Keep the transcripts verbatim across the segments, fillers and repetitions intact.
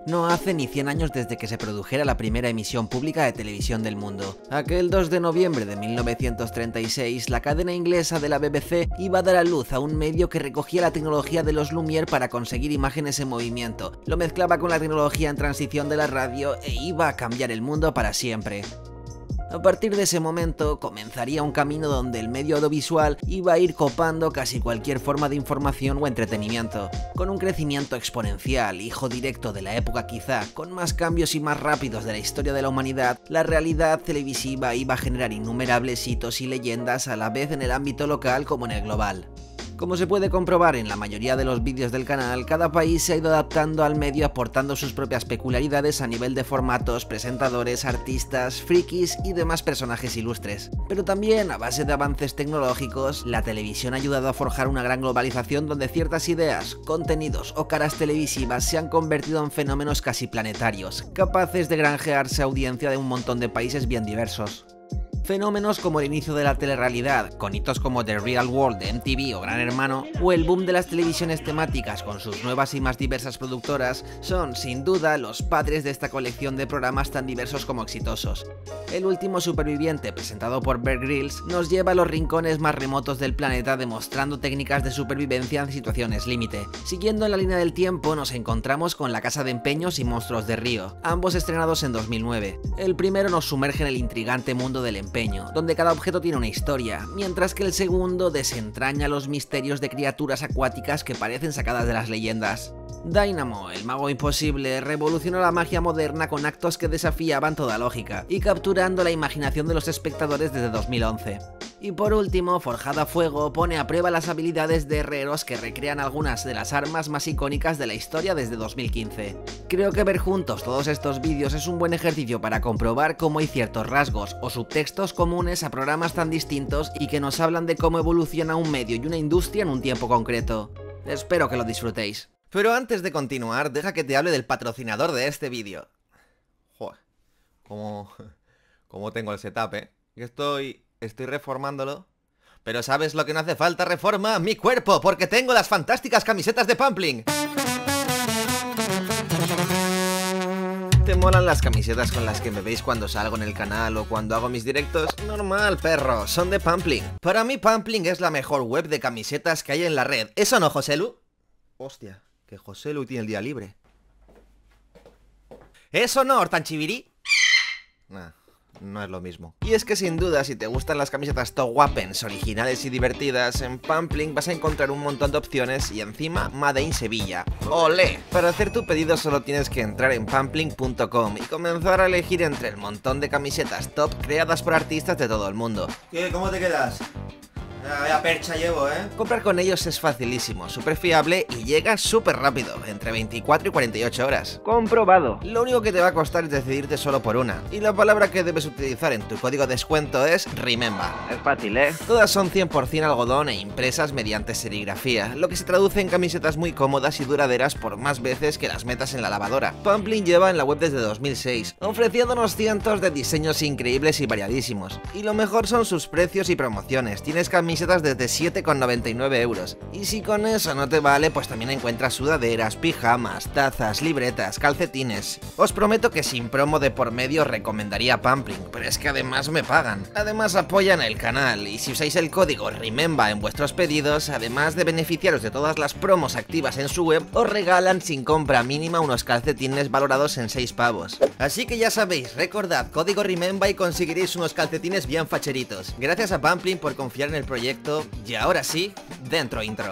No hace ni cien años desde que se produjera la primera emisión pública de televisión del mundo. Aquel dos de noviembre de mil novecientos treinta y seis, la cadena inglesa de la B B C iba a dar a luz a un medio que recogía la tecnología de los Lumière para conseguir imágenes en movimiento, lo mezclaba con la tecnología en transición de la radio e iba a cambiar el mundo para siempre. A partir de ese momento comenzaría un camino donde el medio audiovisual iba a ir copando casi cualquier forma de información o entretenimiento, con un crecimiento exponencial, hijo directo de la época quizá, con más cambios y más rápidos de la historia de la humanidad. La realidad televisiva iba a generar innumerables hitos y leyendas a la vez en el ámbito local como en el global. Como se puede comprobar en la mayoría de los vídeos del canal, cada país se ha ido adaptando al medio aportando sus propias peculiaridades a nivel de formatos, presentadores, artistas, frikis y demás personajes ilustres. Pero también, a base de avances tecnológicos, la televisión ha ayudado a forjar una gran globalización donde ciertas ideas, contenidos o caras televisivas se han convertido en fenómenos casi planetarios, capaces de granjearse audiencia de un montón de países bien diversos. Fenómenos como el inicio de la telerrealidad, con hitos como The Real World de M T V o Gran Hermano, o el boom de las televisiones temáticas con sus nuevas y más diversas productoras, son, sin duda, los padres de esta colección de programas tan diversos como exitosos. El último superviviente, presentado por Bear Grylls, nos lleva a los rincones más remotos del planeta demostrando técnicas de supervivencia en situaciones límite. Siguiendo en la línea del tiempo, nos encontramos con La Casa de Empeños y Monstruos de Río, ambos estrenados en dos mil nueve. El primero nos sumerge en el intrigante mundo del empeño, donde cada objeto tiene una historia, mientras que el segundo desentraña los misterios de criaturas acuáticas que parecen sacadas de las leyendas. Dynamo, el mago imposible, revolucionó la magia moderna con actos que desafiaban toda lógica y capturando la imaginación de los espectadores desde dos mil once. Y por último, Forjada a Fuego pone a prueba las habilidades de herreros que recrean algunas de las armas más icónicas de la historia desde dos mil quince. Creo que ver juntos todos estos vídeos es un buen ejercicio para comprobar cómo hay ciertos rasgos o subtextos comunes a programas tan distintos y que nos hablan de cómo evoluciona un medio y una industria en un tiempo concreto. Espero que lo disfrutéis. Pero antes de continuar, deja que te hable del patrocinador de este vídeo. Joder, cómo, cómo tengo el setup, eh. Estoy, estoy reformándolo. Pero ¿sabes lo que no hace falta reforma? ¡Mi cuerpo! Porque tengo las fantásticas camisetas de Pampling. ¿Te molan las camisetas con las que me veis cuando salgo en el canal o cuando hago mis directos? Normal, perro, son de Pampling. Para mí Pampling es la mejor web de camisetas que hay en la red. ¿Eso no, Joselu? Hostia, que Joselu tiene el día libre. ¿Eso no, Hortanchiviri? Nah, no es lo mismo. Y es que sin duda, si te gustan las camisetas top weapons, originales y divertidas, en Pampling vas a encontrar un montón de opciones y encima Made in Sevilla. ¡Olé! Para hacer tu pedido solo tienes que entrar en pampling punto com y comenzar a elegir entre el montón de camisetas top creadas por artistas de todo el mundo. ¿Qué? ¿Cómo te quedas? Vaya percha llevo, ¿eh? Comprar con ellos es facilísimo, súper fiable y llega súper rápido, entre veinticuatro y cuarenta y ocho horas. ¡Comprobado! Lo único que te va a costar es decidirte solo por una, y la palabra que debes utilizar en tu código de descuento es Remember. Es fácil, ¿eh? Todas son cien por cien algodón e impresas mediante serigrafía, lo que se traduce en camisetas muy cómodas y duraderas por más veces que las metas en la lavadora. Pampling lleva en la web desde dos mil seis, ofreciéndonos cientos de diseños increíbles y variadísimos. Y lo mejor son sus precios y promociones, tienes camisetas desde siete con noventa y nueve euros. Y si con eso no te vale, pues también encuentras sudaderas, pijamas, tazas, libretas, calcetines. Os prometo que sin promo de por medio recomendaría Pampling, pero es que además me pagan. Además apoyan el canal y si usáis el código REMEMBER en vuestros pedidos, además de beneficiaros de todas las promos activas en su web, os regalan sin compra mínima unos calcetines valorados en seis pavos. Así que ya sabéis, recordad código REMEMBER y conseguiréis unos calcetines bien facheritos. Gracias a Pampling por confiar en el proyecto. Y ahora sí, dentro intro.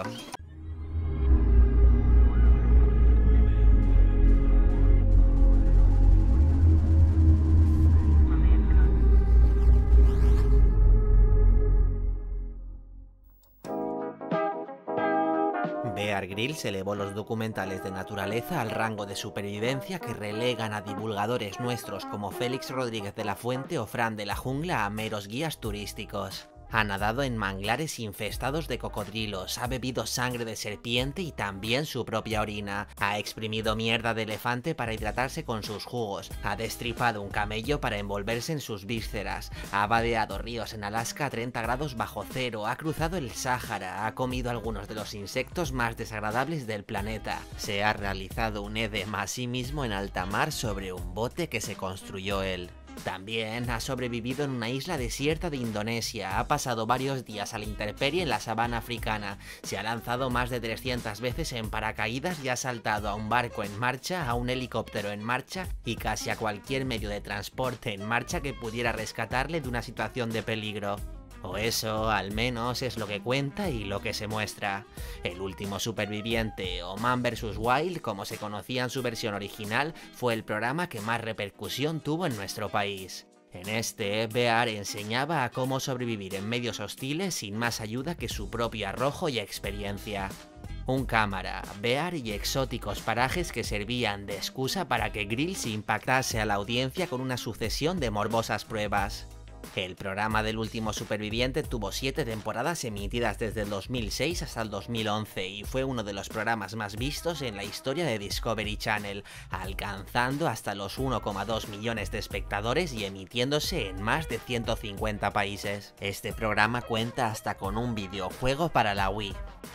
Bear Grylls elevó los documentales de naturaleza al rango de supervivencia que relegan a divulgadores nuestros como Félix Rodríguez de la Fuente o Fran de la Jungla a meros guías turísticos. Ha nadado en manglares infestados de cocodrilos, ha bebido sangre de serpiente y también su propia orina, ha exprimido mierda de elefante para hidratarse con sus jugos, ha destripado un camello para envolverse en sus vísceras, ha vadeado ríos en Alaska a treinta grados bajo cero, ha cruzado el Sáhara, ha comido algunos de los insectos más desagradables del planeta, se ha realizado un edema a sí mismo en alta mar sobre un bote que se construyó él. También ha sobrevivido en una isla desierta de Indonesia, ha pasado varios días a la intemperie en la sabana africana, se ha lanzado más de trescientas veces en paracaídas y ha saltado a un barco en marcha, a un helicóptero en marcha y casi a cualquier medio de transporte en marcha que pudiera rescatarle de una situación de peligro. O eso, al menos, es lo que cuenta y lo que se muestra. El último superviviente, o Man versus. Wild, como se conocía en su versión original, fue el programa que más repercusión tuvo en nuestro país. En este, Bear enseñaba a cómo sobrevivir en medios hostiles sin más ayuda que su propio arrojo y experiencia. Un cámara, Bear y exóticos parajes que servían de excusa para que Grylls impactase a la audiencia con una sucesión de morbosas pruebas. El programa del último superviviente tuvo siete temporadas emitidas desde el dos mil seis hasta el dos mil once y fue uno de los programas más vistos en la historia de Discovery Channel, alcanzando hasta los uno coma dos millones de espectadores y emitiéndose en más de ciento cincuenta países. Este programa cuenta hasta con un videojuego para la Wii.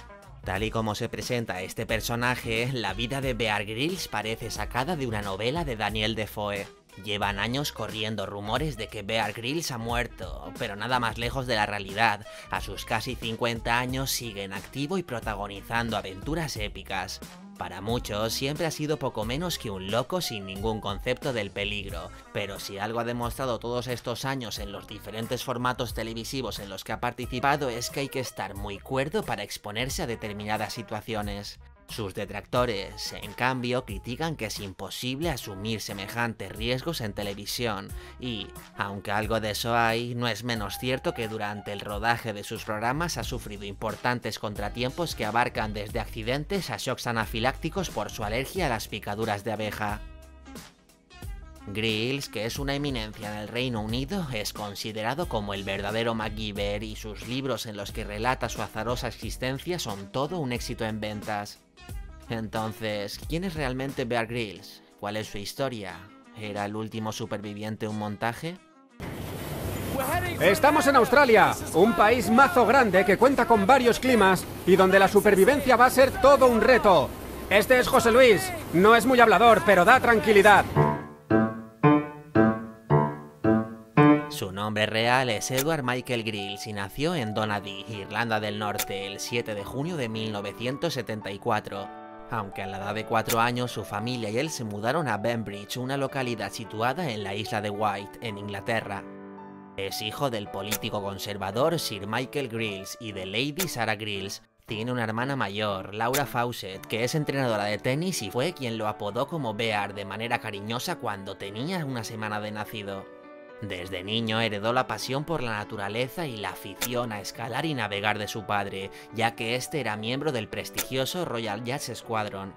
Tal y como se presenta este personaje, la vida de Bear Grylls parece sacada de una novela de Daniel Defoe. Llevan años corriendo rumores de que Bear Grylls ha muerto, pero nada más lejos de la realidad. A sus casi cincuenta años sigue en activo y protagonizando aventuras épicas. Para muchos siempre ha sido poco menos que un loco sin ningún concepto del peligro, pero si algo ha demostrado todos estos años en los diferentes formatos televisivos en los que ha participado es que hay que estar muy cuerdo para exponerse a determinadas situaciones. Sus detractores, en cambio, critican que es imposible asumir semejantes riesgos en televisión y, aunque algo de eso hay, no es menos cierto que durante el rodaje de sus programas ha sufrido importantes contratiempos que abarcan desde accidentes a shocks anafilácticos por su alergia a las picaduras de abeja. Grylls, que es una eminencia en el Reino Unido, es considerado como el verdadero MacGyver y sus libros en los que relata su azarosa existencia son todo un éxito en ventas. Entonces, ¿quién es realmente Bear Grylls? ¿Cuál es su historia? ¿Era el último superviviente un montaje? Estamos en Australia, un país mazo grande que cuenta con varios climas y donde la supervivencia va a ser todo un reto. Este es José Luis, no es muy hablador, pero da tranquilidad. Su nombre real es Edward Michael Grylls y nació en Donadí, Irlanda del Norte, el siete de junio de mil novecientos setenta y cuatro. Aunque a la edad de cuatro años su familia y él se mudaron a Bembridge, una localidad situada en la isla de Wight, en Inglaterra. Es hijo del político conservador Sir Michael Grylls y de Lady Sarah Grylls. Tiene una hermana mayor, Laura Fawcett, que es entrenadora de tenis y fue quien lo apodó como Bear de manera cariñosa cuando tenía una semana de nacido. Desde niño heredó la pasión por la naturaleza y la afición a escalar y navegar de su padre, ya que este era miembro del prestigioso Royal Yacht Squadron.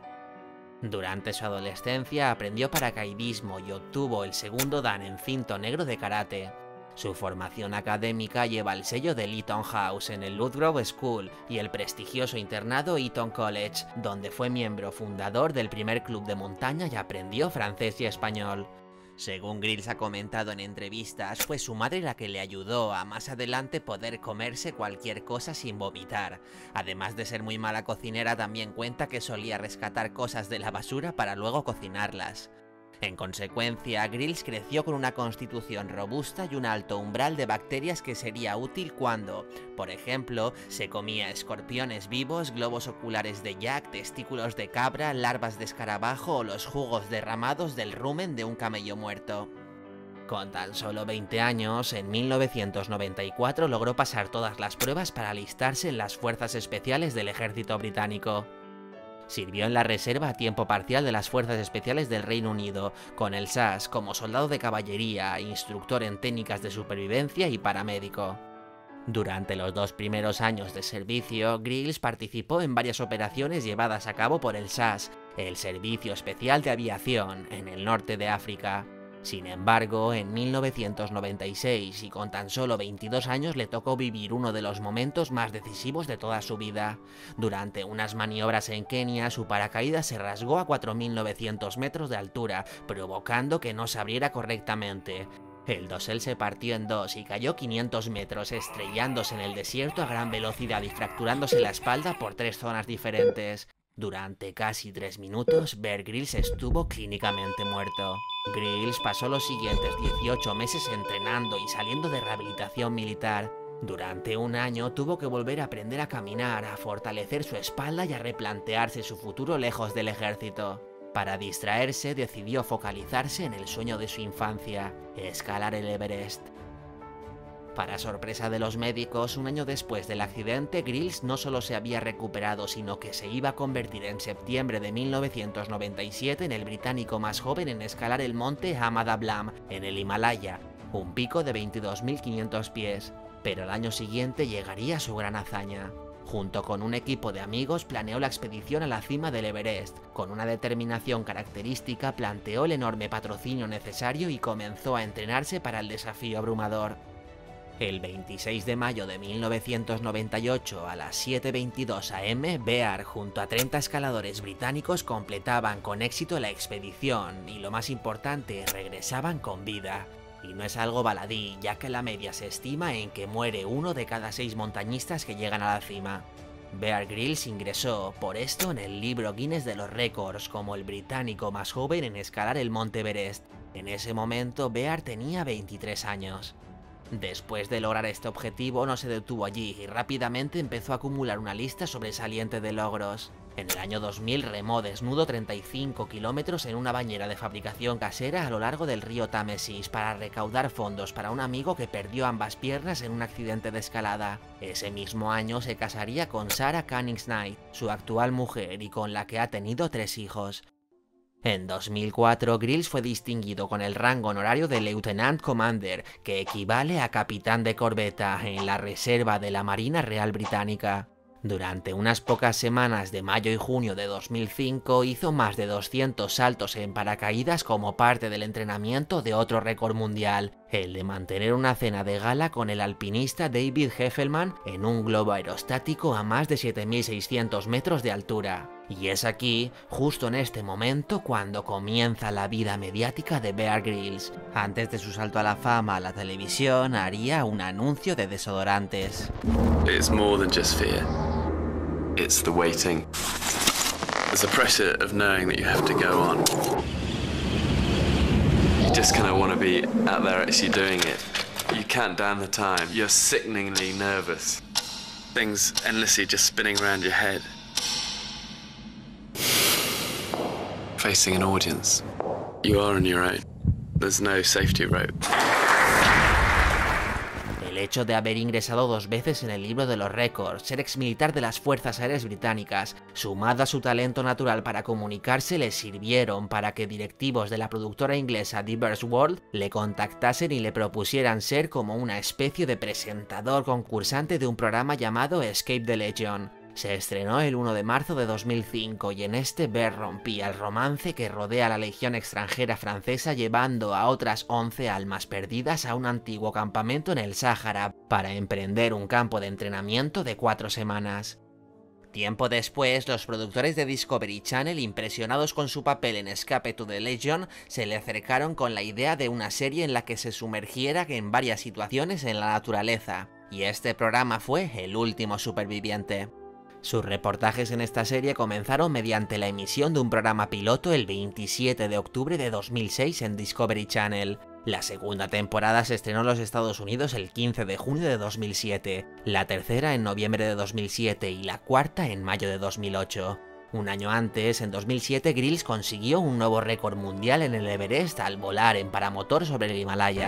Durante su adolescencia aprendió paracaidismo y obtuvo el segundo dan en cinto negro de karate. Su formación académica lleva el sello de Eton House en el Ludgrove School y el prestigioso internado Eton College, donde fue miembro fundador del primer club de montaña y aprendió francés y español. Según Grylls ha comentado en entrevistas, fue su madre la que le ayudó a más adelante poder comerse cualquier cosa sin vomitar. Además de ser muy mala cocinera, también cuenta que solía rescatar cosas de la basura para luego cocinarlas. En consecuencia, Grylls creció con una constitución robusta y un alto umbral de bacterias que sería útil cuando, por ejemplo, se comía escorpiones vivos, globos oculares de yak, testículos de cabra, larvas de escarabajo o los jugos derramados del rumen de un camello muerto. Con tan solo veinte años, en mil novecientos noventa y cuatro logró pasar todas las pruebas para alistarse en las fuerzas especiales del ejército británico. Sirvió en la reserva a tiempo parcial de las Fuerzas Especiales del Reino Unido, con el S A S como soldado de caballería, instructor en técnicas de supervivencia y paramédico. Durante los dos primeros años de servicio, Grylls participó en varias operaciones llevadas a cabo por el S A S, el Servicio Especial de Aviación, en el norte de África. Sin embargo, en mil novecientos noventa y seis, y con tan solo veintidós años, le tocó vivir uno de los momentos más decisivos de toda su vida. Durante unas maniobras en Kenia, su paracaídas se rasgó a cuatro mil novecientos metros de altura, provocando que no se abriera correctamente. El dosel se partió en dos y cayó quinientos metros, estrellándose en el desierto a gran velocidad y fracturándose la espalda por tres zonas diferentes. Durante casi tres minutos, Bear Grylls estuvo clínicamente muerto. Grylls pasó los siguientes dieciocho meses entrenando y saliendo de rehabilitación militar. Durante un año tuvo que volver a aprender a caminar, a fortalecer su espalda y a replantearse su futuro lejos del ejército. Para distraerse, decidió focalizarse en el sueño de su infancia, escalar el Everest. Para sorpresa de los médicos, un año después del accidente, Grylls no solo se había recuperado, sino que se iba a convertir en septiembre de mil novecientos noventa y siete en el británico más joven en escalar el monte Ahmad Ablam, en el Himalaya, un pico de veintidós mil quinientos pies. Pero el año siguiente llegaría su gran hazaña. Junto con un equipo de amigos planeó la expedición a la cima del Everest. Con una determinación característica planteó el enorme patrocinio necesario y comenzó a entrenarse para el desafío abrumador. El veintiséis de mayo de mil novecientos noventa y ocho a las siete veintidós a eme, Bear junto a treinta escaladores británicos completaban con éxito la expedición y, lo más importante, regresaban con vida. Y no es algo baladí, ya que la media se estima en que muere uno de cada seis montañistas que llegan a la cima. Bear Grylls ingresó, por esto, en el libro Guinness de los récords como el británico más joven en escalar el monte Everest. En ese momento, Bear tenía veintitrés años. Después de lograr este objetivo, no se detuvo allí y rápidamente empezó a acumular una lista sobresaliente de logros. En el año dos mil remó desnudo treinta y cinco kilómetros en una bañera de fabricación casera a lo largo del río Támesis para recaudar fondos para un amigo que perdió ambas piernas en un accidente de escalada. Ese mismo año se casaría con Sarah Koenigsnight, su actual mujer y con la que ha tenido tres hijos. En dos mil cuatro, Grylls fue distinguido con el rango honorario de Lieutenant Commander, que equivale a capitán de corbeta en la Reserva de la Marina Real Británica. Durante unas pocas semanas de mayo y junio de dos mil cinco hizo más de doscientos saltos en paracaídas como parte del entrenamiento de otro récord mundial, el de mantener una cena de gala con el alpinista David Heffelman en un globo aerostático a más de siete mil seiscientos metros de altura. Y es aquí, justo en este momento, cuando comienza la vida mediática de Bear Grylls. Antes de su salto a la fama a la televisión, haría un anuncio de desodorantes. It's more than just fear. It's the waiting. There's the pressure of knowing that you have to go on. You just kind of want to be out there actually doing it. You count down the time. You're sickeningly nervous. Things endlessly just spinning around your head. Facing an audience. You are on your own. There's no safety rope. El hecho de haber ingresado dos veces en el libro de los récords, ser exmilitar de las Fuerzas Aéreas Británicas, sumado a su talento natural para comunicarse, le sirvieron para que directivos de la productora inglesa Diverse World le contactasen y le propusieran ser como una especie de presentador concursante de un programa llamado Escape the Legion. Se estrenó el uno de marzo de dos mil cinco y en este Bear rompía el romance que rodea a la Legión extranjera francesa, llevando a otras once almas perdidas a un antiguo campamento en el Sáhara para emprender un campo de entrenamiento de cuatro semanas. Tiempo después, los productores de Discovery Channel, impresionados con su papel en Escape to the Legion, se le acercaron con la idea de una serie en la que se sumergiera en varias situaciones en la naturaleza, y este programa fue El último superviviente. Sus reportajes en esta serie comenzaron mediante la emisión de un programa piloto el veintisiete de octubre de dos mil seis en Discovery Channel. La segunda temporada se estrenó en los Estados Unidos el quince de junio de dos mil siete, la tercera en noviembre de dos mil siete y la cuarta en mayo de dos mil ocho. Un año antes, en dos mil siete, Grylls consiguió un nuevo récord mundial en el Everest al volar en paramotor sobre el Himalaya.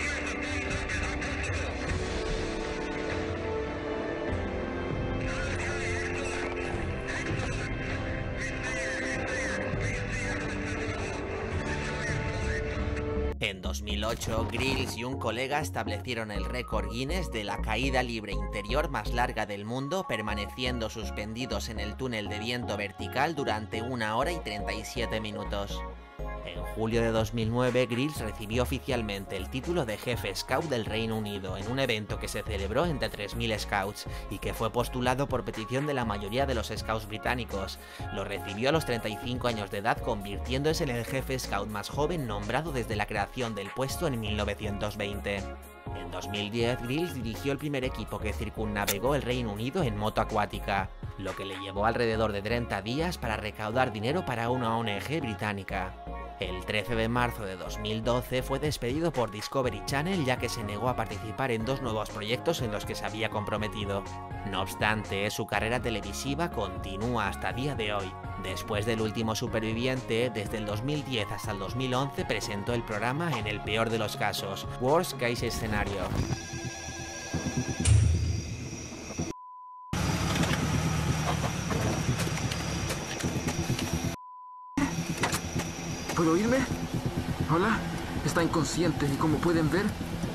En dos mil ocho, Grylls y un colega establecieron el récord Guinness de la caída libre interior más larga del mundo, permaneciendo suspendidos en el túnel de viento vertical durante una hora y treinta y siete minutos. En julio de dos mil nueve, Grills recibió oficialmente el título de jefe scout del Reino Unido en un evento que se celebró entre tres mil scouts y que fue postulado por petición de la mayoría de los scouts británicos. Lo recibió a los treinta y cinco años de edad, convirtiéndose en el jefe scout más joven nombrado desde la creación del puesto en mil novecientos veinte. En dos mil diez, Grills dirigió el primer equipo que circunnavegó el Reino Unido en moto acuática, lo que le llevó alrededor de treinta días para recaudar dinero para una O N G británica. El trece de marzo de dos mil doce fue despedido por Discovery Channel ya que se negó a participar en dos nuevos proyectos en los que se había comprometido. No obstante, su carrera televisiva continúa hasta día de hoy. Después del último superviviente, desde el dos mil diez hasta el dos mil once presentó el programa En el peor de los casos, Worst Case Scenario. ¿Puedo oírme? Hola, está inconsciente y como pueden ver,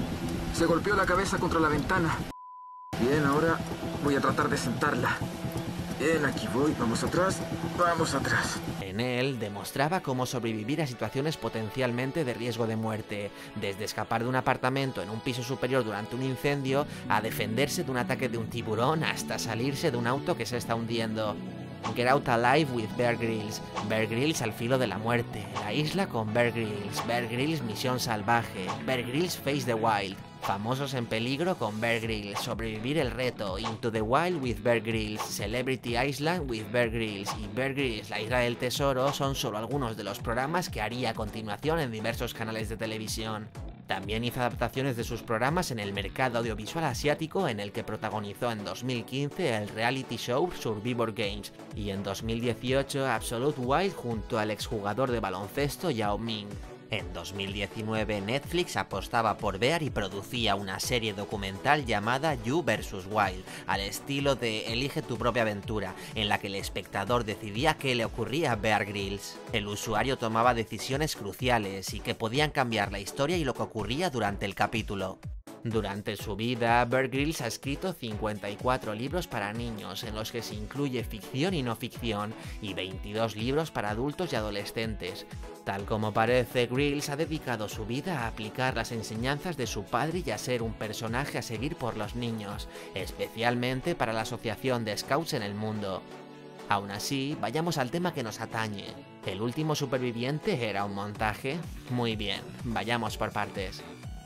se golpeó la cabeza contra la ventana. Bien, ahora voy a tratar de sentarla. Bien, aquí voy, vamos atrás, vamos atrás. En él demostraba cómo sobrevivir a situaciones potencialmente de riesgo de muerte, desde escapar de un apartamento en un piso superior durante un incendio, a defenderse de un ataque de un tiburón, hasta salirse de un auto que se está hundiendo. Get Out Alive with Bear Grylls, Bear Grylls al filo de la muerte, La isla con Bear Grylls, Bear Grylls Misión Salvaje, Bear Grylls Face the Wild, Famosos en peligro con Bear Grylls, Sobrevivir el reto, Into the Wild with Bear Grylls, Celebrity Island with Bear Grylls y Bear Grylls La isla del tesoro son solo algunos de los programas que haría a continuación en diversos canales de televisión. También hizo adaptaciones de sus programas en el mercado audiovisual asiático, en el que protagonizó en dos mil quince el reality show Survivor Games y en dos mil dieciocho Absolute Wild junto al exjugador de baloncesto Yao Ming. En dos mil diecinueve Netflix apostaba por Bear y producía una serie documental llamada You versus Wild, al estilo de Elige tu propia aventura, en la que el espectador decidía qué le ocurría a Bear Grylls. El usuario tomaba decisiones cruciales y que podían cambiar la historia y lo que ocurría durante el capítulo. Durante su vida, Bear Grylls ha escrito cincuenta y cuatro libros para niños, en los que se incluye ficción y no ficción, y veintidós libros para adultos y adolescentes. Tal como parece, Grylls ha dedicado su vida a aplicar las enseñanzas de su padre y a ser un personaje a seguir por los niños, especialmente para la Asociación de Scouts en el mundo. Aún así, vayamos al tema que nos atañe. ¿El último superviviente era un montaje? Muy bien, vayamos por partes.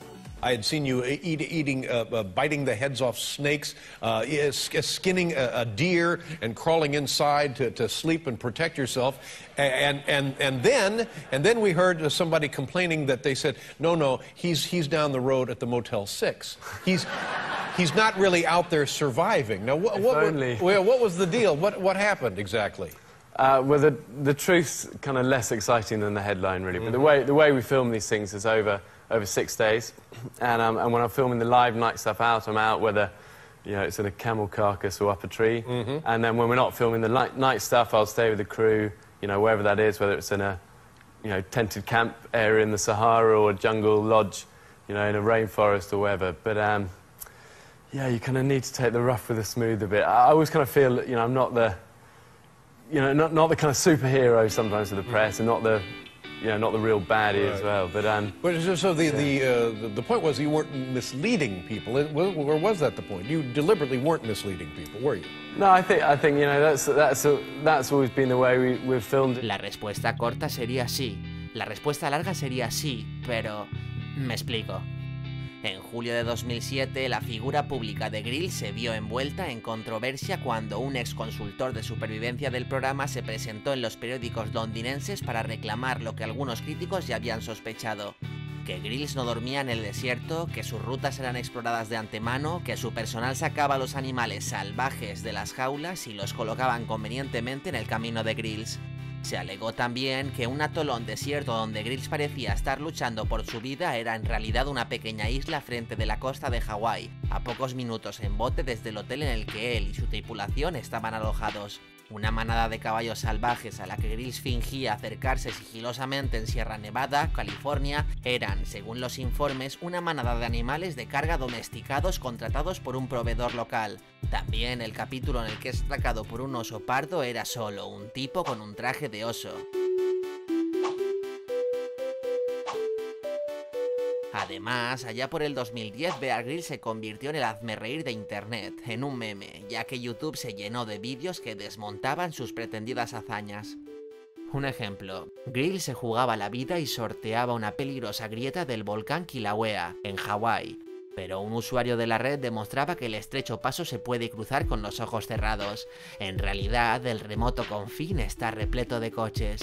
I had seen you eat, eating, uh, uh, biting the heads off snakes, uh, skinning a, a deer, and crawling inside to, to sleep and protect yourself. And and and then and then we heard somebody complaining that they said, no, no, he's he's down the road at the Motel Six. He's he's not really out there surviving. Now, what what, what, well, what was the deal? What what happened exactly? Uh, well, the the truth's kind of less exciting than the headline, really. Mm-hmm. But the way the way we film these things is over. over six days, and, um, and when I'm filming the live night stuff out, I'm out whether, you know, it's in a camel carcass or up a tree, mm-hmm. and then when we're not filming the night, night stuff, I'll stay with the crew, you know, wherever that is, whether it's in a, you know, tented camp area in the Sahara or a jungle lodge, you know, in a rainforest or wherever, but um, yeah, you kind of need to take the rough with the smooth a bit. I always kind of feel, you know, I'm not the, you know, not, not the kind of superhero sometimes of the press, and not the, you know, not the real baddie right. as well, but um. But so the yeah. the, uh, the the point was you weren't misleading people, or was that the point? You deliberately weren't misleading people, were you? No, I think I think you know that's that's that's always been the way we, we've filmed. La respuesta corta sería sí. La respuesta larga sería sí, pero me explico. En julio de dos mil siete, la figura pública de Grylls se vio envuelta en controversia cuando un ex consultor de supervivencia del programa se presentó en los periódicos londinenses para reclamar lo que algunos críticos ya habían sospechado: que Grylls no dormía en el desierto, que sus rutas eran exploradas de antemano, que su personal sacaba a los animales salvajes de las jaulas y los colocaban convenientemente en el camino de Grylls. Se alegó también que un atolón desierto donde Grylls parecía estar luchando por su vida era en realidad una pequeña isla frente de la costa de Hawái, a pocos minutos en bote desde el hotel en el que él y su tripulación estaban alojados. Una manada de caballos salvajes a la que Grylls fingía acercarse sigilosamente en Sierra Nevada, California, eran, según los informes, una manada de animales de carga domesticados contratados por un proveedor local. También el capítulo en el que es atacado por un oso pardo era solo un tipo con un traje de oso. Además, allá por el dos mil diez, Bear Grylls se convirtió en el hazmerreír de internet, en un meme, ya que YouTube se llenó de vídeos que desmontaban sus pretendidas hazañas. Un ejemplo, Grylls se jugaba la vida y sorteaba una peligrosa grieta del volcán Kilauea, en Hawái, pero un usuario de la red demostraba que el estrecho paso se puede cruzar con los ojos cerrados. En realidad, el remoto confín está repleto de coches.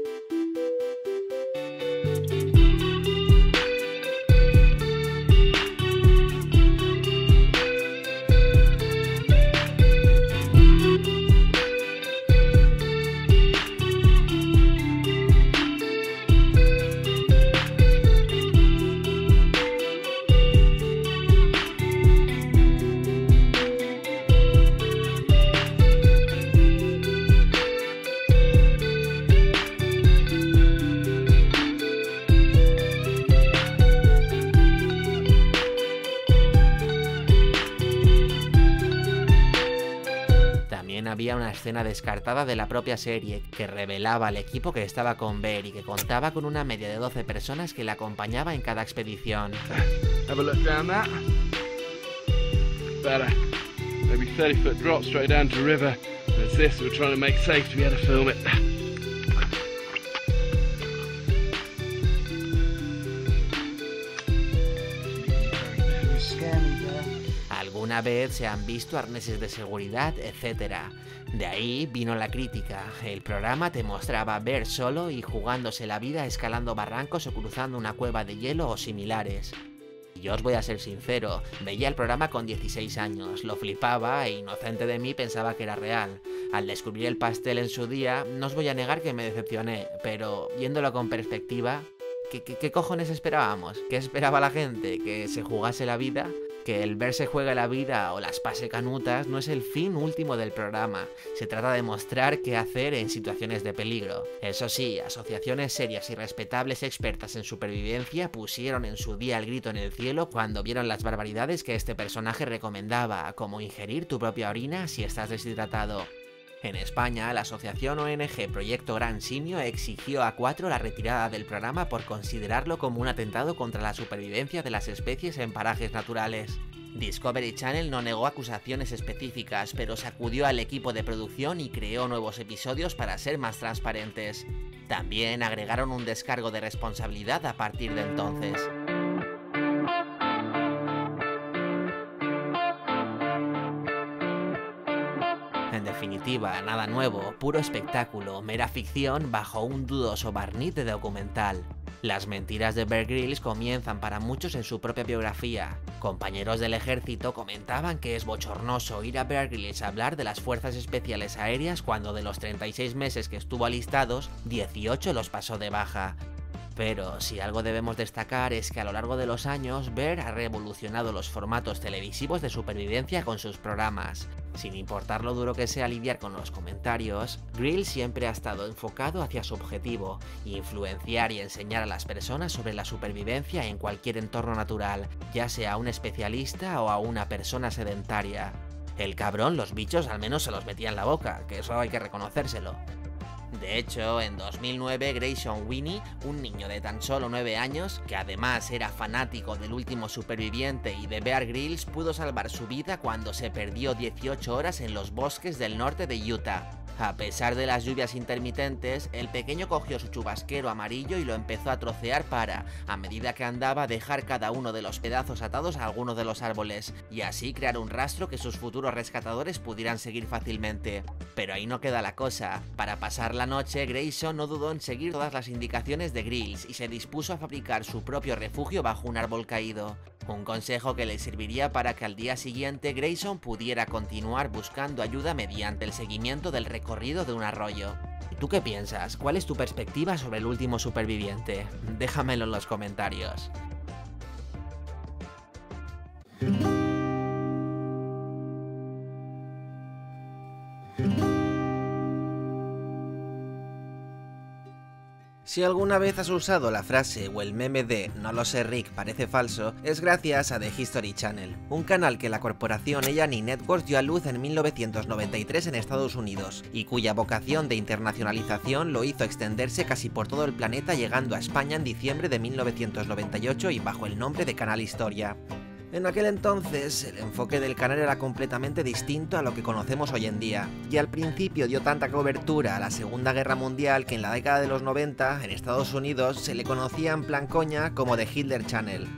Había una escena descartada de la propia serie que revelaba al equipo que estaba con Bear y que contaba con una media de doce personas que la acompañaba en cada expedición. Have a look down that. Better. Maybe thirty foot drop straight down to the river. There's this we're trying to make safe to be able to film it. Alguna vez se han visto arneses de seguridad, etcétera. De ahí vino la crítica. El programa te mostraba a Bear solo y jugándose la vida escalando barrancos o cruzando una cueva de hielo o similares. Y yo os voy a ser sincero, veía el programa con dieciséis años, lo flipaba e inocente de mí pensaba que era real. Al descubrir el pastel en su día, no os voy a negar que me decepcioné, pero viéndolo con perspectiva, ¿qué, qué, qué cojones esperábamos? ¿Qué esperaba la gente? ¿Que se jugase la vida? Que el Bear se juegue la vida o las pase canutas no es el fin último del programa, se trata de mostrar qué hacer en situaciones de peligro. Eso sí, asociaciones serias y respetables expertas en supervivencia pusieron en su día el grito en el cielo cuando vieron las barbaridades que este personaje recomendaba, como ingerir tu propia orina si estás deshidratado. En España, la asociación O N G Proyecto Gran Simio exigió a Cuatro la retirada del programa por considerarlo como un atentado contra la supervivencia de las especies en parajes naturales. Discovery Channel no negó acusaciones específicas, pero sacudió al equipo de producción y creó nuevos episodios para ser más transparentes. También agregaron un descargo de responsabilidad a partir de entonces. En definitiva, nada nuevo, puro espectáculo, mera ficción bajo un dudoso barniz de documental. Las mentiras de Bear Grylls comienzan para muchos en su propia biografía. Compañeros del ejército comentaban que es bochornoso ir a Bear Grylls a hablar de las fuerzas especiales aéreas cuando de los treinta y seis meses que estuvo alistados, dieciocho los pasó de baja. Pero si algo debemos destacar es que a lo largo de los años, Bear ha revolucionado los formatos televisivos de supervivencia con sus programas. Sin importar lo duro que sea lidiar con los comentarios, Grylls siempre ha estado enfocado hacia su objetivo, influenciar y enseñar a las personas sobre la supervivencia en cualquier entorno natural, ya sea a un especialista o a una persona sedentaria. El cabrón los bichos al menos se los metía en la boca, que eso hay que reconocérselo. De hecho, en dos mil nueve, Grayson Winnie, un niño de tan solo nueve años, que además era fanático del último superviviente y de Bear Grylls, pudo salvar su vida cuando se perdió dieciocho horas en los bosques del norte de Utah. A pesar de las lluvias intermitentes, el pequeño cogió su chubasquero amarillo y lo empezó a trocear para, a medida que andaba, dejar cada uno de los pedazos atados a alguno de los árboles, y así crear un rastro que sus futuros rescatadores pudieran seguir fácilmente. Pero ahí no queda la cosa. Para pasar la noche, Grayson no dudó en seguir todas las indicaciones de Grylls y se dispuso a fabricar su propio refugio bajo un árbol caído. Un consejo que le serviría para que al día siguiente Grayson pudiera continuar buscando ayuda mediante el seguimiento del recorrido de un arroyo. ¿Y tú qué piensas? ¿Cuál es tu perspectiva sobre el último superviviente? Déjamelo en los comentarios. Si alguna vez has usado la frase o el meme de "no lo sé Rick, parece falso", es gracias a The History Channel, un canal que la corporación A and E Networks dio a luz en mil novecientos noventa y tres en Estados Unidos, y cuya vocación de internacionalización lo hizo extenderse casi por todo el planeta, llegando a España en diciembre de mil novecientos noventa y ocho y bajo el nombre de Canal Historia. En aquel entonces, el enfoque del canal era completamente distinto a lo que conocemos hoy en día, y al principio dio tanta cobertura a la Segunda Guerra Mundial que en la década de los noventa, en Estados Unidos, se le conocía en plan coña como The Hitler Channel.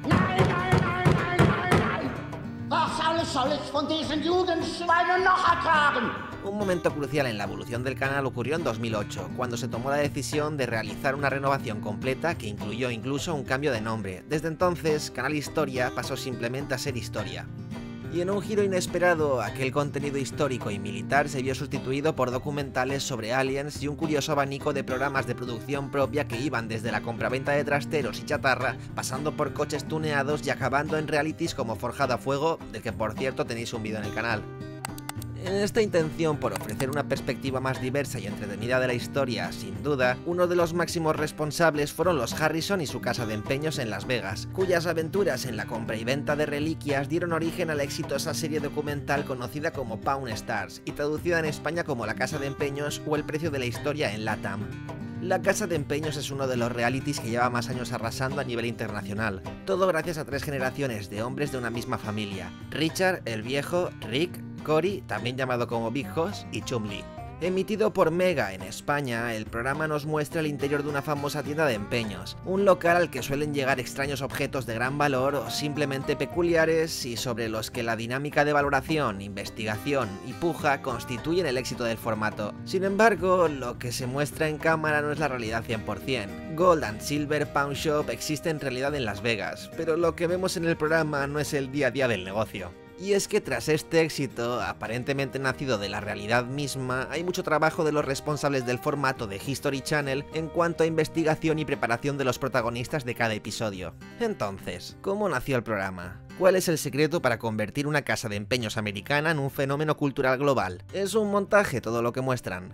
Un momento crucial en la evolución del canal ocurrió en dos mil ocho, cuando se tomó la decisión de realizar una renovación completa que incluyó incluso un cambio de nombre. Desde entonces, Canal Historia pasó simplemente a ser Historia. Y en un giro inesperado, aquel contenido histórico y militar se vio sustituido por documentales sobre aliens y un curioso abanico de programas de producción propia que iban desde la compraventa de trasteros y chatarra, pasando por coches tuneados y acabando en realities como Forjado a Fuego, del que por cierto tenéis un vídeo en el canal. En esta intención por ofrecer una perspectiva más diversa y entretenida de la historia, sin duda, uno de los máximos responsables fueron los Harrison y su casa de empeños en Las Vegas, cuyas aventuras en la compra y venta de reliquias dieron origen a la exitosa serie documental conocida como Pawn Stars y traducida en España como La Casa de Empeños o El Precio de la Historia en LATAM. La Casa de Empeños es uno de los realities que lleva más años arrasando a nivel internacional, todo gracias a tres generaciones de hombres de una misma familia: Richard, el viejo, Rick, Cory, también llamado como Big Hoss, y Chumlee. Emitido por Mega en España, el programa nos muestra el interior de una famosa tienda de empeños, un local al que suelen llegar extraños objetos de gran valor o simplemente peculiares y sobre los que la dinámica de valoración, investigación y puja constituyen el éxito del formato. Sin embargo, lo que se muestra en cámara no es la realidad cien por cien. Gold and Silver Pawn Shop existe en realidad en Las Vegas, pero lo que vemos en el programa no es el día a día del negocio. Y es que tras este éxito, aparentemente nacido de la realidad misma, hay mucho trabajo de los responsables del formato de History Channel en cuanto a investigación y preparación de los protagonistas de cada episodio. Entonces, ¿cómo nació el programa? ¿Cuál es el secreto para convertir una casa de empeños americana en un fenómeno cultural global? ¿Es un montaje todo lo que muestran?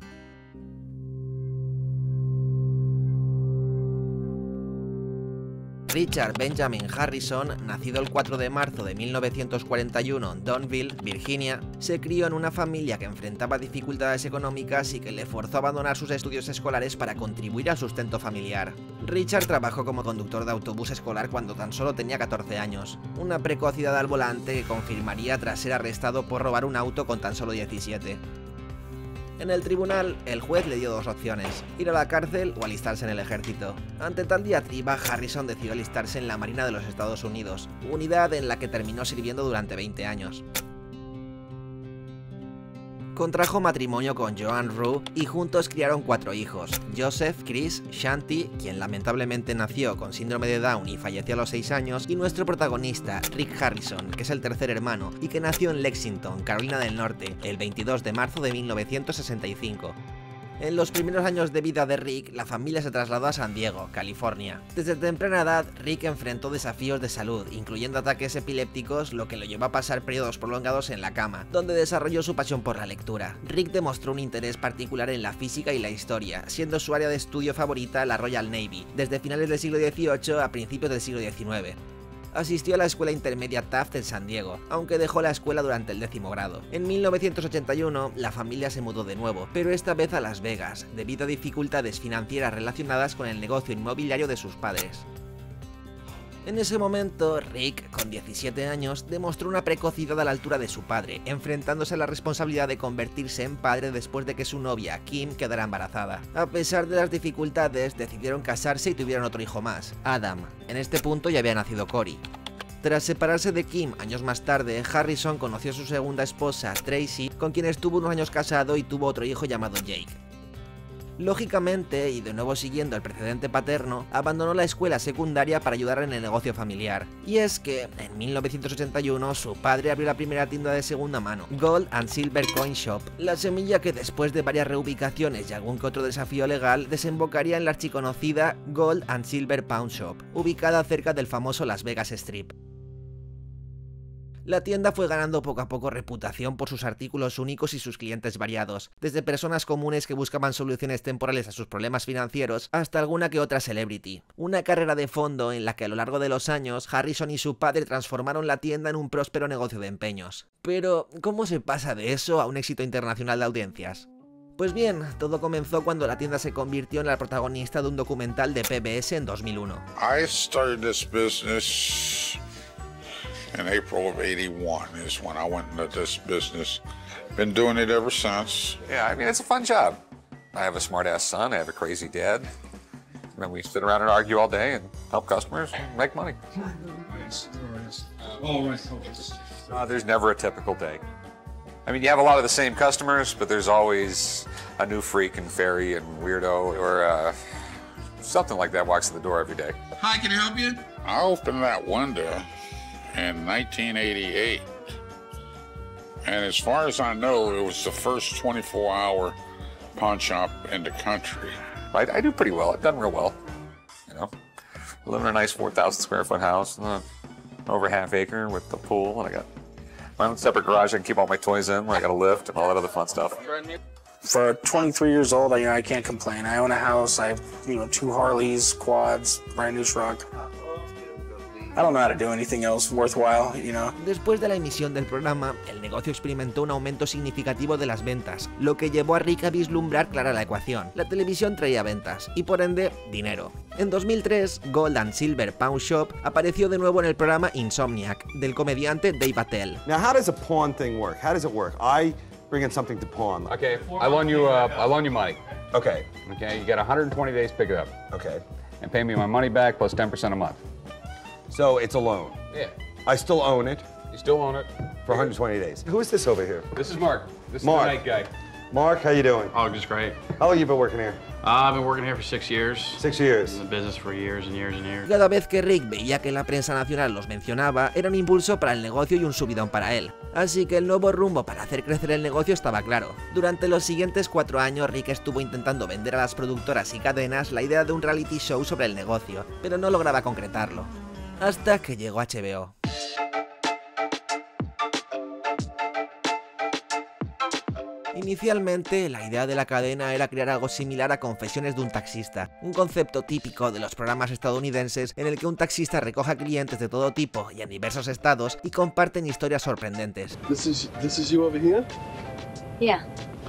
Richard Benjamin Harrison, nacido el cuatro de marzo de mil novecientos cuarenta y uno en Donville, Virginia, se crió en una familia que enfrentaba dificultades económicas y que le forzó a abandonar sus estudios escolares para contribuir al sustento familiar. Richard trabajó como conductor de autobús escolar cuando tan solo tenía catorce años, una precocidad al volante que confirmaría tras ser arrestado por robar un auto con tan solo diecisiete. En el tribunal, el juez le dio dos opciones: ir a la cárcel o alistarse en el ejército. Ante tal diatriba, Harrison decidió alistarse en la Marina de los Estados Unidos, unidad en la que terminó sirviendo durante veinte años. Contrajo matrimonio con Joanne Rue y juntos criaron cuatro hijos: Joseph, Chris, Shanti, quien lamentablemente nació con síndrome de Down y falleció a los seis años, y nuestro protagonista, Rick Harrison, que es el tercer hermano y que nació en Lexington, Carolina del Norte, el veintidós de marzo de mil novecientos sesenta y cinco. En los primeros años de vida de Rick, la familia se trasladó a San Diego, California. Desde temprana edad, Rick enfrentó desafíos de salud, incluyendo ataques epilépticos, lo que lo llevó a pasar periodos prolongados en la cama, donde desarrolló su pasión por la lectura. Rick demostró un interés particular en la física y la historia, siendo su área de estudio favorita la Royal Navy, desde finales del siglo dieciocho a principios del siglo diecinueve. Asistió a la escuela intermedia Taft en San Diego, aunque dejó la escuela durante el décimo grado. En mil novecientos ochenta y uno, la familia se mudó de nuevo, pero esta vez a Las Vegas, debido a dificultades financieras relacionadas con el negocio inmobiliario de sus padres. En ese momento, Rick, con diecisiete años, demostró una precocidad a la altura de su padre, enfrentándose a la responsabilidad de convertirse en padre después de que su novia, Kim, quedara embarazada. A pesar de las dificultades, decidieron casarse y tuvieron otro hijo más, Adam. En este punto ya había nacido Cory. Tras separarse de Kim años más tarde, Harrison conoció a su segunda esposa, Tracy, con quien estuvo unos años casado y tuvo otro hijo llamado Jake. Lógicamente, y de nuevo siguiendo el precedente paterno, abandonó la escuela secundaria para ayudar en el negocio familiar. Y es que, en mil novecientos ochenta y uno, su padre abrió la primera tienda de segunda mano, Gold and Silver Coin Shop, la semilla que después de varias reubicaciones y algún que otro desafío legal, desembocaría en la archiconocida Gold and Silver Pawn Shop, ubicada cerca del famoso Las Vegas Strip. La tienda fue ganando poco a poco reputación por sus artículos únicos y sus clientes variados, desde personas comunes que buscaban soluciones temporales a sus problemas financieros hasta alguna que otra celebrity. Una carrera de fondo en la que a lo largo de los años Harrison y su padre transformaron la tienda en un próspero negocio de empeños. Pero, ¿cómo se pasa de eso a un éxito internacional de audiencias? Pues bien, todo comenzó cuando la tienda se convirtió en la protagonista de un documental de P B S en dos mil uno. I started this business in April of eighty-one is when I went into this business. Been doing it ever since. Yeah, I mean, it's a fun job. I have a smart-ass son, I have a crazy dad. And then we sit around and argue all day and help customers and make money. Uh, there's never a typical day. I mean, you have a lot of the same customers, but there's always a new freak and fairy and weirdo or uh, something like that walks in the door every day. Hi, can I help you? I opened that window in nineteen eighty-eight. And as far as I know, it was the first twenty-four hour pawn shop in the country. I, I do pretty well. I've done real well. You know, I live in a nice four thousand square foot house, uh, over half acre with the pool, and I got my own separate garage I can keep all my toys in, where I got a lift and all that other fun stuff. For twenty-three years old, I, you know, I can't complain. I own a house, I have, you know, two Harleys, quads, brand new truck. I don't know how to do anything else worthwhile, you know. Después de la emisión del programa, el negocio experimentó un aumento significativo de las ventas, lo que llevó a Rick a vislumbrar clara la ecuación. La televisión traía ventas, y por ende, dinero. En dos mil tres, Gold and Silver Pawn Shop apareció de nuevo en el programa Insomniac, del comediante Dave Attell. Now, how does a pawn thing work? How does it work? I bring in something to pawn. Okay, I loan you, uh, I loan you money. Okay. Okay, you got one hundred twenty days to pick it up. Okay. And pay me my money back plus ten percent a month. So it's a loan. Yeah. I still own it. You still own it. For one hundred twenty days. Who is this over here? This is Mark. This Mark. is the night guy. Mark, how you doing? Oh, just great. How long you been working here? Uh, I've been working here for six years. Six years. In the business for years and years and years. Cada vez que Rick veía que la prensa nacional los mencionaba, era un impulso para el negocio y un subidón para él. Así que el nuevo rumbo para hacer crecer el negocio estaba claro. Durante los siguientes cuatro años, Rick estuvo intentando vender a las productoras y cadenas la idea de un reality show sobre el negocio, pero no lograba concretarlo. Hasta que llegó H B O. Inicialmente, la idea de la cadena era crear algo similar a Confesiones de un taxista, un concepto típico de los programas estadounidenses en el que un taxista recoge a clientes de todo tipo y en diversos estados y comparten historias sorprendentes. This is this is you over here? Yeah.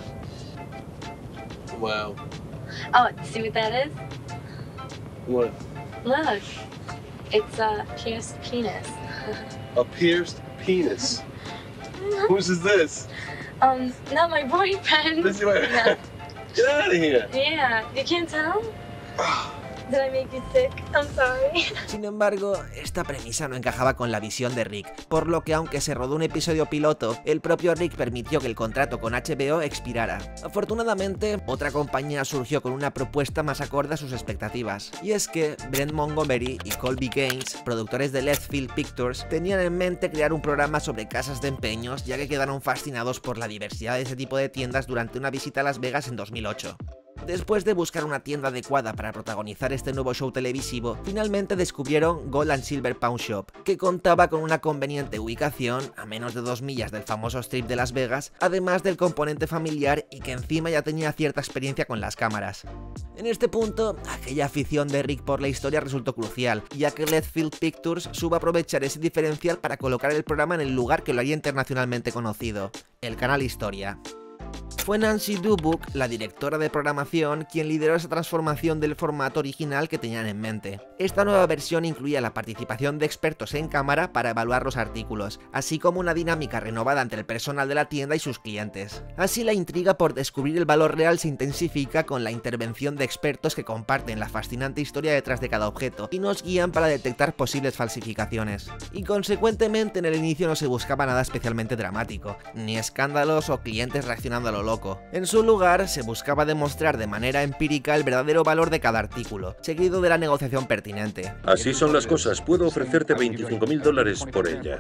Wow. Oh, see what that is? What? Look. It's a pierced penis. A pierced penis. Whose is this? Um, not my boyfriend. This is your... No. Get out of here. Yeah, you can't tell? Did I make you sick? I'm sorry. Sin embargo, esta premisa no encajaba con la visión de Rick, por lo que aunque se rodó un episodio piloto, el propio Rick permitió que el contrato con H B O expirara. Afortunadamente, otra compañía surgió con una propuesta más acorde a sus expectativas, y es que Brent Montgomery y Colby Gaines, productores de Leftfield Pictures, tenían en mente crear un programa sobre casas de empeños, ya que quedaron fascinados por la diversidad de ese tipo de tiendas durante una visita a Las Vegas en dos mil ocho. Después de buscar una tienda adecuada para protagonizar este nuevo show televisivo, finalmente descubrieron Gold and Silver Pawn Shop, que contaba con una conveniente ubicación a menos de dos millas del famoso Strip de Las Vegas, además del componente familiar y que encima ya tenía cierta experiencia con las cámaras. En este punto, aquella afición de Rick por la historia resultó crucial, ya que Leftfield Pictures supo aprovechar ese diferencial para colocar el programa en el lugar que lo haría internacionalmente conocido, el canal Historia. Fue Nancy Dubuc, la directora de programación, quien lideró esa transformación del formato original que tenían en mente. Esta nueva versión incluía la participación de expertos en cámara para evaluar los artículos, así como una dinámica renovada entre el personal de la tienda y sus clientes. Así la intriga por descubrir el valor real se intensifica con la intervención de expertos que comparten la fascinante historia detrás de cada objeto y nos guían para detectar posibles falsificaciones. Y consecuentemente en el inicio no se buscaba nada especialmente dramático, ni escándalos o clientes reaccionando a lo loco. En su lugar, se buscaba demostrar de manera empírica el verdadero valor de cada artículo, seguido de la negociación pertinente. Así son las cosas, puedo ofrecerte veinticinco mil dólares por ella.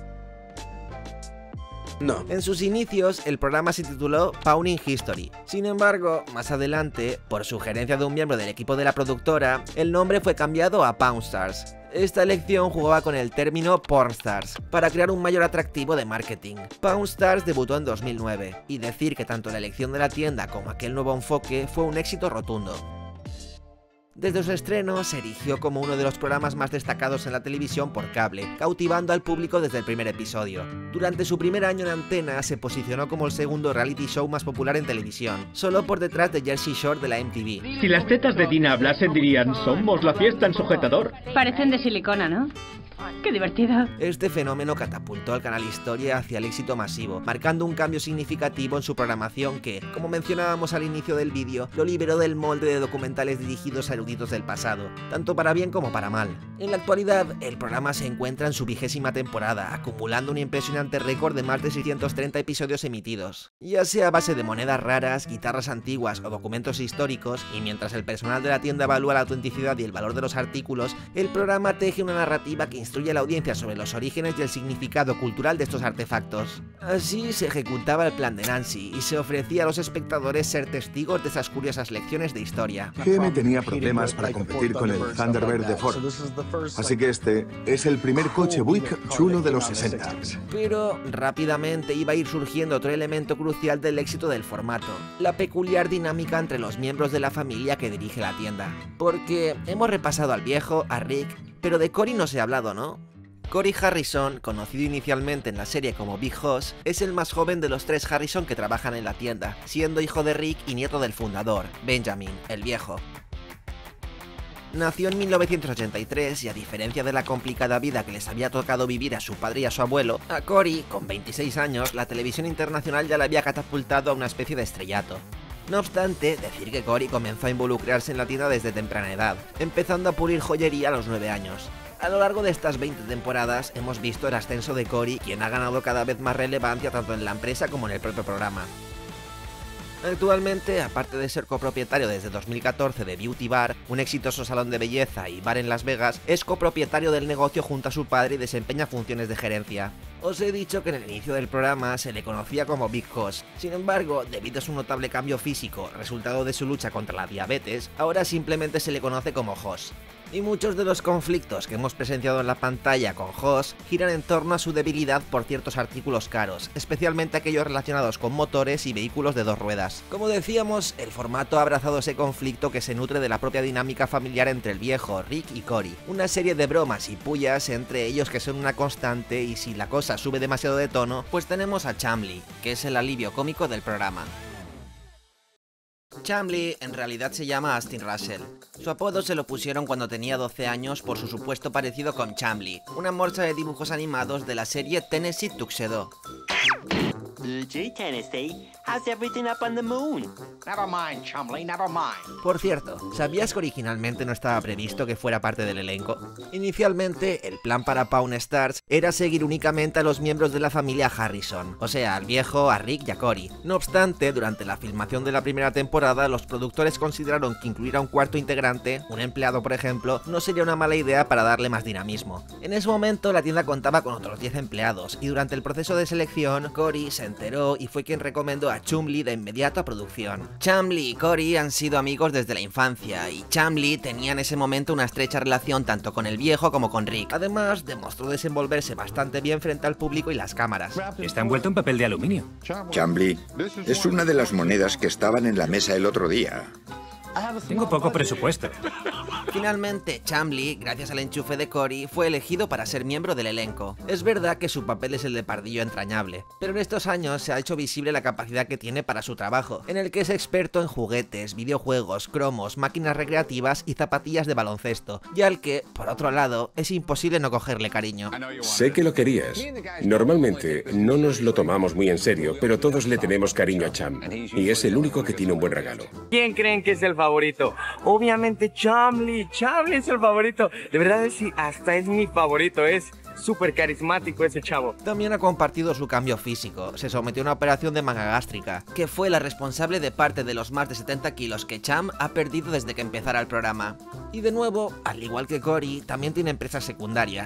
No. En sus inicios, el programa se tituló Pawning History. Sin embargo, más adelante, por sugerencia de un miembro del equipo de la productora, el nombre fue cambiado a Pawn Stars. Esta elección jugaba con el término Pornstars para crear un mayor atractivo de marketing. Pawn Stars debutó en dos mil nueve, y decir que tanto la elección de la tienda como aquel nuevo enfoque fue un éxito rotundo. Desde su estreno se erigió como uno de los programas más destacados en la televisión por cable, cautivando al público desde el primer episodio. Durante su primer año en antena se posicionó como el segundo reality show más popular en televisión, solo por detrás de Jersey Shore de la M T V. Si las tetas de Tina hablasen dirían, somos la fiesta en sujetador. Parecen de silicona, ¿no? ¡Qué divertido! Este fenómeno catapultó al canal Historia hacia el éxito masivo, marcando un cambio significativo en su programación que, como mencionábamos al inicio del vídeo, lo liberó del molde de documentales dirigidos a eruditos del pasado, tanto para bien como para mal. En la actualidad, el programa se encuentra en su vigésima temporada, acumulando un impresionante récord de más de seiscientos treinta episodios emitidos. Ya sea a base de monedas raras, guitarras antiguas o documentos históricos, y mientras el personal de la tienda evalúa la autenticidad y el valor de los artículos, el programa teje una narrativa que instruye a la audiencia sobre los orígenes y el significado cultural de estos artefactos. Así se ejecutaba el plan de Nancy y se ofrecía a los espectadores ser testigos de esas curiosas lecciones de historia. G M tenía problemas para competir con el Thunderbird de Ford, así que este es el primer coche Buick chulo de los sesenta. Pero rápidamente iba a ir surgiendo otro elemento crucial del éxito del formato, la peculiar dinámica entre los miembros de la familia que dirige la tienda. Porque hemos repasado al viejo, a Rick, pero de Cory no se ha hablado, ¿no? Cory Harrison, conocido inicialmente en la serie como Big Hoss, es el más joven de los tres Harrison que trabajan en la tienda, siendo hijo de Rick y nieto del fundador, Benjamin, el viejo. Nació en mil novecientos ochenta y tres y a diferencia de la complicada vida que les había tocado vivir a su padre y a su abuelo, a Cory, con veintiséis años, la televisión internacional ya le había catapultado a una especie de estrellato. No obstante, decir que Cory comenzó a involucrarse en la tienda desde temprana edad, empezando a pulir joyería a los nueve años. A lo largo de estas veinte temporadas hemos visto el ascenso de Cory, quien ha ganado cada vez más relevancia tanto en la empresa como en el propio programa. Actualmente, aparte de ser copropietario desde dos mil catorce de Beauty Bar, un exitoso salón de belleza y bar en Las Vegas, es copropietario del negocio junto a su padre y desempeña funciones de gerencia. Os he dicho que en el inicio del programa se le conocía como Big Hoss. Sin embargo, debido a su notable cambio físico, resultado de su lucha contra la diabetes, ahora simplemente se le conoce como Hoss. Y muchos de los conflictos que hemos presenciado en la pantalla con Hoss giran en torno a su debilidad por ciertos artículos caros, especialmente aquellos relacionados con motores y vehículos de dos ruedas. Como decíamos, el formato ha abrazado ese conflicto que se nutre de la propia dinámica familiar entre el viejo, Rick y Cory. Una serie de bromas y pullas entre ellos que son una constante, y si la cosa sube demasiado de tono, pues tenemos a Chumlee, que es el alivio cómico del programa. Chumlee en realidad se llama Austin Russell. Su apodo se lo pusieron cuando tenía doce años por su supuesto parecido con Chumlee, una morsa de dibujos animados de la serie Tennessee Tuxedo. Gee, Tennessee, how's everything up on the moon? Never mind, Chumlee, never mind. Por cierto, ¿sabías que originalmente no estaba previsto que fuera parte del elenco? Inicialmente, el plan para Pawn Stars era seguir únicamente a los miembros de la familia Harrison, o sea, al viejo, a Rick y a Cory. No obstante, durante la filmación de la primera temporada, los productores consideraron que incluir a un cuarto integrante, un empleado por ejemplo, no sería una mala idea para darle más dinamismo. En ese momento, la tienda contaba con otros diez empleados, y durante el proceso de selección, Cory se enteró y fue quien recomendó a Chumlee de inmediato a producción. Chumlee y Cory han sido amigos desde la infancia, y Chumlee tenía en ese momento una estrecha relación tanto con el viejo como con Rick. Además, demostró desenvolverse bastante bien frente al público y las cámaras. Está envuelto en papel de aluminio. Chumlee, es una de las monedas que estaban en la mesa el otro día. Tengo poco presupuesto. Finalmente, Chumlee, gracias al enchufe de Cory, fue elegido para ser miembro del elenco. Es verdad que su papel es el de pardillo entrañable, pero en estos años se ha hecho visible la capacidad que tiene para su trabajo, en el que es experto en juguetes, videojuegos, cromos, máquinas recreativas y zapatillas de baloncesto, y al que, por otro lado, es imposible no cogerle cariño. Sé que lo querías. Normalmente no nos lo tomamos muy en serio, pero todos le tenemos cariño a Chum, y es el único que tiene un buen regalo. ¿Quién creen que es el favorito? Obviamente Chumlee. Chumlee es el favorito. De verdad, es, hasta es mi favorito. Es súper carismático ese chavo. También ha compartido su cambio físico. Se sometió a una operación de manga gástrica, que fue la responsable de parte de los más de setenta kilos que Chum ha perdido desde que empezara el programa. Y de nuevo, al igual que Cory, también tiene empresas secundarias.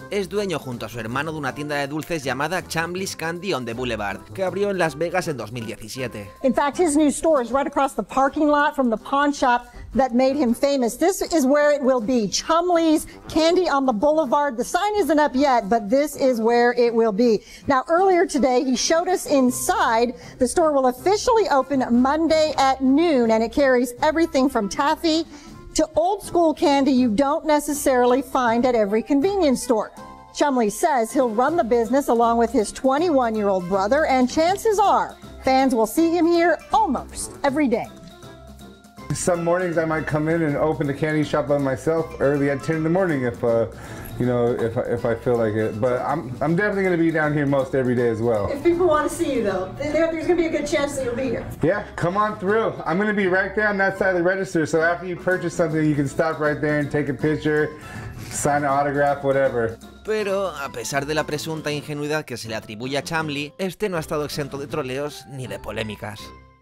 Es dueño junto a su hermano de una tienda de dulces llamada Chambly's Candy on the Boulevard, que abrió en Las Vegas en dos mil diecisiete. In fact, his new store is right across the parking lot from the pawn shop that made him famous. This is where it will be, Chumley's Candy on the Boulevard. The sign isn't up yet, but this is where it will be. Now, earlier today, he showed us inside. The store will officially open Monday at noon, and it carries everything from taffy to old school candy you don't necessarily find at every convenience store. Chumley says he'll run the business along with his twenty-one-year-old brother, and chances are fans will see him here almost every day. Some mornings I might come in and open the candy shop by myself early at ten in the morning if, uh, you know, if, if I feel like it. But I'm, I'm definitely going to be down here most every day as well. If people want to see you, though, there, there's going to be a good chance that you'll be here. Yeah, come on through. I'm going to be right there on that side of the register, so after you purchase something, you can stop right there and take a picture, sign an autograph, whatever. Pero, a pesar de la presunta ingenuidad que se le atribuye a Chumley, este no ha estado exento de troleos ni de polémicas.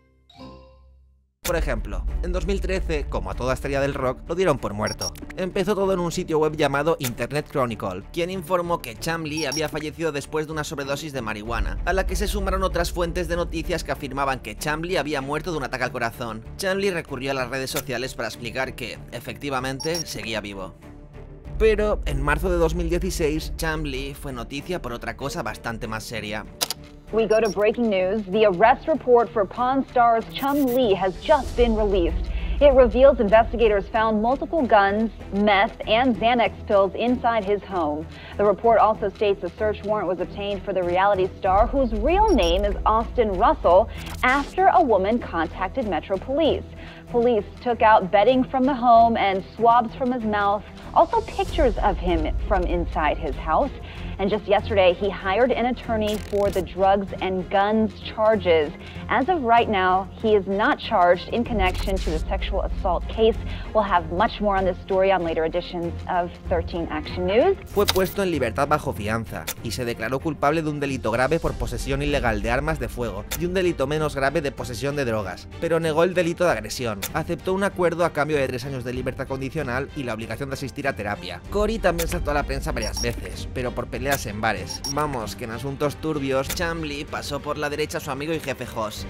Por ejemplo, en dos mil trece, como a toda estrella del rock, lo dieron por muerto. Empezó todo en un sitio web llamado Internet Chronicle, quien informó que Chumley había fallecido después de una sobredosis de marihuana, a la que se sumaron otras fuentes de noticias que afirmaban que Chumley había muerto de un ataque al corazón. Chumley recurrió a las redes sociales para explicar que, efectivamente, seguía vivo. Pero, en marzo de dos mil dieciséis, Chumley fue noticia por otra cosa bastante más seria. We go to breaking news. The arrest report for Pawn Stars Chumley has just been released. It reveals investigators found multiple guns, meth, and Xanax pills inside his home. The report also states a search warrant was obtained for the reality star, whose real name is Austin Russell, after a woman contacted Metro Police. Police took out bedding from the home and swabs from his mouth, also pictures of him from inside his house. And just yesterday, he hired an attorney for the drugs and guns charges. As of right now, he is not charged in connection to the sexual assault case. We'll have much more on this story on later editions of thirteen Action News. Fue puesto en libertad bajo fianza y se declaró culpable de un delito grave por posesión ilegal de armas de fuego y un delito menos grave de posesión de drogas, pero negó el delito de agresión. Aceptó un acuerdo a cambio de tres años de libertad condicional y la obligación de asistir a terapia. Cory también saltó a la prensa varias veces, pero por peleas en bares. Vamos, que en asuntos turbios, Chumley pasó por la derecha a su amigo y jefe Hoss.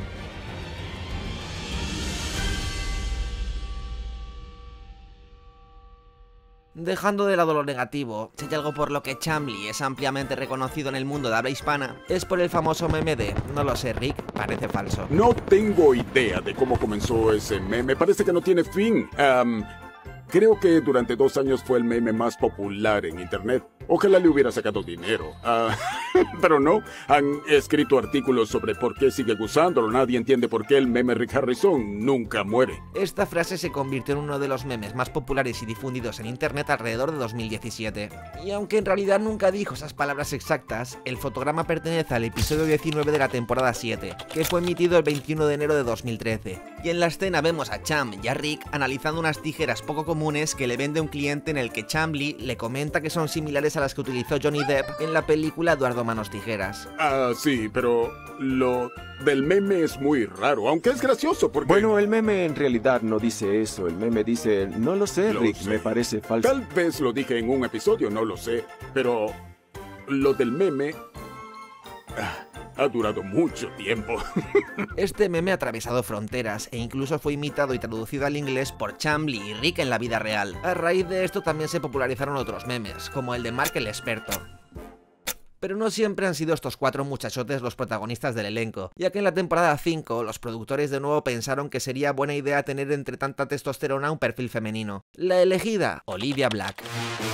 Dejando de lado lo negativo, si hay algo por lo que Chumley es ampliamente reconocido en el mundo de habla hispana, es por el famoso meme de "no lo sé, Rick, parece falso". No tengo idea de cómo comenzó ese meme, parece que no tiene fin. Um, creo que durante dos años fue el meme más popular en internet. Ojalá le hubiera sacado dinero. Uh, pero no, han escrito artículos sobre por qué sigue usándolo. Nadie entiende por qué el meme Rick Harrison nunca muere. Esta frase se convirtió en uno de los memes más populares y difundidos en internet alrededor de dos mil diecisiete. Y aunque en realidad nunca dijo esas palabras exactas, el fotograma pertenece al episodio diecinueve de la temporada siete, que fue emitido el veintiuno de enero de dos mil trece. Y en la escena vemos a Chum y a Rick analizando unas tijeras poco comunes que le vende un cliente, en el que Chumley le comenta que son similares a las que utilizó Johnny Depp en la película Eduardo Manos Tijeras. Ah, sí, pero lo del meme es muy raro, aunque es gracioso porque... Bueno, el meme en realidad no dice eso. El meme dice, no lo sé, Rick, me parece falso. Tal vez lo dije en un episodio, no lo sé, pero lo del meme... Ah, ha durado mucho tiempo. Este meme ha atravesado fronteras e incluso fue imitado y traducido al inglés por Chumley y Rick en la vida real. A raíz de esto también se popularizaron otros memes, como el de Mark el experto. Pero no siempre han sido estos cuatro muchachotes los protagonistas del elenco, ya que en la temporada cinco los productores de nuevo pensaron que sería buena idea tener entre tanta testosterona un perfil femenino. La elegida, Olivia Black.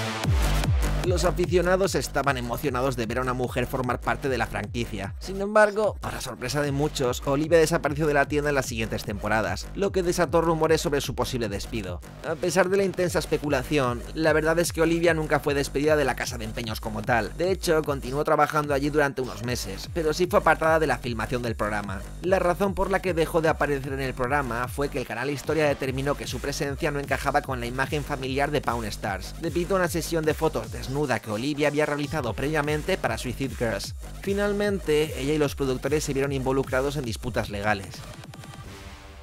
Los aficionados estaban emocionados de ver a una mujer formar parte de la franquicia. Sin embargo, para sorpresa de muchos, Olivia desapareció de la tienda en las siguientes temporadas, lo que desató rumores sobre su posible despido. A pesar de la intensa especulación, la verdad es que Olivia nunca fue despedida de la casa de empeños como tal. De hecho, continuó trabajando allí durante unos meses, pero sí fue apartada de la filmación del programa. La razón por la que dejó de aparecer en el programa fue que el canal Historia determinó que su presencia no encajaba con la imagen familiar de Pawn Stars, debido a una sesión de fotos desnudas que Olivia había realizado previamente para Suicide Girls. Finalmente, ella y los productores se vieron involucrados en disputas legales.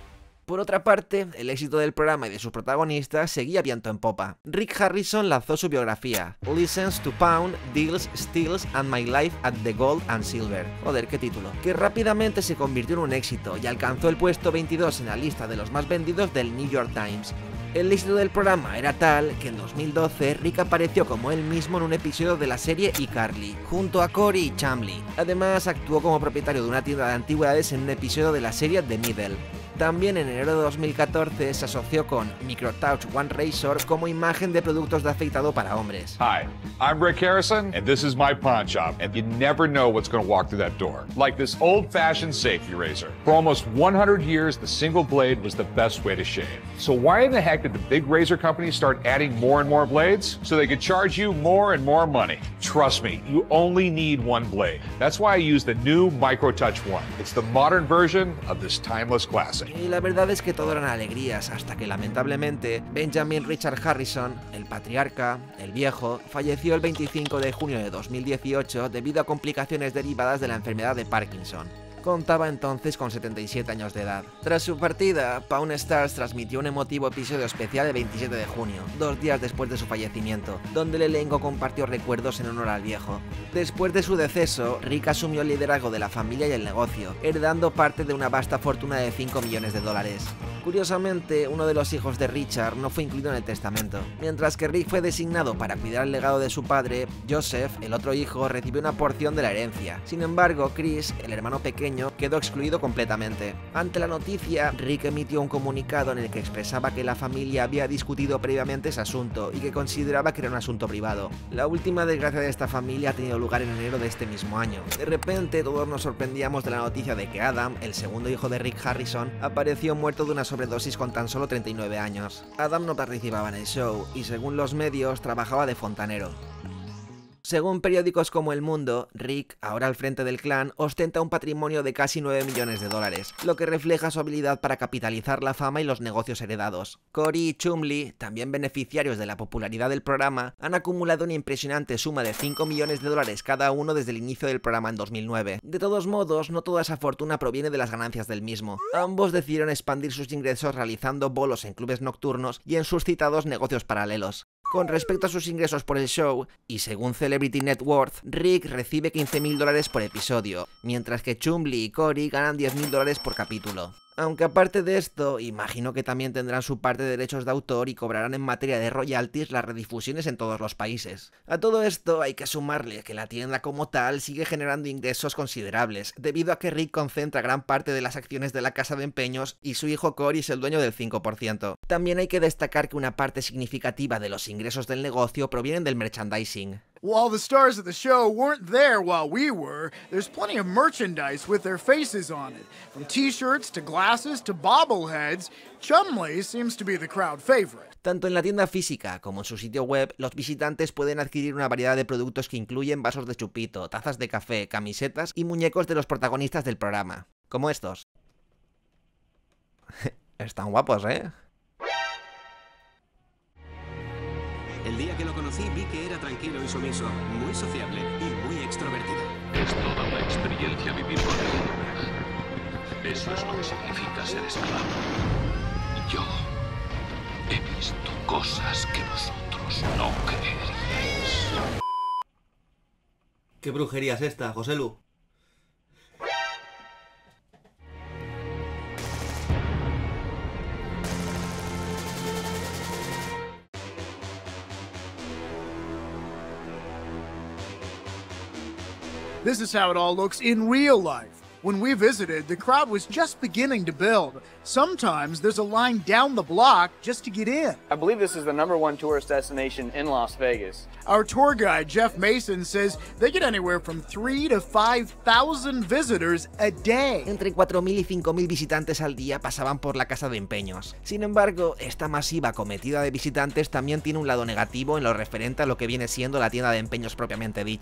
Por otra parte, el éxito del programa y de sus protagonistas seguía viento en popa. Rick Harrison lanzó su biografía, Listens to Pound, Deals, Steals and My Life at the Gold and Silver. Joder, qué título. Que rápidamente se convirtió en un éxito y alcanzó el puesto veintidós en la lista de los más vendidos del New York Times. El éxito del programa era tal que en dos mil doce Rick apareció como él mismo en un episodio de la serie iCarly, junto a Cory y Chumlee. Además, actuó como propietario de una tienda de antigüedades en un episodio de la serie The Middle. También en enero de dos mil catorce se asoció con Microtouch One Razor como imagen de productos de afeitado para hombres. Hi, I'm Rick Harrison, and this is my pawn shop, and you never know what's going to walk through that door. Like this old-fashioned safety razor. For almost one hundred years, the single blade was the best way to shave. So why in the heck did the big razor companies start adding more and more blades? So they could charge you more and more money. Trust me, you only need one blade. That's why I use the new Microtouch One. It's the modern version of this timeless classic. Y la verdad es que todo eran alegrías, hasta que lamentablemente Benjamin Richard Harrison, el patriarca, el viejo, falleció el veinticinco de junio de dos mil dieciocho debido a complicaciones derivadas de la enfermedad de Parkinson. Contaba entonces con setenta y siete años de edad. Tras su partida, Pawn Stars transmitió un emotivo episodio especial el veintisiete de junio, dos días después de su fallecimiento, donde el elenco compartió recuerdos en honor al viejo. Después de su deceso, Rick asumió el liderazgo de la familia y el negocio, heredando parte de una vasta fortuna de cinco millones de dólares. Curiosamente, uno de los hijos de Richard no fue incluido en el testamento. Mientras que Rick fue designado para cuidar el legado de su padre, Joseph, el otro hijo, recibió una porción de la herencia. Sin embargo, Chris, el hermano pequeño, quedó excluido completamente. Ante la noticia, Rick emitió un comunicado en el que expresaba que la familia había discutido previamente ese asunto y que consideraba que era un asunto privado. La última desgracia de esta familia ha tenido lugar en enero de este mismo año. De repente, todos nos sorprendíamos de la noticia de que Adam, el segundo hijo de Rick Harrison, apareció muerto de una sobredosis con tan solo treinta y nueve años. Adam no participaba en el show y, según los medios, trabajaba de fontanero. Según periódicos como El Mundo, Rick, ahora al frente del clan, ostenta un patrimonio de casi nueve millones de dólares, lo que refleja su habilidad para capitalizar la fama y los negocios heredados. Cory y Chumlee, también beneficiarios de la popularidad del programa, han acumulado una impresionante suma de cinco millones de dólares cada uno desde el inicio del programa en dos mil nueve. De todos modos, no toda esa fortuna proviene de las ganancias del mismo. Ambos decidieron expandir sus ingresos realizando bolos en clubes nocturnos y en sus citados negocios paralelos. Con respecto a sus ingresos por el show, y según Celebrity Net Worth, Rick recibe quince mil dólares por episodio, mientras que Chumlee y Cory ganan diez mil dólares por capítulo. Aunque aparte de esto, imagino que también tendrán su parte de derechos de autor y cobrarán en materia de royalties las redifusiones en todos los países. A todo esto hay que sumarle que la tienda como tal sigue generando ingresos considerables, debido a que Rick concentra gran parte de las acciones de la casa de empeños y su hijo Cory es el dueño del cinco por ciento. También hay que destacar que una parte significativa de los ingresos del negocio provienen del merchandising. While the stars of the show weren't there while we were, there's plenty of merchandise with their faces on it. From t-shirts to glasses to bobbleheads, Chumlee seems to be the crowd favorite. Tanto en la tienda física como en su sitio web, los visitantes pueden adquirir una variedad de productos que incluyen vasos de chupito, tazas de café, camisetas y muñecos de los protagonistas del programa, como estos. Están guapos, ¿eh? El día que lo conocí vi que era tranquilo y sumiso, muy sociable y muy extrovertido. Es toda una experiencia vivir con él. Eso es lo que significa ser esclavo. Yo he visto cosas que vosotros no creeríais. ¿Qué brujería es esta, José Lu? This is how it all looks in real life. When we visited, the crowd was just beginning to build. Sometimes there's a line down the block just to get in. I believe this is the number one tourist destination in Las Vegas. Our tour guide, Jeff Mason, says they get anywhere from three to five thousand visitors a day. Entre cuatro mil y cinco mil visitantes al día pasaban por la casa de empeños. Sin embargo, esta masiva acometida de visitantes también tiene un lado negativo en lo referente a lo que viene siendo la tienda de empeños propiamente dicha.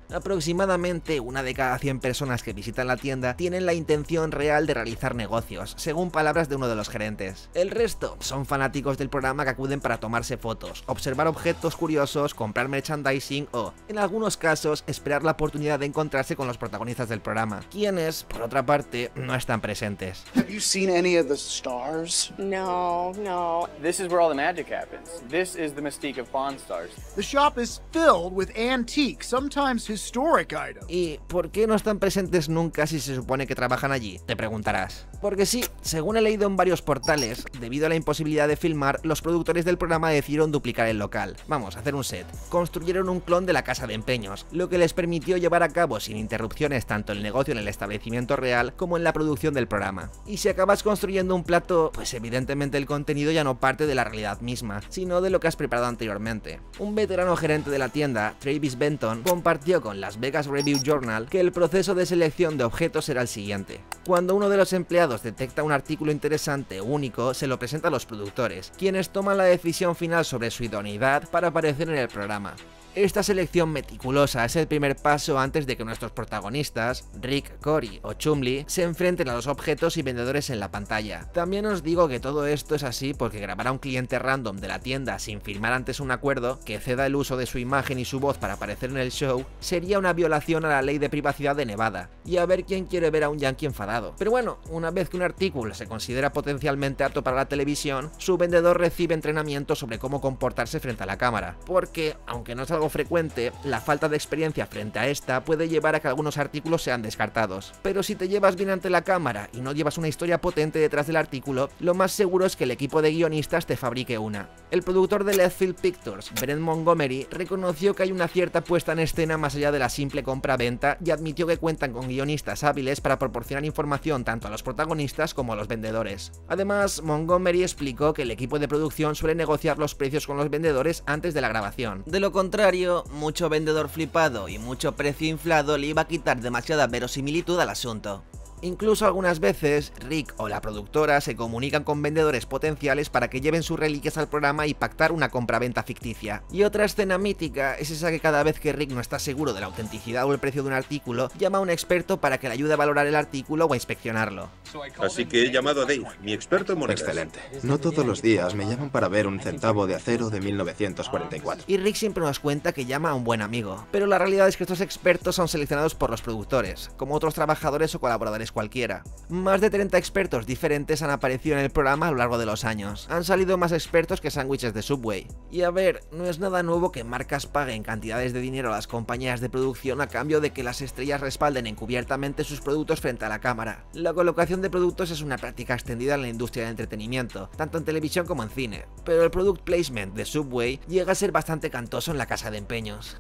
Aproximadamente una de cada cien personas que visitan la tienda tienen la intención real de realizar negocios, según palabras de uno de los gerentes. El resto son fanáticos del programa que acuden para tomarse fotos, observar objetos curiosos, comprar merchandising o, en algunos casos, esperar la oportunidad de encontrarse con los protagonistas del programa, quienes, por otra parte, no están presentes. Have you seen any of the stars? No, no. This is where all the magic happens. This is the mystique of Pawn Stars. The shop is filled with antiques, sometimes historic items. ¿Y por qué no están presentes nunca si se supone que trabajan allí? Te preguntarás. Porque sí, según he leído en varios portales, debido a la imposibilidad de filmar, los productores del programa decidieron duplicar el local. Vamos, hacer un set. Construyeron un clon de la casa de empeños, lo que les permitió llevar a cabo sin interrupciones tanto el negocio en el establecimiento real como en la producción del programa. Y si acabas construyendo un plato, pues evidentemente el contenido ya no parte de la realidad misma, sino de lo que has preparado anteriormente. Un veterano gerente de la tienda, Travis Benton, compartió con Las Vegas Review Journal que el proceso de selección de objetos era el siguiente. Cuando uno de los empleados detecta un artículo interesante o único, se lo presenta a los productores, quienes toman la decisión final sobre su idoneidad para aparecer en el programa. Esta selección meticulosa es el primer paso antes de que nuestros protagonistas, Rick, Cory o Chumlee, se enfrenten a los objetos y vendedores en la pantalla. También os digo que todo esto es así porque grabar a un cliente random de la tienda sin firmar antes un acuerdo que ceda el uso de su imagen y su voz para aparecer en el show sería una violación a la ley de privacidad de Nevada, y a ver quién quiere ver a un yankee enfadado. Pero bueno, una vez que un artículo se considera potencialmente apto para la televisión, su vendedor recibe entrenamiento sobre cómo comportarse frente a la cámara, porque, aunque no es algo frecuente, la falta de experiencia frente a esta puede llevar a que algunos artículos sean descartados. Pero si te llevas bien ante la cámara y no llevas una historia potente detrás del artículo, lo más seguro es que el equipo de guionistas te fabrique una. El productor de Leftfield Pictures, Brent Montgomery, reconoció que hay una cierta puesta en escena más allá de la simple compra-venta y admitió que cuentan con guionistas hábiles para proporcionar información tanto a los protagonistas como a los vendedores. Además, Montgomery explicó que el equipo de producción suele negociar los precios con los vendedores antes de la grabación. De lo contrario, mucho vendedor flipado y mucho precio inflado le iba a quitar demasiada verosimilitud al asunto. Incluso algunas veces, Rick o la productora se comunican con vendedores potenciales para que lleven sus reliquias al programa y pactar una compraventa ficticia. Y otra escena mítica es esa que cada vez que Rick no está seguro de la autenticidad o el precio de un artículo, llama a un experto para que le ayude a valorar el artículo o a inspeccionarlo. Así que he llamado a Dave, mi experto en monedas. Excelente. No todos los días me llaman para ver un centavo de acero de mil novecientos cuarenta y cuatro. Y Rick siempre nos cuenta que llama a un buen amigo. Pero la realidad es que estos expertos son seleccionados por los productores, como otros trabajadores o colaboradores cualquiera. Más de treinta expertos diferentes han aparecido en el programa a lo largo de los años. Han salido más expertos que sándwiches de Subway. Y a ver, no es nada nuevo que marcas paguen cantidades de dinero a las compañías de producción a cambio de que las estrellas respalden encubiertamente sus productos frente a la cámara. La colocación de productos es una práctica extendida en la industria del entretenimiento, tanto en televisión como en cine, pero el product placement de Subway llega a ser bastante cantoso en la casa de empeños.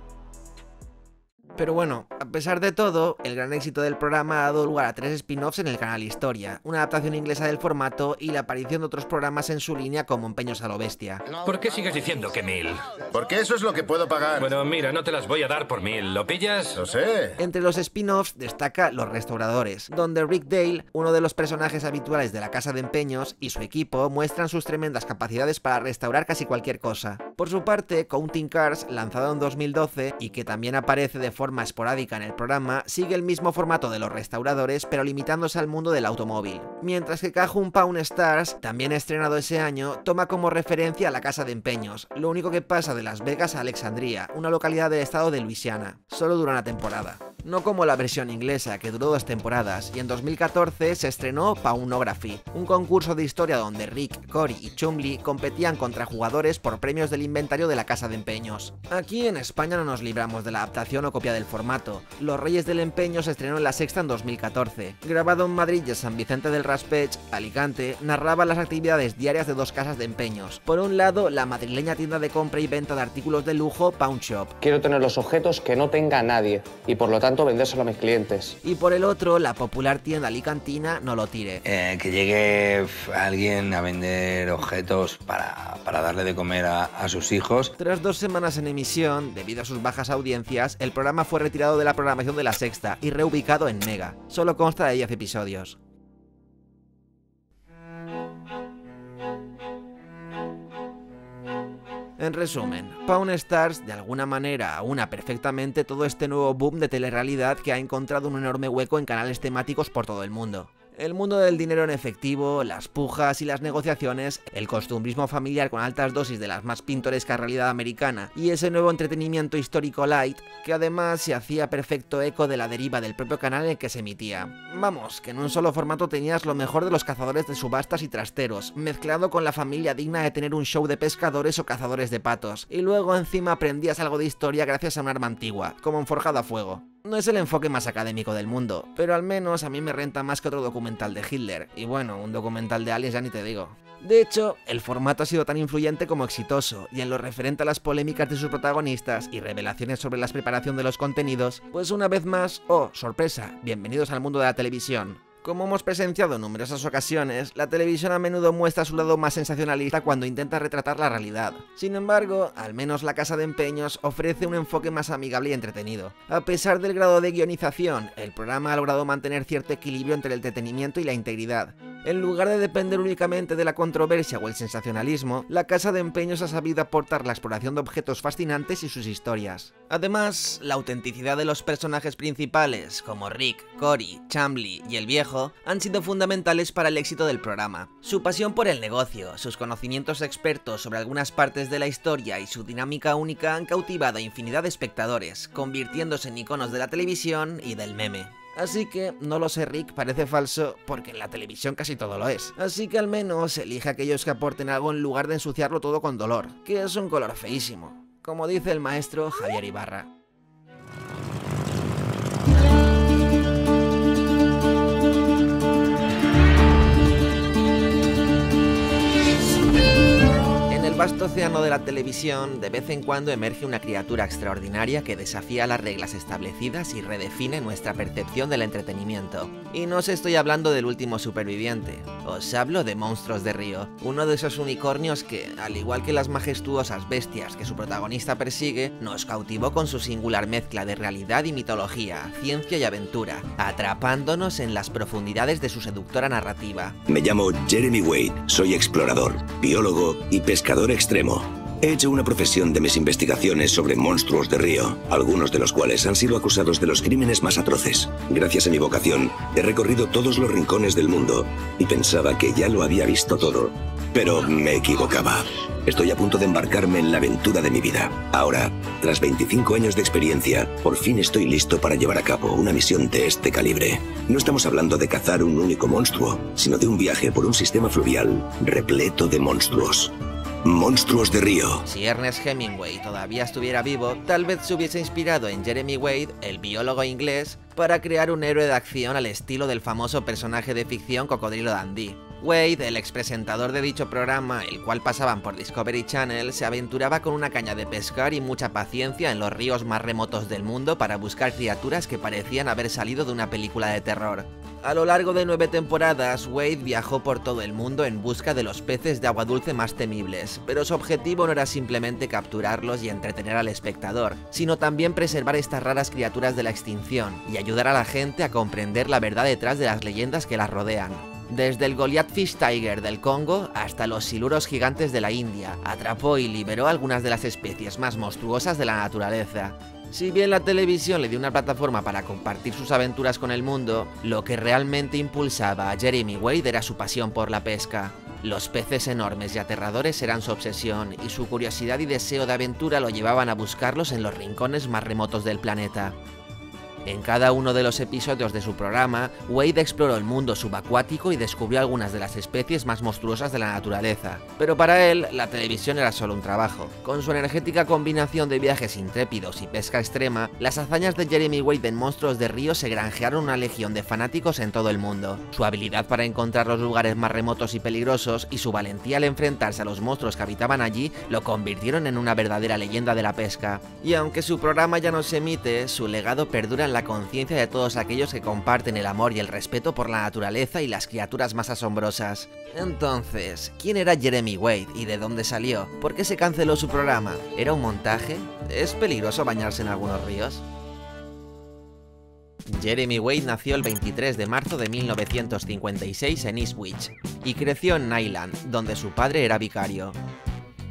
Pero bueno, a pesar de todo, el gran éxito del programa ha dado lugar a tres spin-offs en el canal Historia, una adaptación inglesa del formato y la aparición de otros programas en su línea como Empeños a lo Bestia. ¿Por qué sigues diciendo que mil? Porque eso es lo que puedo pagar. Bueno, mira, no te las voy a dar por mil, ¿lo pillas? Lo sé. Entre los spin-offs destaca Los Restauradores, donde Rick Dale, uno de los personajes habituales de la casa de empeños, y su equipo muestran sus tremendas capacidades para restaurar casi cualquier cosa. Por su parte, Counting Cars, lanzado en dos mil doce y que también aparece de forma esporádica en el programa, sigue el mismo formato de Los Restauradores pero limitándose al mundo del automóvil, mientras que Cajun Pawn Stars, también estrenado ese año, toma como referencia a la casa de empeños, lo único que pasa de Las Vegas a Alexandria, una localidad del estado de Luisiana. Solo dura una temporada. No como la versión inglesa, que duró dos temporadas, y en dos mil catorce se estrenó Pawnography, un concurso de historia donde Rick, Cory y Chumlee competían contra jugadores por premios del inventario de la casa de empeños. Aquí en España no nos libramos de la adaptación o copia del formato. Los Reyes del Empeño se estrenó en La Sexta en dos mil catorce. Grabado en Madrid y en San Vicente del Raspeig, Alicante, narraba las actividades diarias de dos casas de empeños. Por un lado, la madrileña tienda de compra y venta de artículos de lujo Pawn Shop. Quiero tener los objetos que no tenga nadie y por lo tanto vendérselo a mis clientes. Y por el otro, la popular tienda alicantina No Lo Tire. Eh, que llegue alguien a vender objetos para, para darle de comer a, a sus hijos. Tras dos semanas en emisión, debido a sus bajas audiencias, el programa fue retirado de la programación de La Sexta y reubicado en Mega. Solo consta de diez episodios. En resumen, Pawn Stars de alguna manera aúna perfectamente todo este nuevo boom de telerrealidad que ha encontrado un enorme hueco en canales temáticos por todo el mundo. El mundo del dinero en efectivo, las pujas y las negociaciones, el costumbrismo familiar con altas dosis de la más pintoresca realidad americana y ese nuevo entretenimiento histórico light que además se hacía perfecto eco de la deriva del propio canal en el que se emitía. Vamos, que en un solo formato tenías lo mejor de los cazadores de subastas y trasteros, mezclado con la familia digna de tener un show de pescadores o cazadores de patos, y luego encima aprendías algo de historia gracias a un arma antigua, como en Forjado a Fuego. No es el enfoque más académico del mundo, pero al menos a mí me renta más que otro documental de Hitler, y bueno, un documental de aliens ya ni te digo. De hecho, el formato ha sido tan influyente como exitoso, y en lo referente a las polémicas de sus protagonistas y revelaciones sobre la preparación de los contenidos, pues una vez más, oh, sorpresa, bienvenidos al mundo de la televisión. Como hemos presenciado en numerosas ocasiones, la televisión a menudo muestra su lado más sensacionalista cuando intenta retratar la realidad. Sin embargo, al menos La Casa de Empeños ofrece un enfoque más amigable y entretenido. A pesar del grado de guionización, el programa ha logrado mantener cierto equilibrio entre el entretenimiento y la integridad. En lugar de depender únicamente de la controversia o el sensacionalismo, La Casa de Empeños ha sabido aportar la exploración de objetos fascinantes y sus historias. Además, la autenticidad de los personajes principales, como Rick, Cory, Chumlee y el viejo, han sido fundamentales para el éxito del programa. Su pasión por el negocio, sus conocimientos expertos sobre algunas partes de la historia y su dinámica única han cautivado a infinidad de espectadores, convirtiéndose en iconos de la televisión y del meme. Así que, no lo sé Rick, parece falso, porque en la televisión casi todo lo es. Así que al menos elige a aquellos que aporten algo en lugar de ensuciarlo todo con dolor, que es un color feísimo, como dice el maestro Javier Ibarra. En el vasto océano de la televisión, de vez en cuando emerge una criatura extraordinaria que desafía las reglas establecidas y redefine nuestra percepción del entretenimiento. Y no os estoy hablando del último superviviente, os hablo de Monstruos de Río, uno de esos unicornios que, al igual que las majestuosas bestias que su protagonista persigue, nos cautivó con su singular mezcla de realidad y mitología, ciencia y aventura, atrapándonos en las profundidades de su seductora narrativa. Me llamo Jeremy Wade, soy explorador, biólogo y pescador extremo. He hecho una profesión de mis investigaciones sobre monstruos de río, algunos de los cuales han sido acusados de los crímenes más atroces. Gracias a mi vocación, he recorrido todos los rincones del mundo y pensaba que ya lo había visto todo. Pero me equivocaba. Estoy a punto de embarcarme en la aventura de mi vida. Ahora, tras veinticinco años de experiencia, por fin estoy listo para llevar a cabo una misión de este calibre. No estamos hablando de cazar un único monstruo, sino de un viaje por un sistema fluvial repleto de monstruos. Monstruos de Río. Si Ernest Hemingway todavía estuviera vivo, tal vez se hubiese inspirado en Jeremy Wade, el biólogo inglés, para crear un héroe de acción al estilo del famoso personaje de ficción Cocodrilo Dundee. Wade, el expresentador de dicho programa, el cual pasaban por Discovery Channel, se aventuraba con una caña de pescar y mucha paciencia en los ríos más remotos del mundo para buscar criaturas que parecían haber salido de una película de terror. A lo largo de nueve temporadas, Wade viajó por todo el mundo en busca de los peces de agua dulce más temibles, pero su objetivo no era simplemente capturarlos y entretener al espectador, sino también preservar estas raras criaturas de la extinción y ayudar a la gente a comprender la verdad detrás de las leyendas que las rodean. Desde el Goliath Fish Tiger del Congo hasta los siluros gigantes de la India, atrapó y liberó algunas de las especies más monstruosas de la naturaleza. Si bien la televisión le dio una plataforma para compartir sus aventuras con el mundo, lo que realmente impulsaba a Jeremy Wade era su pasión por la pesca. Los peces enormes y aterradores eran su obsesión, y su curiosidad y deseo de aventura lo llevaban a buscarlos en los rincones más remotos del planeta. En cada uno de los episodios de su programa, Wade exploró el mundo subacuático y descubrió algunas de las especies más monstruosas de la naturaleza. Pero para él, la televisión era solo un trabajo. Con su energética combinación de viajes intrépidos y pesca extrema, las hazañas de Jeremy Wade en Monstruos de Río se granjearon una legión de fanáticos en todo el mundo. Su habilidad para encontrar los lugares más remotos y peligrosos y su valentía al enfrentarse a los monstruos que habitaban allí lo convirtieron en una verdadera leyenda de la pesca. Y aunque su programa ya no se emite, su legado perdura en la conciencia de todos aquellos que comparten el amor y el respeto por la naturaleza y las criaturas más asombrosas. Entonces, ¿quién era Jeremy Wade y de dónde salió? ¿Por qué se canceló su programa? ¿Era un montaje? ¿Es peligroso bañarse en algunos ríos? Jeremy Wade nació el veintitrés de marzo de mil novecientos cincuenta y seis en Ipswich y creció en Nyland, donde su padre era vicario.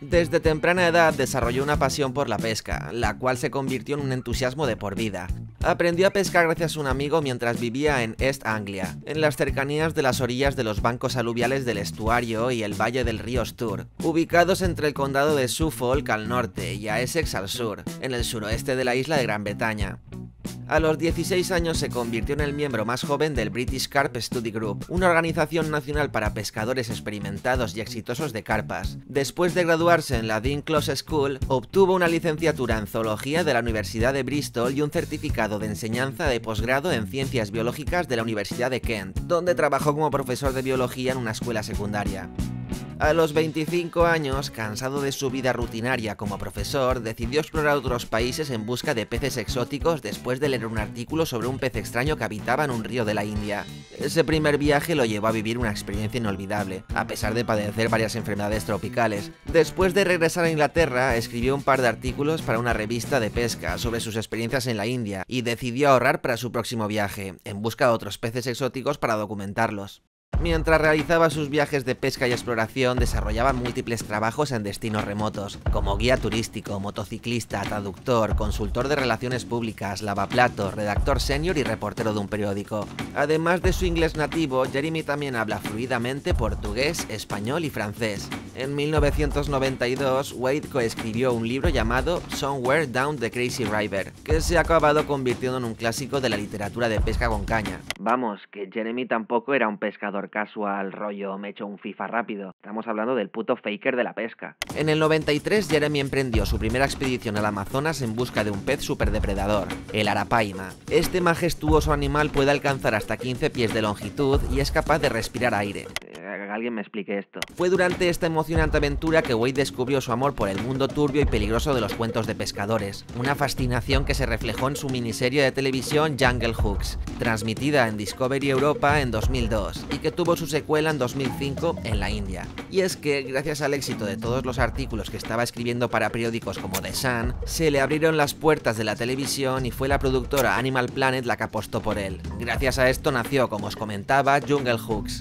Desde temprana edad desarrolló una pasión por la pesca, la cual se convirtió en un entusiasmo de por vida. Aprendió a pescar gracias a un amigo mientras vivía en East Anglia, en las cercanías de las orillas de los bancos aluviales del estuario y el valle del río Stour, ubicados entre el condado de Suffolk al norte y a Essex al sur, en el suroeste de la isla de Gran Bretaña. A los dieciséis años se convirtió en el miembro más joven del British Carp Study Group, una organización nacional para pescadores experimentados y exitosos de carpas. Después de graduarse en la Dean Close School, obtuvo una licenciatura en zoología de la Universidad de Bristol y un certificado de enseñanza de posgrado en ciencias biológicas de la Universidad de Kent, donde trabajó como profesor de biología en una escuela secundaria. A los veinticinco años, cansado de su vida rutinaria como profesor, decidió explorar otros países en busca de peces exóticos después de leer un artículo sobre un pez extraño que habitaba en un río de la India. Ese primer viaje lo llevó a vivir una experiencia inolvidable, a pesar de padecer varias enfermedades tropicales. Después de regresar a Inglaterra, escribió un par de artículos para una revista de pesca sobre sus experiencias en la India y decidió ahorrar para su próximo viaje, en busca de otros peces exóticos para documentarlos. Mientras realizaba sus viajes de pesca y exploración, desarrollaba múltiples trabajos en destinos remotos, como guía turístico, motociclista, traductor, consultor de relaciones públicas, lavaplatos, redactor senior y reportero de un periódico. Además de su inglés nativo, Jeremy también habla fluidamente portugués, español y francés. En mil novecientos noventa y dos, Wade coescribió un libro llamado Somewhere Down the Crazy River, que se ha acabado convirtiendo en un clásico de la literatura de pesca con caña. Vamos, que Jeremy tampoco era un pescador casual, rollo me echo un FIFA rápido. Estamos hablando del puto faker de la pesca. En el noventa y tres, Jeremy emprendió su primera expedición al Amazonas en busca de un pez superdepredador, el arapaima. Este majestuoso animal puede alcanzar hasta quince pies de longitud y es capaz de respirar aire. Eh, alguien me explique esto. Fue durante esta emocionante aventura que Wade descubrió su amor por el mundo turbio y peligroso de los cuentos de pescadores, una fascinación que se reflejó en su miniserie de televisión Jungle Hooks, transmitida en Discovery Europa en dos mil dos, y que tuvo su secuela en dos mil cinco en la India. Y es que, gracias al éxito de todos los artículos que estaba escribiendo para periódicos como The Sun, se le abrieron las puertas de la televisión y fue la productora Animal Planet la que apostó por él. Gracias a esto nació, como os comentaba, Jungle Hooks.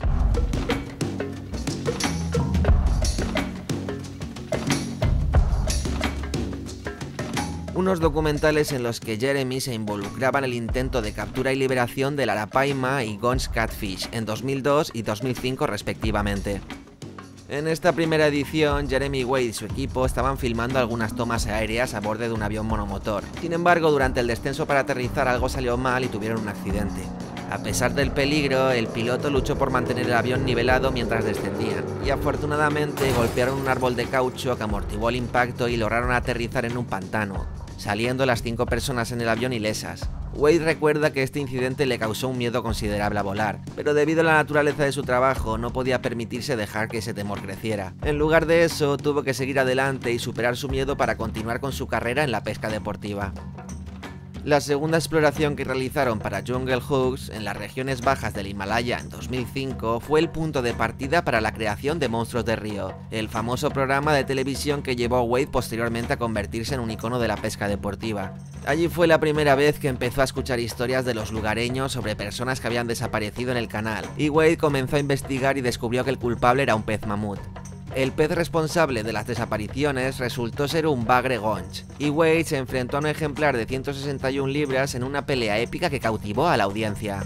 Unos documentales en los que Jeremy se involucraba en el intento de captura y liberación del arapaima y Gons Catfish en dos mil dos y dos mil cinco respectivamente. En esta primera edición, Jeremy Wade y su equipo estaban filmando algunas tomas aéreas a bordo de un avión monomotor. Sin embargo, durante el descenso para aterrizar algo salió mal y tuvieron un accidente. A pesar del peligro, el piloto luchó por mantener el avión nivelado mientras descendían, y afortunadamente golpearon un árbol de caucho que amortiguó el impacto y lograron aterrizar en un pantano, saliendo las cinco personas en el avión ilesas. Wade recuerda que este incidente le causó un miedo considerable a volar, pero debido a la naturaleza de su trabajo no podía permitirse dejar que ese temor creciera. En lugar de eso, tuvo que seguir adelante y superar su miedo para continuar con su carrera en la pesca deportiva. La segunda exploración que realizaron para Jungle Hooks en las regiones bajas del Himalaya en dos mil cinco fue el punto de partida para la creación de Monstruos de Río, el famoso programa de televisión que llevó a Wade posteriormente a convertirse en un icono de la pesca deportiva. Allí fue la primera vez que empezó a escuchar historias de los lugareños sobre personas que habían desaparecido en el canal, y Wade comenzó a investigar y descubrió que el culpable era un pez mamut. El pez responsable de las desapariciones resultó ser un bagre gonch, y Wade se enfrentó a un ejemplar de ciento sesenta y una libras en una pelea épica que cautivó a la audiencia.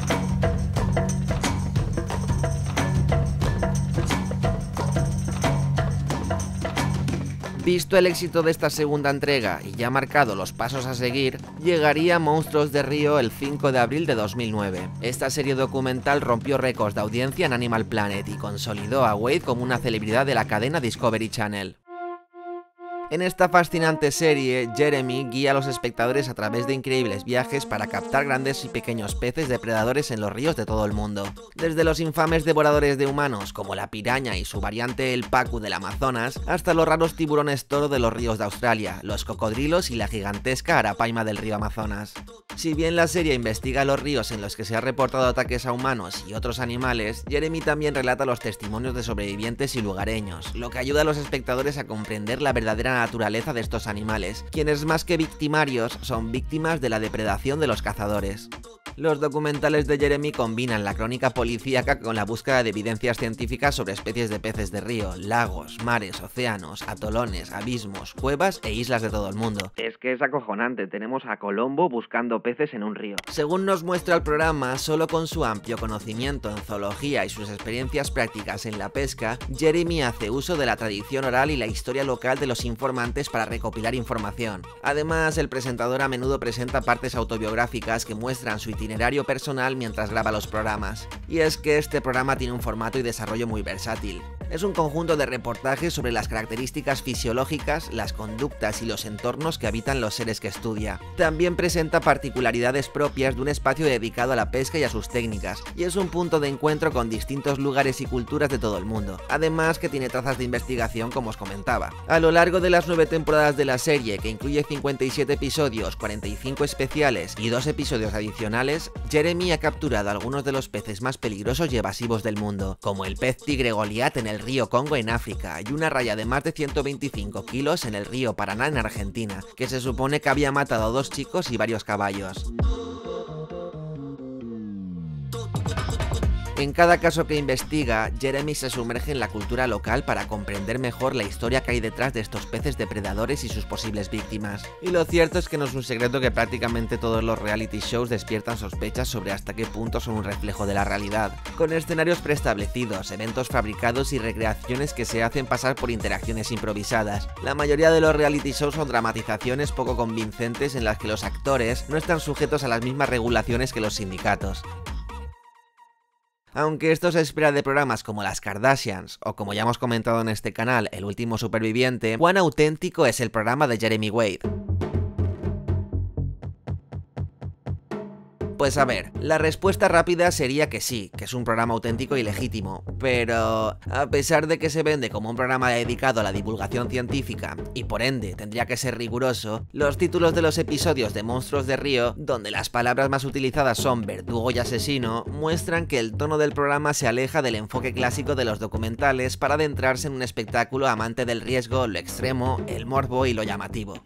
Visto el éxito de esta segunda entrega y ya marcado los pasos a seguir, llegaría Monstruos de Río el cinco de abril de dos mil nueve. Esta serie documental rompió récords de audiencia en Animal Planet y consolidó a Wade como una celebridad de la cadena Discovery Channel. En esta fascinante serie, Jeremy guía a los espectadores a través de increíbles viajes para captar grandes y pequeños peces depredadores en los ríos de todo el mundo. Desde los infames devoradores de humanos, como la piraña y su variante el pacu del Amazonas, hasta los raros tiburones toro de los ríos de Australia, los cocodrilos y la gigantesca arapaima del río Amazonas. Si bien la serie investiga los ríos en los que se han reportado ataques a humanos y otros animales, Jeremy también relata los testimonios de sobrevivientes y lugareños, lo que ayuda a los espectadores a comprender la verdadera naturaleza de estos animales, quienes más que victimarios son víctimas de la depredación de los cazadores. Los documentales de Jeremy combinan la crónica policíaca con la búsqueda de evidencias científicas sobre especies de peces de río, lagos, mares, océanos, atolones, abismos, cuevas e islas de todo el mundo. Es que es acojonante, tenemos a Colombo buscando peces en un río. Según nos muestra el programa, solo con su amplio conocimiento en zoología y sus experiencias prácticas en la pesca, Jeremy hace uso de la tradición oral y la historia local de los informantes para recopilar información. Además, el presentador a menudo presenta partes autobiográficas que muestran su itinerario personal mientras graba los programas. Y es que este programa tiene un formato y desarrollo muy versátil. Es un conjunto de reportajes sobre las características fisiológicas, las conductas y los entornos que habitan los seres que estudia. También presenta particularidades propias de un espacio dedicado a la pesca y a sus técnicas, y es un punto de encuentro con distintos lugares y culturas de todo el mundo. Además que tiene trazas de investigación, como os comentaba. A lo largo de las nueve temporadas de la serie, que incluye cincuenta y siete episodios, cuarenta y cinco especiales y dos episodios adicionales, Jeremy ha capturado algunos de los peces más peligrosos y evasivos del mundo, como el pez tigre Goliat en el río Congo en África y una raya de más de ciento veinticinco kilos en el río Paraná en Argentina, que se supone que había matado a dos chicos y varios caballos. En cada caso que investiga, Jeremy se sumerge en la cultura local para comprender mejor la historia que hay detrás de estos peces depredadores y sus posibles víctimas. Y lo cierto es que no es un secreto que prácticamente todos los reality shows despiertan sospechas sobre hasta qué punto son un reflejo de la realidad, con escenarios preestablecidos, eventos fabricados y recreaciones que se hacen pasar por interacciones improvisadas. La mayoría de los reality shows son dramatizaciones poco convincentes en las que los actores no están sujetos a las mismas regulaciones que los sindicatos. Aunque esto se espera de programas como Las Kardashians, o como ya hemos comentado en este canal, El Último Superviviente, ¿cuán auténtico es el programa de Jeremy Wade? Pues a ver, la respuesta rápida sería que sí, que es un programa auténtico y legítimo, pero a pesar de que se vende como un programa dedicado a la divulgación científica, y por ende tendría que ser riguroso, los títulos de los episodios de Monstruos de Río, donde las palabras más utilizadas son verdugo y asesino, muestran que el tono del programa se aleja del enfoque clásico de los documentales para adentrarse en un espectáculo amante del riesgo, lo extremo, el morbo y lo llamativo.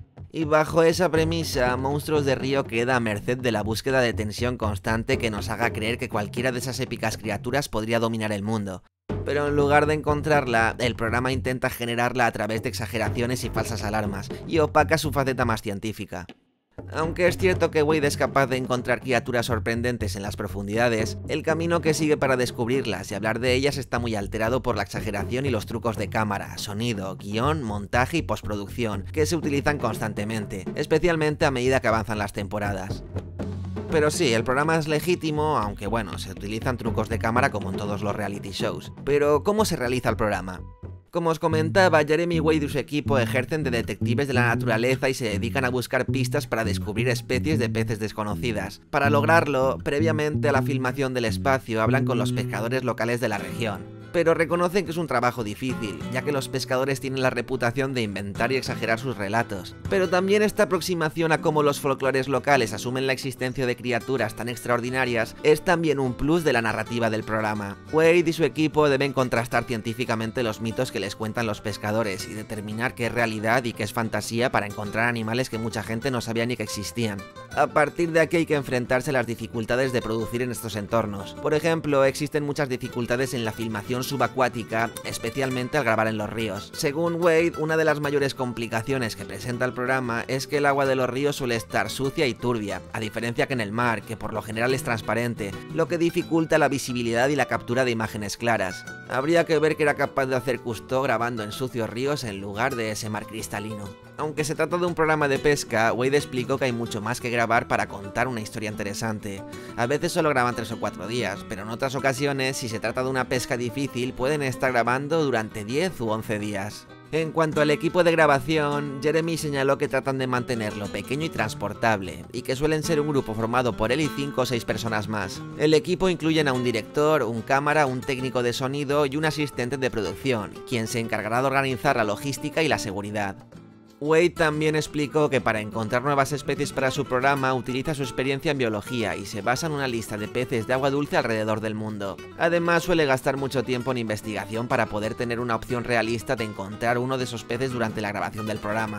Y bajo esa premisa, Monstruos de Río queda a merced de la búsqueda de tensión constante que nos haga creer que cualquiera de esas épicas criaturas podría dominar el mundo. Pero en lugar de encontrarla, el programa intenta generarla a través de exageraciones y falsas alarmas, y opaca su faceta más científica. Aunque es cierto que Wade es capaz de encontrar criaturas sorprendentes en las profundidades, el camino que sigue para descubrirlas y hablar de ellas está muy alterado por la exageración y los trucos de cámara, sonido, guión, montaje y postproducción, que se utilizan constantemente, especialmente a medida que avanzan las temporadas. Pero sí, el programa es legítimo, aunque bueno, se utilizan trucos de cámara como en todos los reality shows. Pero, ¿cómo se realiza el programa? Como os comentaba, Jeremy Wade y su equipo ejercen de detectives de la naturaleza y se dedican a buscar pistas para descubrir especies de peces desconocidas. Para lograrlo, previamente a la filmación del espacio, hablan con los pescadores locales de la región. Pero reconocen que es un trabajo difícil, ya que los pescadores tienen la reputación de inventar y exagerar sus relatos. Pero también esta aproximación a cómo los folclores locales asumen la existencia de criaturas tan extraordinarias es también un plus de la narrativa del programa. Wade y su equipo deben contrastar científicamente los mitos que les cuentan los pescadores y determinar qué es realidad y qué es fantasía para encontrar animales que mucha gente no sabía ni que existían. A partir de aquí hay que enfrentarse a las dificultades de producir en estos entornos. Por ejemplo, existen muchas dificultades en la filmación subacuática, especialmente al grabar en los ríos. Según Wade, una de las mayores complicaciones que presenta el programa es que el agua de los ríos suele estar sucia y turbia, a diferencia que en el mar, que por lo general es transparente, lo que dificulta la visibilidad y la captura de imágenes claras. Habría que ver qué era capaz de hacer Cousteau grabando en sucios ríos en lugar de ese mar cristalino. Aunque se trata de un programa de pesca, Wade explicó que hay mucho más que grabar para contar una historia interesante. A veces solo graban tres o cuatro días, pero en otras ocasiones, si se trata de una pesca difícil, pueden estar grabando durante diez u once días. En cuanto al equipo de grabación, Jeremy señaló que tratan de mantenerlo pequeño y transportable, y que suelen ser un grupo formado por él y cinco o seis personas más. El equipo incluyen a un director, un cámara, un técnico de sonido y un asistente de producción, quien se encargará de organizar la logística y la seguridad. Wade también explicó que para encontrar nuevas especies para su programa utiliza su experiencia en biología y se basa en una lista de peces de agua dulce alrededor del mundo. Además suele gastar mucho tiempo en investigación para poder tener una opción realista de encontrar uno de esos peces durante la grabación del programa.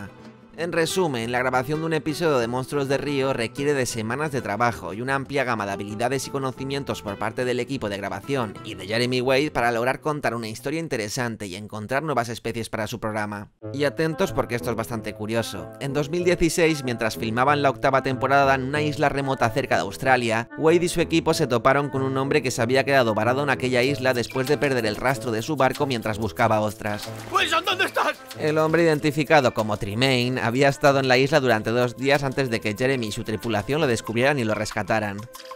En resumen, la grabación de un episodio de Monstruos de Río requiere de semanas de trabajo y una amplia gama de habilidades y conocimientos por parte del equipo de grabación y de Jeremy Wade para lograr contar una historia interesante y encontrar nuevas especies para su programa. Y atentos porque esto es bastante curioso. En dos mil dieciséis, mientras filmaban la octava temporada en una isla remota cerca de Australia, Wade y su equipo se toparon con un hombre que se había quedado varado en aquella isla después de perder el rastro de su barco mientras buscaba ostras. Wilson, ¿dónde estás? El hombre, identificado como Tremaine, había estado en la isla durante dos días antes de que Jeremy y su tripulación lo descubrieran y lo rescataran.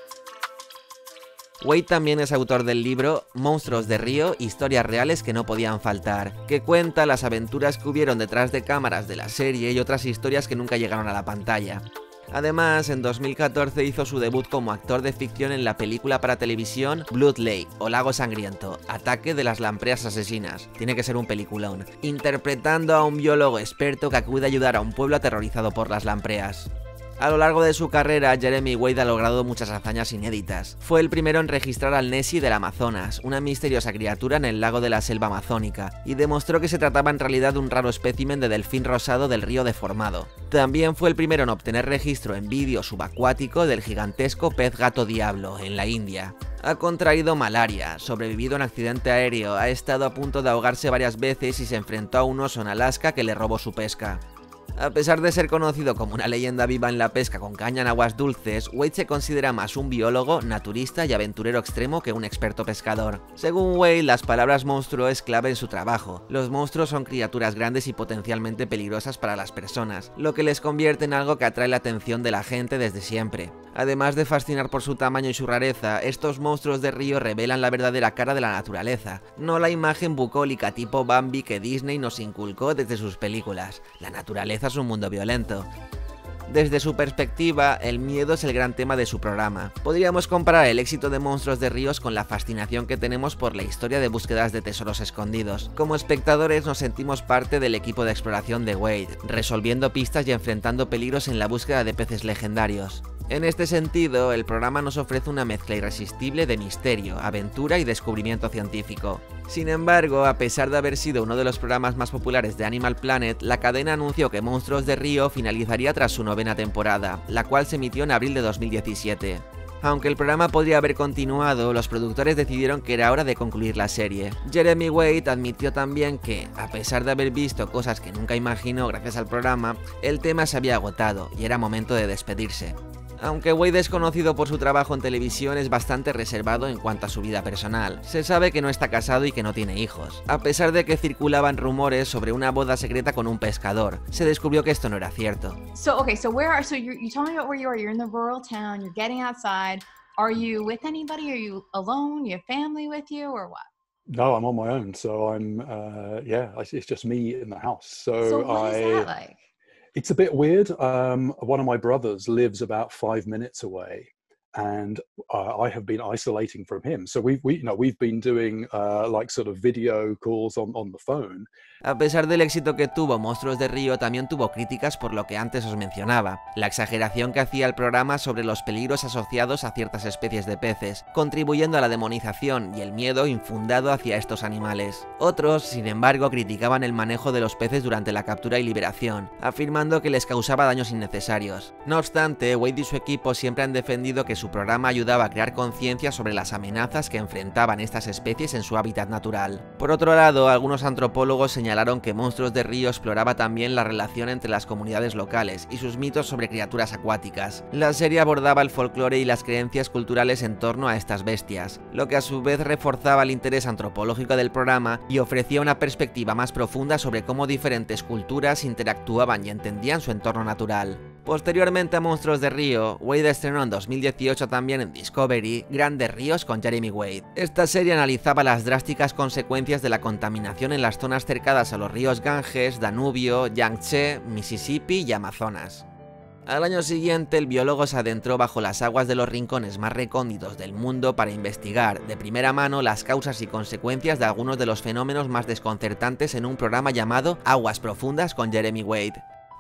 Wade también es autor del libro Monstruos de Río, historias reales que no podían faltar, que cuenta las aventuras que hubieron detrás de cámaras de la serie y otras historias que nunca llegaron a la pantalla. Además, en dos mil catorce hizo su debut como actor de ficción en la película para televisión Blood Lake, o Lago Sangriento, Ataque de las Lampreas Asesinas, tiene que ser un peliculón, interpretando a un biólogo experto que acude a ayudar a un pueblo aterrorizado por las lampreas. A lo largo de su carrera, Jeremy Wade ha logrado muchas hazañas inéditas. Fue el primero en registrar al Nessie del Amazonas, una misteriosa criatura en el lago de la selva amazónica, y demostró que se trataba en realidad de un raro espécimen de delfín rosado del río deformado. También fue el primero en obtener registro en vídeo subacuático del gigantesco pez gato diablo, en la India. Ha contraído malaria, sobrevivido en accidente aéreo, ha estado a punto de ahogarse varias veces y se enfrentó a un oso en Alaska que le robó su pesca. A pesar de ser conocido como una leyenda viva en la pesca con caña en aguas dulces, Wade se considera más un biólogo, naturista y aventurero extremo que un experto pescador. Según Wade, las palabras monstruo es clave en su trabajo. Los monstruos son criaturas grandes y potencialmente peligrosas para las personas, lo que les convierte en algo que atrae la atención de la gente desde siempre. Además de fascinar por su tamaño y su rareza, estos monstruos de río revelan la verdadera cara de la naturaleza, no la imagen bucólica tipo Bambi que Disney nos inculcó desde sus películas. La naturaleza es un mundo violento. Desde su perspectiva, el miedo es el gran tema de su programa. Podríamos comparar el éxito de Monstruos de Ríos con la fascinación que tenemos por la historia de búsquedas de tesoros escondidos. Como espectadores nos sentimos parte del equipo de exploración de Wade, resolviendo pistas y enfrentando peligros en la búsqueda de peces legendarios. En este sentido, el programa nos ofrece una mezcla irresistible de misterio, aventura y descubrimiento científico. Sin embargo, a pesar de haber sido uno de los programas más populares de Animal Planet, la cadena anunció que Monstruos de Río finalizaría tras su novena temporada, la cual se emitió en abril de dos mil diecisiete. Aunque el programa podría haber continuado, los productores decidieron que era hora de concluir la serie. Jeremy Wade admitió también que, a pesar de haber visto cosas que nunca imaginó gracias al programa, el tema se había agotado y era momento de despedirse. Aunque Wade es conocido por su trabajo en televisión, es bastante reservado en cuanto a su vida personal. Se sabe que no está casado y que no tiene hijos. A pesar de que circulaban rumores sobre una boda secreta con un pescador, se descubrió que esto no era cierto. So, okay, so where are, so you you told me about where you are. You're in the rural town, you're getting outside. Are you with anybody? Are you alone? You have family with you or what? No, I'm on my own. So I'm, uh, yeah, it's just me in the house. So, so what I, is that like? It's a bit weird. Um, one of my brothers lives about five minutes away, and uh, I have been isolating from him. So we've, we, you know, we've been doing uh, like sort of video calls on, on the phone. A pesar del éxito que tuvo Monstruos de Río, también tuvo críticas por lo que antes os mencionaba, la exageración que hacía el programa sobre los peligros asociados a ciertas especies de peces, contribuyendo a la demonización y el miedo infundado hacia estos animales. Otros, sin embargo, criticaban el manejo de los peces durante la captura y liberación, afirmando que les causaba daños innecesarios. No obstante, Wade y su equipo siempre han defendido que su programa ayudaba a crear conciencia sobre las amenazas que enfrentaban estas especies en su hábitat natural. Por otro lado, algunos antropólogos señalaron que Monstruos de Río exploraba también la relación entre las comunidades locales y sus mitos sobre criaturas acuáticas. La serie abordaba el folclore y las creencias culturales en torno a estas bestias, lo que a su vez reforzaba el interés antropológico del programa y ofrecía una perspectiva más profunda sobre cómo diferentes culturas interactuaban y entendían su entorno natural. Posteriormente a Monstruos de Río, Wade estrenó en dos mil dieciocho también en Discovery Grandes Ríos con Jeremy Wade. Esta serie analizaba las drásticas consecuencias de la contaminación en las zonas cercanas a los ríos Ganges, Danubio, Yangtze, Mississippi y Amazonas. Al año siguiente, el biólogo se adentró bajo las aguas de los rincones más recónditos del mundo para investigar de primera mano las causas y consecuencias de algunos de los fenómenos más desconcertantes en un programa llamado Aguas Profundas con Jeremy Wade.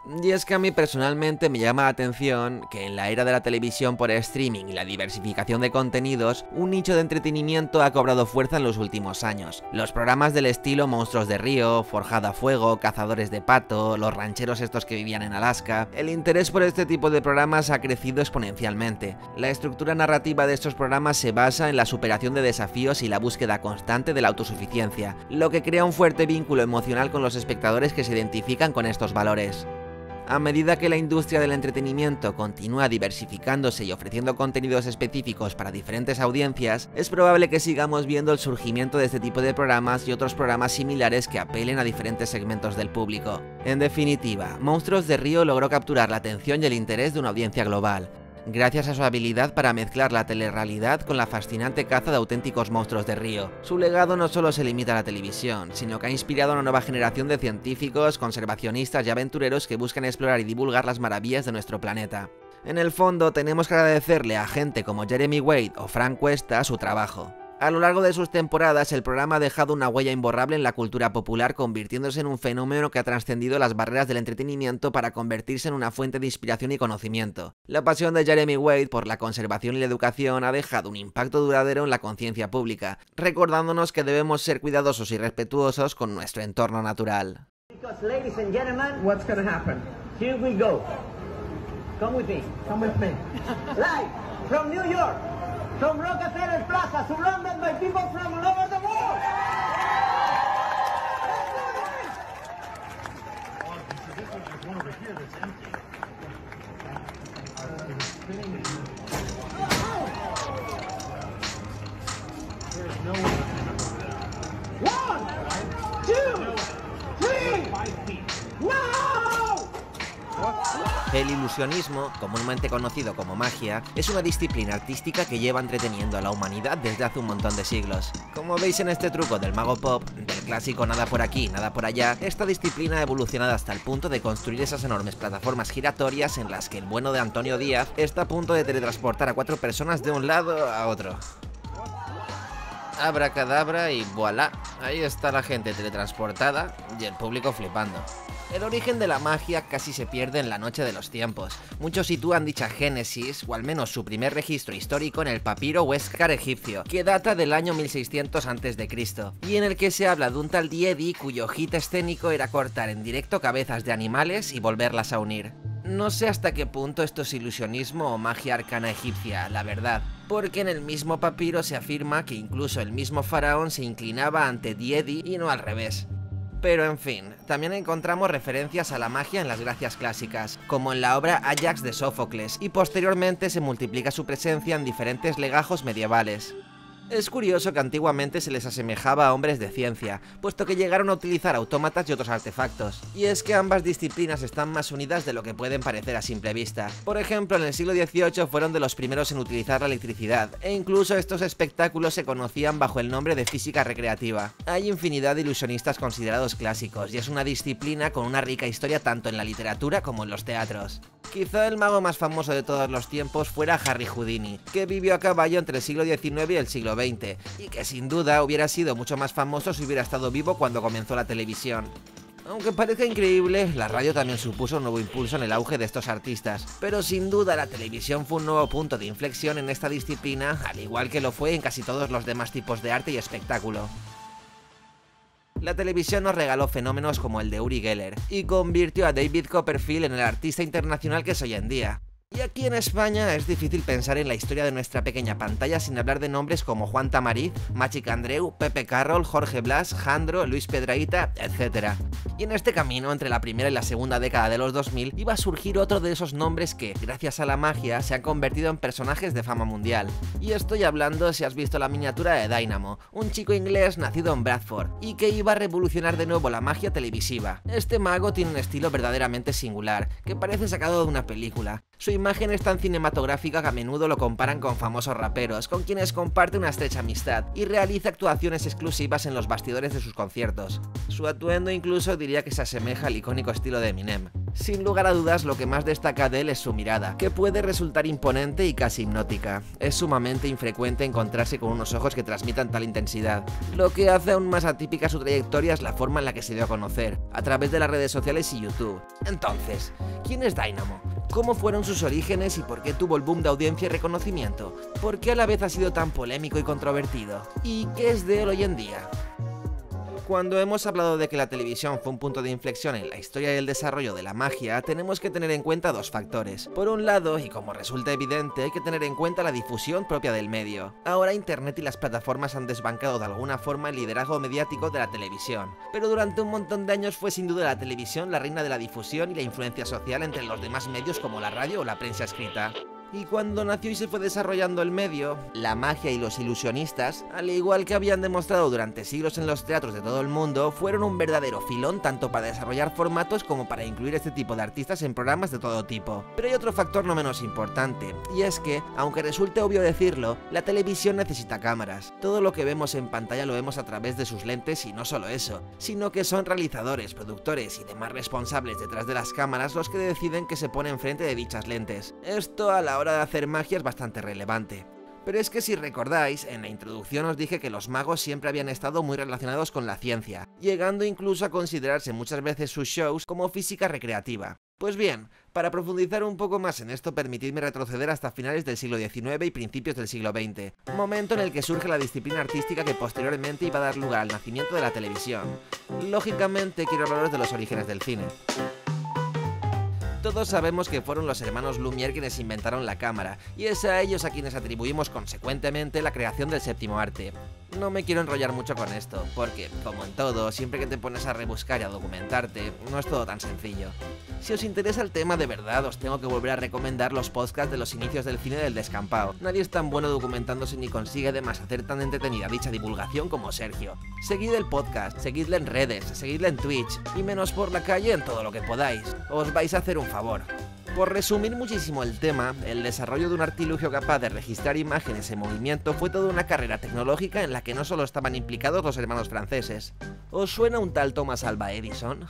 Y es que a mí personalmente me llama la atención que en la era de la televisión por streaming y la diversificación de contenidos, un nicho de entretenimiento ha cobrado fuerza en los últimos años. Los programas del estilo Monstruos de Río, Forjado a Fuego, Cazadores de Pato, los rancheros estos que vivían en Alaska, el interés por este tipo de programas ha crecido exponencialmente. La estructura narrativa de estos programas se basa en la superación de desafíos y la búsqueda constante de la autosuficiencia, lo que crea un fuerte vínculo emocional con los espectadores que se identifican con estos valores. A medida que la industria del entretenimiento continúa diversificándose y ofreciendo contenidos específicos para diferentes audiencias, es probable que sigamos viendo el surgimiento de este tipo de programas y otros programas similares que apelen a diferentes segmentos del público. En definitiva, Monstruos de Río logró capturar la atención y el interés de una audiencia global, gracias a su habilidad para mezclar la telerrealidad con la fascinante caza de auténticos monstruos de río. Su legado no solo se limita a la televisión, sino que ha inspirado a una nueva generación de científicos, conservacionistas y aventureros que buscan explorar y divulgar las maravillas de nuestro planeta. En el fondo, tenemos que agradecerle a gente como Jeremy Wade o Frank Cuesta su trabajo. A lo largo de sus temporadas, el programa ha dejado una huella imborrable en la cultura popular, convirtiéndose en un fenómeno que ha trascendido las barreras del entretenimiento para convertirse en una fuente de inspiración y conocimiento. La pasión de Jeremy Wade por la conservación y la educación ha dejado un impacto duradero en la conciencia pública, recordándonos que debemos ser cuidadosos y respetuosos con nuestro entorno natural. Ladies and gentlemen, what's going to happen? Here we go. Come with me. Come with me. Live from New York. From Rockefeller Plaza, surrounded by people from all over the world. One, two, three, no! El ilusionismo, comúnmente conocido como magia, es una disciplina artística que lleva entreteniendo a la humanidad desde hace un montón de siglos. Como veis en este truco del mago pop, del clásico nada por aquí, nada por allá, esta disciplina ha evolucionado hasta el punto de construir esas enormes plataformas giratorias en las que el bueno de Antonio Díaz está a punto de teletransportar a cuatro personas de un lado a otro. Abracadabra y voilà, ahí está la gente teletransportada y el público flipando. El origen de la magia casi se pierde en la noche de los tiempos. Muchos sitúan dicha génesis, o al menos su primer registro histórico, en el papiro Huéscar egipcio, que data del año mil seiscientos antes de Cristo, y en el que se habla de un tal Diedi cuyo hit escénico era cortar en directo cabezas de animales y volverlas a unir. No sé hasta qué punto esto es ilusionismo o magia arcana egipcia, la verdad, porque en el mismo papiro se afirma que incluso el mismo faraón se inclinaba ante Diedi y no al revés. Pero en fin, también encontramos referencias a la magia en las Gracias clásicas, como en la obra Ajax de Sófocles, y posteriormente se multiplica su presencia en diferentes legajos medievales. Es curioso que antiguamente se les asemejaba a hombres de ciencia, puesto que llegaron a utilizar autómatas y otros artefactos. Y es que ambas disciplinas están más unidas de lo que pueden parecer a simple vista. Por ejemplo, en el siglo dieciocho fueron de los primeros en utilizar la electricidad, e incluso estos espectáculos se conocían bajo el nombre de física recreativa. Hay infinidad de ilusionistas considerados clásicos, y es una disciplina con una rica historia tanto en la literatura como en los teatros. Quizá el mago más famoso de todos los tiempos fuera Harry Houdini, que vivió a caballo entre el siglo diecinueve y el siglo veinte, y que sin duda hubiera sido mucho más famoso si hubiera estado vivo cuando comenzó la televisión. Aunque parezca increíble, la radio también supuso un nuevo impulso en el auge de estos artistas, pero sin duda la televisión fue un nuevo punto de inflexión en esta disciplina, al igual que lo fue en casi todos los demás tipos de arte y espectáculo. La televisión nos regaló fenómenos como el de Uri Geller, y convirtió a David Copperfield en el artista internacional que es hoy en día. Y aquí en España es difícil pensar en la historia de nuestra pequeña pantalla sin hablar de nombres como Juan Tamariz, Machik Andreu, Pepe Carroll, Jorge Blas, Jandro, Luis Piedrahita, etcétera. Y en este camino, entre la primera y la segunda década de los dos mil, iba a surgir otro de esos nombres que, gracias a la magia, se han convertido en personajes de fama mundial. Y estoy hablando si has visto la miniatura de Dynamo, un chico inglés nacido en Bradford, y que iba a revolucionar de nuevo la magia televisiva. Este mago tiene un estilo verdaderamente singular, que parece sacado de una película. Su imagen es tan cinematográfica que a menudo lo comparan con famosos raperos, con quienes comparte una estrecha amistad, y realiza actuaciones exclusivas en los bastidores de sus conciertos. Su atuendo incluso diría que se asemeja al icónico estilo de Eminem. Sin lugar a dudas, lo que más destaca de él es su mirada, que puede resultar imponente y casi hipnótica. Es sumamente infrecuente encontrarse con unos ojos que transmitan tal intensidad. Lo que hace aún más atípica su trayectoria es la forma en la que se dio a conocer, a través de las redes sociales y YouTube. Entonces, ¿quién es Dynamo? ¿Cómo fueron sus orígenes y por qué tuvo el boom de audiencia y reconocimiento? ¿Por qué a la vez ha sido tan polémico y controvertido? ¿Y qué es de él hoy en día? Cuando hemos hablado de que la televisión fue un punto de inflexión en la historia y el desarrollo de la magia, tenemos que tener en cuenta dos factores. Por un lado, y como resulta evidente, hay que tener en cuenta la difusión propia del medio. Ahora Internet y las plataformas han desbancado de alguna forma el liderazgo mediático de la televisión, pero durante un montón de años fue sin duda la televisión la reina de la difusión y la influencia social entre los demás medios como la radio o la prensa escrita. Y cuando nació y se fue desarrollando el medio, la magia y los ilusionistas, al igual que habían demostrado durante siglos en los teatros de todo el mundo, fueron un verdadero filón tanto para desarrollar formatos como para incluir este tipo de artistas en programas de todo tipo. Pero hay otro factor no menos importante, y es que, aunque resulte obvio decirlo, la televisión necesita cámaras. Todo lo que vemos en pantalla lo vemos a través de sus lentes y no solo eso, sino que son realizadores, productores y demás responsables detrás de las cámaras los que deciden que se pone enfrente de dichas lentes. Esto a la hora de hacer magia es bastante relevante. Pero es que si recordáis, en la introducción os dije que los magos siempre habían estado muy relacionados con la ciencia, llegando incluso a considerarse muchas veces sus shows como física recreativa. Pues bien, para profundizar un poco más en esto, permitidme retroceder hasta finales del siglo diecinueve y principios del siglo veinte, momento en el que surge la disciplina artística que posteriormente iba a dar lugar al nacimiento de la televisión. Lógicamente quiero hablaros de los orígenes del cine. Todos sabemos que fueron los hermanos Lumière quienes inventaron la cámara, y es a ellos a quienes atribuimos consecuentemente la creación del séptimo arte. No me quiero enrollar mucho con esto, porque, como en todo, siempre que te pones a rebuscar y a documentarte, no es todo tan sencillo. Si os interesa el tema de verdad, os tengo que volver a recomendar los podcasts de los inicios del cine del descampado. Nadie es tan bueno documentándose ni consigue además hacer tan entretenida dicha divulgación como Sergio. Seguid el podcast, seguidle en redes, seguidle en Twitch, y menos por la calle en todo lo que podáis. Os vais a hacer un favor. Por resumir muchísimo el tema, el desarrollo de un artilugio capaz de registrar imágenes en movimiento fue toda una carrera tecnológica en la que no solo estaban implicados los hermanos franceses. ¿Os suena un tal Thomas Alva Edison?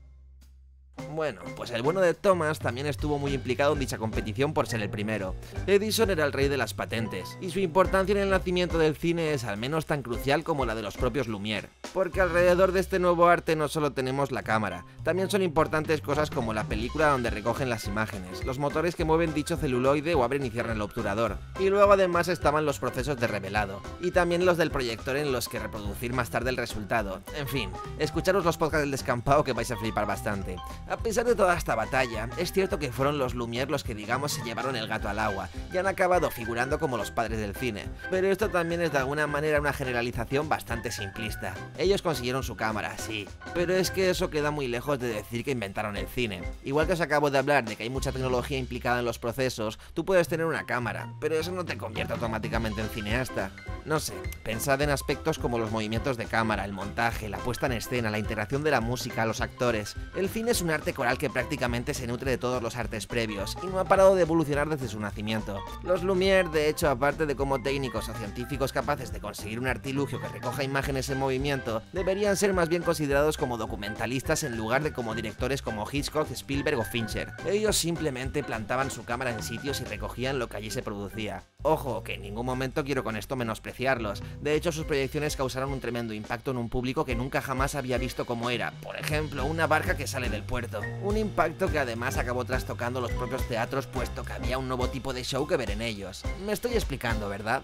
Bueno, pues el bueno de Thomas también estuvo muy implicado en dicha competición por ser el primero. Edison era el rey de las patentes, y su importancia en el nacimiento del cine es al menos tan crucial como la de los propios Lumière. Porque alrededor de este nuevo arte no solo tenemos la cámara, también son importantes cosas como la película donde recogen las imágenes, los motores que mueven dicho celuloide o abren y cierran el obturador, y luego además estaban los procesos de revelado, y también los del proyector en los que reproducir más tarde el resultado. En fin, escucharos los podcasts del descampado que vais a flipar bastante. A pesar de toda esta batalla, es cierto que fueron los Lumière los que digamos se llevaron el gato al agua y han acabado figurando como los padres del cine, pero esto también es de alguna manera una generalización bastante simplista. Ellos consiguieron su cámara, sí, pero es que eso queda muy lejos de decir que inventaron el cine. Igual que os acabo de hablar de que hay mucha tecnología implicada en los procesos, tú puedes tener una cámara, pero eso no te convierte automáticamente en cineasta. No sé, pensad en aspectos como los movimientos de cámara, el montaje, la puesta en escena, la interacción de la música, los actores. El cine es un arte coral que prácticamente se nutre de todos los artes previos y no ha parado de evolucionar desde su nacimiento. Los Lumière, de hecho, aparte de como técnicos o científicos capaces de conseguir un artilugio que recoja imágenes en movimiento, deberían ser más bien considerados como documentalistas en lugar de como directores como Hitchcock, Spielberg o Fincher. Ellos simplemente plantaban su cámara en sitios y recogían lo que allí se producía. Ojo, que en ningún momento quiero con esto menospreciarlos. De hecho, sus proyecciones causaron un tremendo impacto en un público que nunca jamás había visto cómo era, por ejemplo, una barca que sale del puerto. Un impacto que además acabó trastocando los propios teatros, puesto que había un nuevo tipo de show que ver en ellos. Me estoy explicando, ¿verdad?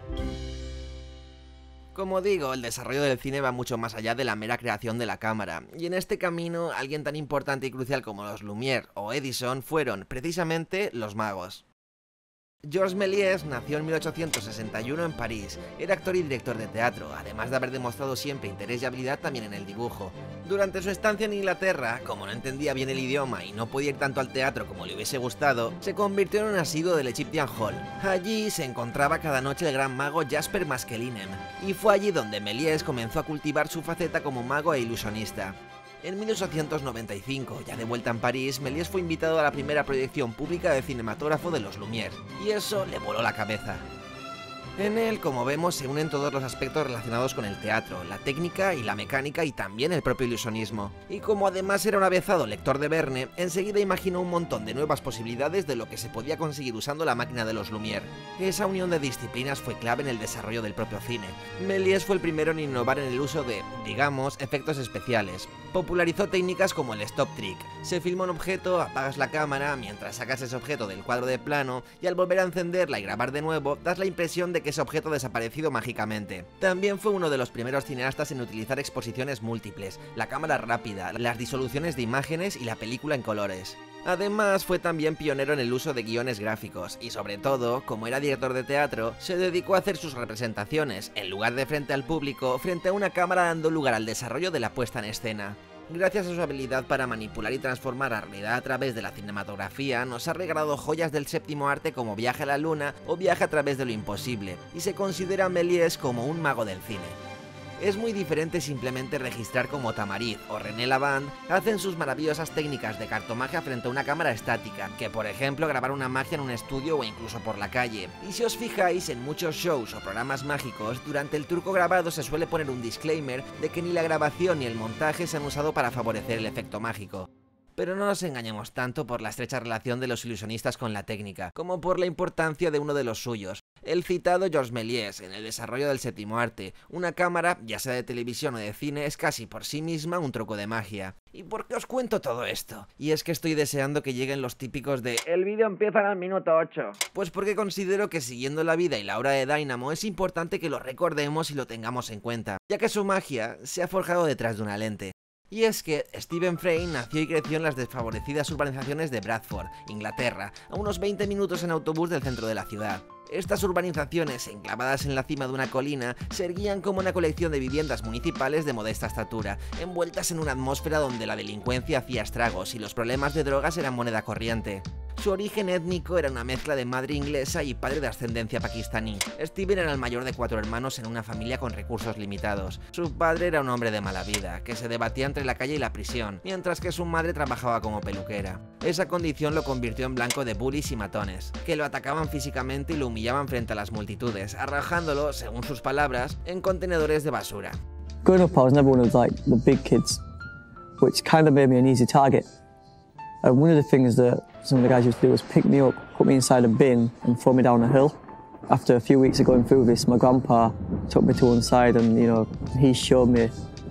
Como digo, el desarrollo del cine va mucho más allá de la mera creación de la cámara, y en este camino, alguien tan importante y crucial como los Lumière o Edison fueron, precisamente, los magos. Georges Méliès nació en mil ochocientos sesenta y uno en París. Era actor y director de teatro, además de haber demostrado siempre interés y habilidad también en el dibujo. Durante su estancia en Inglaterra, como no entendía bien el idioma y no podía ir tanto al teatro como le hubiese gustado, se convirtió en un asiduo del Egyptian Hall. Allí se encontraba cada noche el gran mago Jasper Maskelyne, y fue allí donde Méliès comenzó a cultivar su faceta como mago e ilusionista. En mil ochocientos noventa y cinco, ya de vuelta en París, Méliès fue invitado a la primera proyección pública de cinematógrafo de los Lumière, y eso le voló la cabeza. En él, como vemos, se unen todos los aspectos relacionados con el teatro, la técnica y la mecánica y también el propio ilusionismo. Y como además era un avezado lector de Verne, enseguida imaginó un montón de nuevas posibilidades de lo que se podía conseguir usando la máquina de los Lumière. Esa unión de disciplinas fue clave en el desarrollo del propio cine. Méliès fue el primero en innovar en el uso de, digamos, efectos especiales. Popularizó técnicas como el stop trick. Se filma un objeto, apagas la cámara mientras sacas ese objeto del cuadro de plano y al volver a encenderla y grabar de nuevo, das la impresión de que ese objeto ha desaparecido mágicamente. También fue uno de los primeros cineastas en utilizar exposiciones múltiples, la cámara rápida, las disoluciones de imágenes y la película en colores. Además, fue también pionero en el uso de guiones gráficos y, sobre todo, como era director de teatro, se dedicó a hacer sus representaciones, en lugar de frente al público, frente a una cámara, dando lugar al desarrollo de la puesta en escena. Gracias a su habilidad para manipular y transformar la realidad a través de la cinematografía, nos ha regalado joyas del séptimo arte como Viaje a la Luna o Viaje a través de lo imposible, y se considera a Méliès como un mago del cine. Es muy diferente simplemente registrar como Tamariz o René Lavand hacen sus maravillosas técnicas de cartomagia frente a una cámara estática, que por ejemplo grabar una magia en un estudio o incluso por la calle. Y si os fijáis, en muchos shows o programas mágicos, durante el truco grabado se suele poner un disclaimer de que ni la grabación ni el montaje se han usado para favorecer el efecto mágico. Pero no nos engañemos tanto por la estrecha relación de los ilusionistas con la técnica, como por la importancia de uno de los suyos, el citado Georges Méliès, en el desarrollo del séptimo arte. Una cámara, ya sea de televisión o de cine, es casi por sí misma un truco de magia. ¿Y por qué os cuento todo esto? Y es que estoy deseando que lleguen los típicos de el vídeo empieza en el minuto ocho. Pues porque considero que siguiendo la vida y la obra de Dynamo es importante que lo recordemos y lo tengamos en cuenta, ya que su magia se ha forjado detrás de una lente. Y es que Stephen Fry nació y creció en las desfavorecidas urbanizaciones de Bradford, Inglaterra, a unos veinte minutos en autobús del centro de la ciudad. Estas urbanizaciones, enclavadas en la cima de una colina, se erguían como una colección de viviendas municipales de modesta estatura, envueltas en una atmósfera donde la delincuencia hacía estragos y los problemas de drogas eran moneda corriente. Su origen étnico era una mezcla de madre inglesa y padre de ascendencia pakistaní. Steven era el mayor de cuatro hermanos en una familia con recursos limitados. Su padre era un hombre de mala vida, que se debatía entre la calle y la prisión, mientras que su madre trabajaba como peluquera. Esa condición lo convirtió en blanco de bullies y matones, que lo atacaban físicamente y lo humillaban frente a las multitudes, arrojándolo, según sus palabras, en contenedores de basura. Growing up, I was never one of like the big kids, which kind of made me an easy target. And one of the things that some of the guys used to do was pick me up, put me inside a bin and throw me down a hill. After a few weeks of going through this, my grandpa took me to one side and, you know, he showed me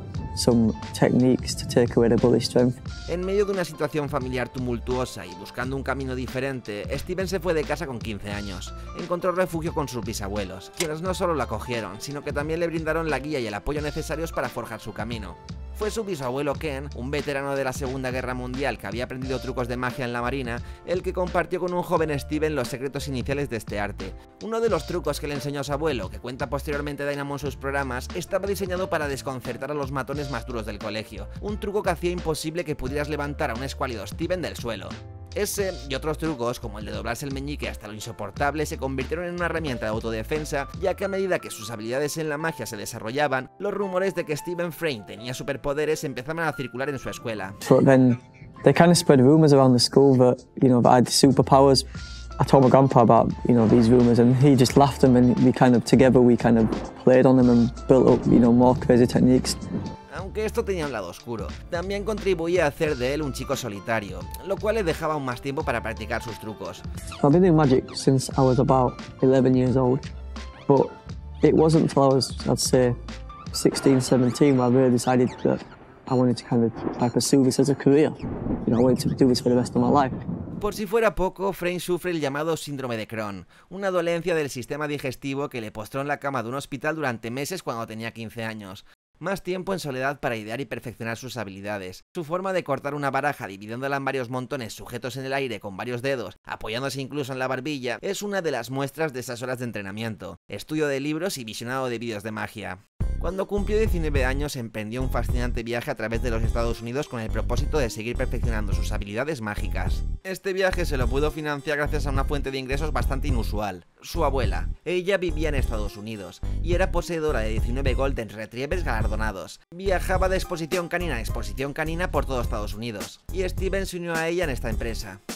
some techniques to take away the bully strength. En medio de una situación familiar tumultuosa y buscando un camino diferente, Steven se fue de casa con quince años. Encontró refugio con sus bisabuelos, quienes no solo lo acogieron, sino que también le brindaron la guía y el apoyo necesarios para forjar su camino. Fue su bisabuelo Ken, un veterano de la Segunda Guerra Mundial que había aprendido trucos de magia en la marina, el que compartió con un joven Steven los secretos iniciales de este arte. Uno de los trucos que le enseñó a su abuelo, que cuenta posteriormente Dynamo en sus programas, estaba diseñado para desconcertar a los matones más duros del colegio, un truco que hacía imposible que pudieras levantar a un escuálido Steven del suelo. Ese y otros trucos, como el de doblarse el meñique hasta lo insoportable, se convirtieron en una herramienta de autodefensa, ya que a medida que sus habilidades en la magia se desarrollaban, los rumores de que Stephen Fry tenía superpoderes empezaban a circular en su escuela. But then they kind of spread rumors around the school that, you know, that I had superpowers. I told my grandpa about, you know, these rumors and he just laughed them, and we kind of together we kind of played on them and built up, you know, more crazy techniques. Aunque esto tenía un lado oscuro, también contribuía a hacer de él un chico solitario, lo cual le dejaba aún más tiempo para practicar sus trucos. I've been doing magic since I was about eleven years old, but it wasn't until I was, I'd say, sixteen, seventeen where I really decided that I wanted to kind of like pursue this as a career. You know, I wanted to do this for the rest of my life. Por si fuera poco, Frame sufre el llamado síndrome de Crohn, una dolencia del sistema digestivo que le postró en la cama de un hospital durante meses cuando tenía quince años. Más tiempo en soledad para idear y perfeccionar sus habilidades. Su forma de cortar una baraja dividiéndola en varios montones sujetos en el aire con varios dedos, apoyándose incluso en la barbilla, es una de las muestras de esas horas de entrenamiento, estudio de libros y visionado de vídeos de magia. Cuando cumplió diecinueve años, emprendió un fascinante viaje a través de los Estados Unidos con el propósito de seguir perfeccionando sus habilidades mágicas. Este viaje se lo pudo financiar gracias a una fuente de ingresos bastante inusual: su abuela. Ella vivía en Estados Unidos y era poseedora de diecinueve Golden Retrievers galardonados. Viajaba de exposición canina a exposición canina por todo Estados Unidos, y Steven se unió a ella en esta empresa.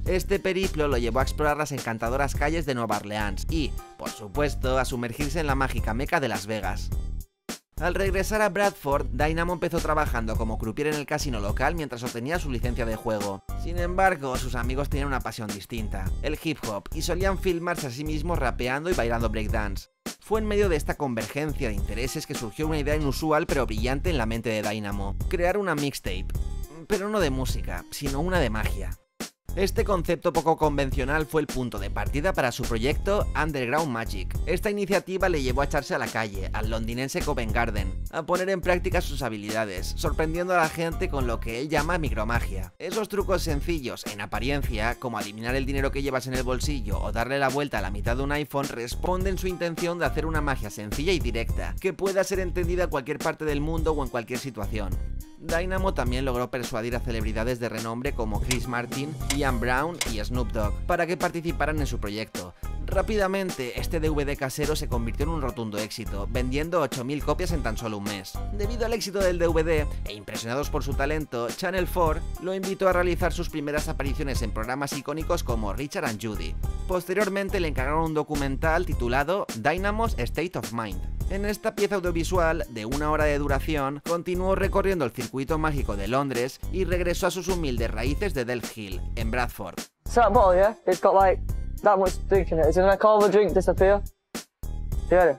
Este periplo lo llevó a explorar las encantadoras calles de Nueva Orleans y, por supuesto, a sumergirse en la mágica meca de Las Vegas. Al regresar a Bradford, Dynamo empezó trabajando como croupier en el casino local mientras obtenía su licencia de juego. Sin embargo, sus amigos tenían una pasión distinta, el hip hop, y solían filmarse a sí mismos rapeando y bailando breakdance. Fue en medio de esta convergencia de intereses que surgió una idea inusual pero brillante en la mente de Dynamo: crear una mixtape, pero no de música, sino una de magia. Este concepto poco convencional fue el punto de partida para su proyecto Underground Magic. Esta iniciativa le llevó a echarse a la calle, al londinense Covent Garden, a poner en práctica sus habilidades, sorprendiendo a la gente con lo que él llama micromagia. Esos trucos sencillos, en apariencia, como adivinar el dinero que llevas en el bolsillo o darle la vuelta a la mitad de un iPhone, responden su intención de hacer una magia sencilla y directa, que pueda ser entendida en cualquier parte del mundo o en cualquier situación. Dynamo también logró persuadir a celebridades de renombre como Chris Martin, Ian Brown y Snoop Dogg para que participaran en su proyecto. Rápidamente, este D V D casero se convirtió en un rotundo éxito, vendiendo ocho mil copias en tan solo un mes. Debido al éxito del D V D, e impresionados por su talento, Channel cuatro lo invitó a realizar sus primeras apariciones en programas icónicos como Richard and Judy. Posteriormente le encargaron un documental titulado Dynamo's State of Mind. En esta pieza audiovisual, de una hora de duración, continuó recorriendo el circuito mágico de Londres y regresó a sus humildes raíces de Delft Hill, en Bradford. So that bottle, yeah, it's got like that much drink in it. Is it gonna make all the drink disappear? You ready?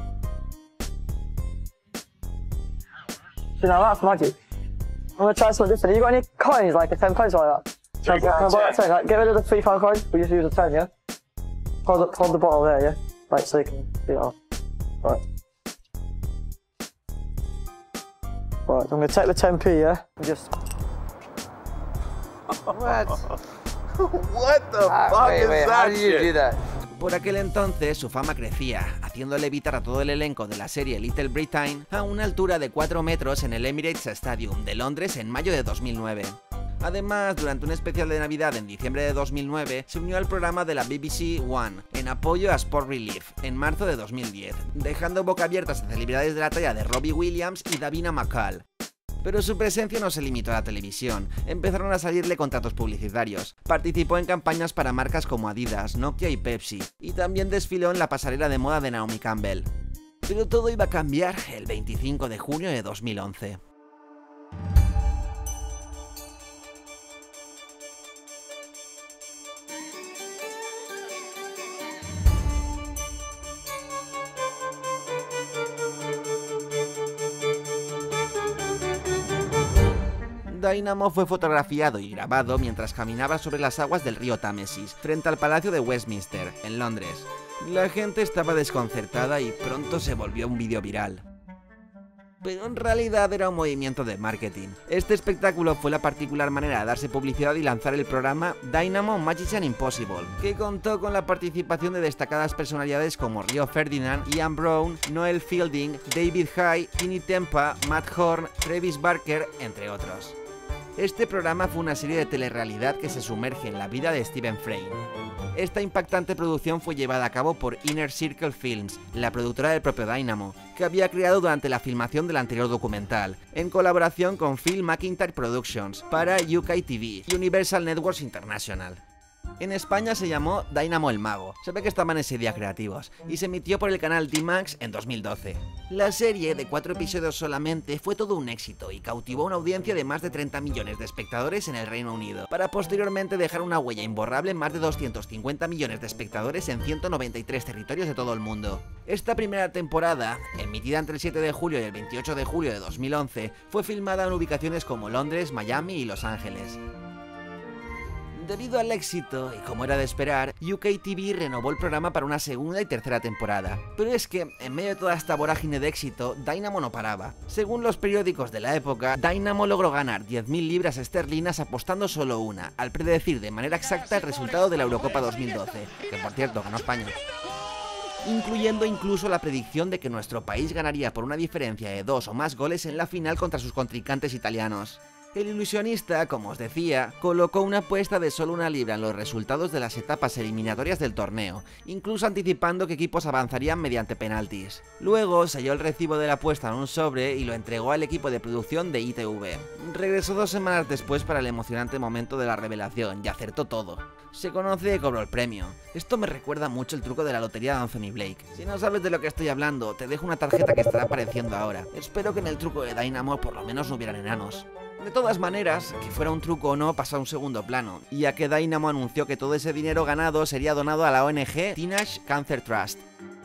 So now that's magic. I'm gonna try something different. You got any coins, like a ten pence like that? Can I, can I buy that ten? Like, get rid of the three pound coin. We just use a ten, yeah. Hold the, hold the bottle there, yeah. Like so you can see it off. Right. Right, I'm gonna take the ten p, yeah, and just. What? What the Ah, fuck wait, is wait, how that did you shit? do that? Por aquel entonces, su fama crecía, haciéndole evitar a todo el elenco de la serie Little Britain a una altura de cuatro metros en el Emirates Stadium de Londres en mayo de dos mil nueve. Además, durante un especial de Navidad en diciembre de dos mil nueve, se unió al programa de la B B C One, en apoyo a Sport Relief, en marzo de dos mil diez, dejando boca abiertas a celebridades de la talla de Robbie Williams y Davina McCall. Pero su presencia no se limitó a la televisión, empezaron a salirle contratos publicitarios. Participó en campañas para marcas como Adidas, Nokia y Pepsi, y también desfiló en la pasarela de moda de Naomi Campbell. Pero todo iba a cambiar el veinticinco de junio de dos mil once. Dynamo fue fotografiado y grabado mientras caminaba sobre las aguas del río Támesis, frente al Palacio de Westminster, en Londres. La gente estaba desconcertada y pronto se volvió un vídeo viral. Pero en realidad era un movimiento de marketing. Este espectáculo fue la particular manera de darse publicidad y lanzar el programa Dynamo Magician Impossible, que contó con la participación de destacadas personalidades como Rio Ferdinand, Ian Brown, Noel Fielding, David Haye, Tinie Tempah, Matt Horn, Travis Barker, entre otros. Este programa fue una serie de telerrealidad que se sumerge en la vida de Stephen Fry. Esta impactante producción fue llevada a cabo por Inner Circle Films, la productora del propio Dynamo, que había creado durante la filmación del anterior documental, en colaboración con Phil McIntyre Productions, para U K T V y Universal Networks International. En España se llamó Dynamo el Mago, se ve que estaban ese día creativos, y se emitió por el canal D Max en dos mil doce. La serie, de cuatro episodios solamente, fue todo un éxito y cautivó una audiencia de más de treinta millones de espectadores en el Reino Unido, para posteriormente dejar una huella imborrable en más de doscientos cincuenta millones de espectadores en ciento noventa y tres territorios de todo el mundo. Esta primera temporada, emitida entre el siete de julio y el veintiocho de julio de dos mil once, fue filmada en ubicaciones como Londres, Miami y Los Ángeles. Debido al éxito, y como era de esperar, U K T V renovó el programa para una segunda y tercera temporada. Pero es que, en medio de toda esta vorágine de éxito, Dynamo no paraba. Según los periódicos de la época, Dynamo logró ganar diez mil libras esterlinas apostando solo una, al predecir de manera exacta el resultado de la Eurocopa dos mil doce, que por cierto ganó España. Incluyendo incluso la predicción de que nuestro país ganaría por una diferencia de dos o más goles en la final contra sus contrincantes italianos. El ilusionista, como os decía, colocó una apuesta de solo una libra en los resultados de las etapas eliminatorias del torneo, incluso anticipando que equipos avanzarían mediante penaltis. Luego selló el recibo de la apuesta en un sobre y lo entregó al equipo de producción de I T V. Regresó dos semanas después para el emocionante momento de la revelación y acertó todo. Se conoce y cobró el premio. Esto me recuerda mucho el truco de la lotería de Anthony Blake. Si no sabes de lo que estoy hablando, te dejo una tarjeta que estará apareciendo ahora. Espero que en el truco de Dynamo por lo menos no hubieran enanos. De todas maneras, que fuera un truco o no pasa a un segundo plano, ya que Dynamo anunció que todo ese dinero ganado sería donado a la O N G Teenage Cancer Trust.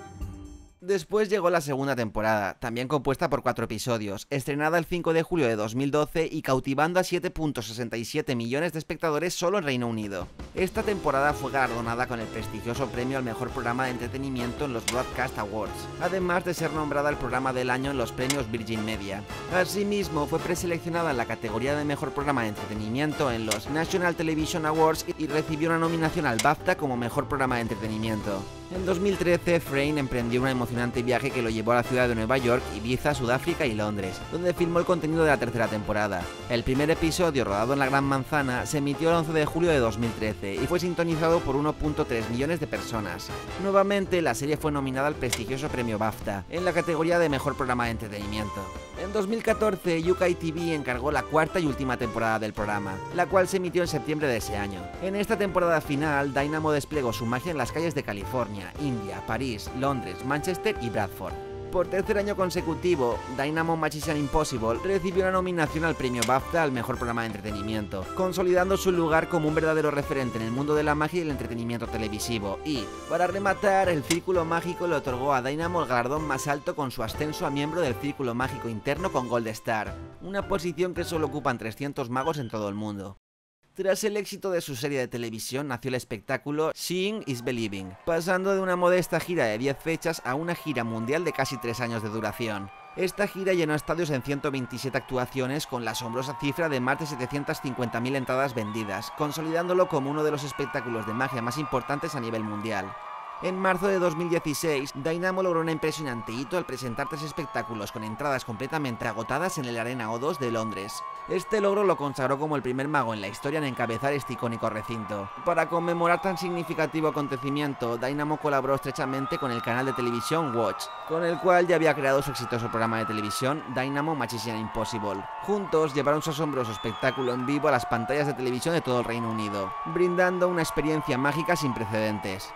Después llegó la segunda temporada, también compuesta por cuatro episodios, estrenada el cinco de julio de dos mil doce y cautivando a siete punto sesenta y siete millones de espectadores solo en Reino Unido. Esta temporada fue galardonada con el prestigioso premio al mejor programa de entretenimiento en los Broadcast Awards, además de ser nombrada el programa del año en los premios Virgin Media. Asimismo, fue preseleccionada en la categoría de mejor programa de entretenimiento en los National Television Awards y recibió una nominación al BAFTA como mejor programa de entretenimiento. En dos mil trece, Frayne emprendió un emocionante viaje que lo llevó a la ciudad de Nueva York, Ibiza, Sudáfrica y Londres, donde filmó el contenido de la tercera temporada. El primer episodio, rodado en la Gran Manzana, se emitió el once de julio de dos mil trece y fue sintonizado por uno punto tres millones de personas. Nuevamente, la serie fue nominada al prestigioso premio BAFTA, en la categoría de mejor programa de entretenimiento. En dos mil catorce, U K T V encargó la cuarta y última temporada del programa, la cual se emitió en septiembre de ese año. En esta temporada final, Dynamo desplegó su magia en las calles de California, India, París, Londres, Manchester y Bradford. Por tercer año consecutivo, Dynamo Magician Impossible recibió una nominación al premio BAFTA al mejor programa de entretenimiento, consolidando su lugar como un verdadero referente en el mundo de la magia y el entretenimiento televisivo. Y, para rematar, el Círculo Mágico le otorgó a Dynamo el galardón más alto con su ascenso a miembro del Círculo Mágico Interno con Gold Star, una posición que solo ocupan trescientos magos en todo el mundo. Tras el éxito de su serie de televisión nació el espectáculo Seeing is Believing, pasando de una modesta gira de diez fechas a una gira mundial de casi tres años de duración. Esta gira llenó estadios en ciento veintisiete actuaciones con la asombrosa cifra de más de setecientas cincuenta mil entradas vendidas, consolidándolo como uno de los espectáculos de magia más importantes a nivel mundial. En marzo de dos mil dieciséis, Dynamo logró un impresionante hito al presentar tres espectáculos con entradas completamente agotadas en el Arena O dos de Londres. Este logro lo consagró como el primer mago en la historia en encabezar este icónico recinto. Para conmemorar tan significativo acontecimiento, Dynamo colaboró estrechamente con el canal de televisión Watch, con el cual ya había creado su exitoso programa de televisión Dynamo Magician Impossible. Juntos llevaron su asombroso espectáculo en vivo a las pantallas de televisión de todo el Reino Unido, brindando una experiencia mágica sin precedentes.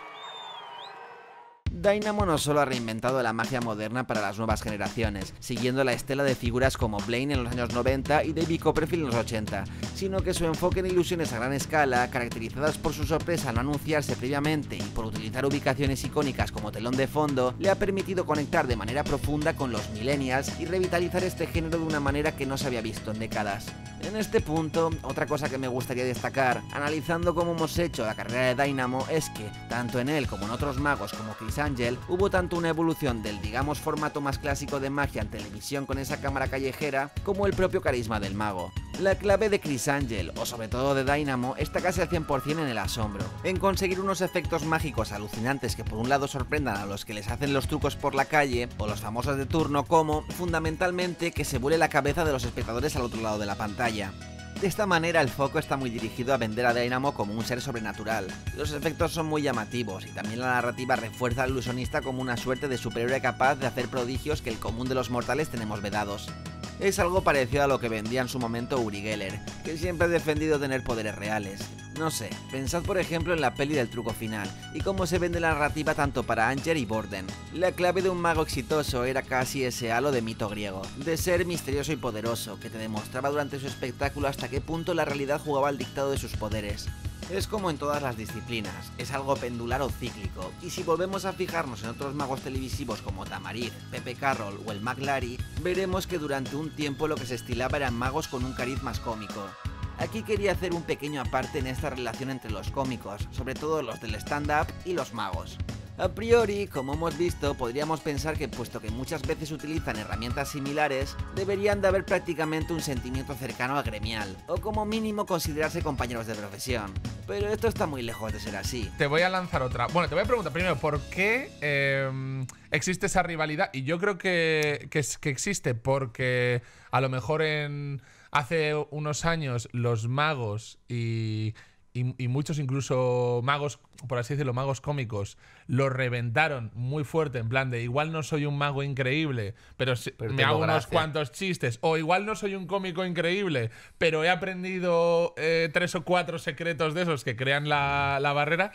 Dynamo no solo ha reinventado la magia moderna para las nuevas generaciones, siguiendo la estela de figuras como Blaine en los años noventa y David Copperfield en los ochenta, sino que su enfoque en ilusiones a gran escala, caracterizadas por su sorpresa al no anunciarse previamente y por utilizar ubicaciones icónicas como telón de fondo, le ha permitido conectar de manera profunda con los millennials y revitalizar este género de una manera que no se había visto en décadas. En este punto, otra cosa que me gustaría destacar, analizando cómo hemos hecho la carrera de Dynamo, es que, tanto en él como en otros magos como Chris Angel, hubo tanto una evolución del, digamos, formato más clásico de magia en televisión con esa cámara callejera, como el propio carisma del mago. La clave de Chris Angel, o sobre todo de Dynamo, está casi al cien por cien en el asombro, en conseguir unos efectos mágicos alucinantes que por un lado sorprendan a los que les hacen los trucos por la calle, o los famosos de turno, como, fundamentalmente, que se vuele la cabeza de los espectadores al otro lado de la pantalla. De esta manera el foco está muy dirigido a vender a Dynamo como un ser sobrenatural. Los efectos son muy llamativos y también la narrativa refuerza al ilusionista como una suerte de superhéroe capaz de hacer prodigios que el común de los mortales tenemos vedados. Es algo parecido a lo que vendía en su momento Uri Geller, que siempre ha defendido tener poderes reales. No sé, pensad por ejemplo en la peli del truco final, y cómo se vende la narrativa tanto para Anger y Borden. La clave de un mago exitoso era casi ese halo de mito griego, de ser misterioso y poderoso, que te demostraba durante su espectáculo hasta qué punto la realidad jugaba al dictado de sus poderes. Es como en todas las disciplinas, es algo pendular o cíclico, y si volvemos a fijarnos en otros magos televisivos como Tamariz, Pepe Carroll o el Mag Larry, veremos que durante un tiempo lo que se estilaba eran magos con un cariz más cómico. Aquí quería hacer un pequeño aparte en esta relación entre los cómicos, sobre todo los del stand-up y los magos. A priori, como hemos visto, podríamos pensar que puesto que muchas veces utilizan herramientas similares, deberían de haber prácticamente un sentimiento cercano al gremial, o como mínimo considerarse compañeros de profesión. Pero esto está muy lejos de ser así. Te voy a lanzar otra. Bueno, te voy a preguntar primero, ¿por qué eh, existe esa rivalidad? Y yo creo que, que, que existe porque a lo mejor en... hace unos años los magos y, y, y muchos incluso magos, por así decirlo, magos cómicos, lo reventaron muy fuerte, en plan de igual no soy un mago increíble, pero, si, pero me hago gracia. unos cuantos chistes, o igual no soy un cómico increíble, pero he aprendido eh, tres o cuatro secretos de esos que crean la, la barrera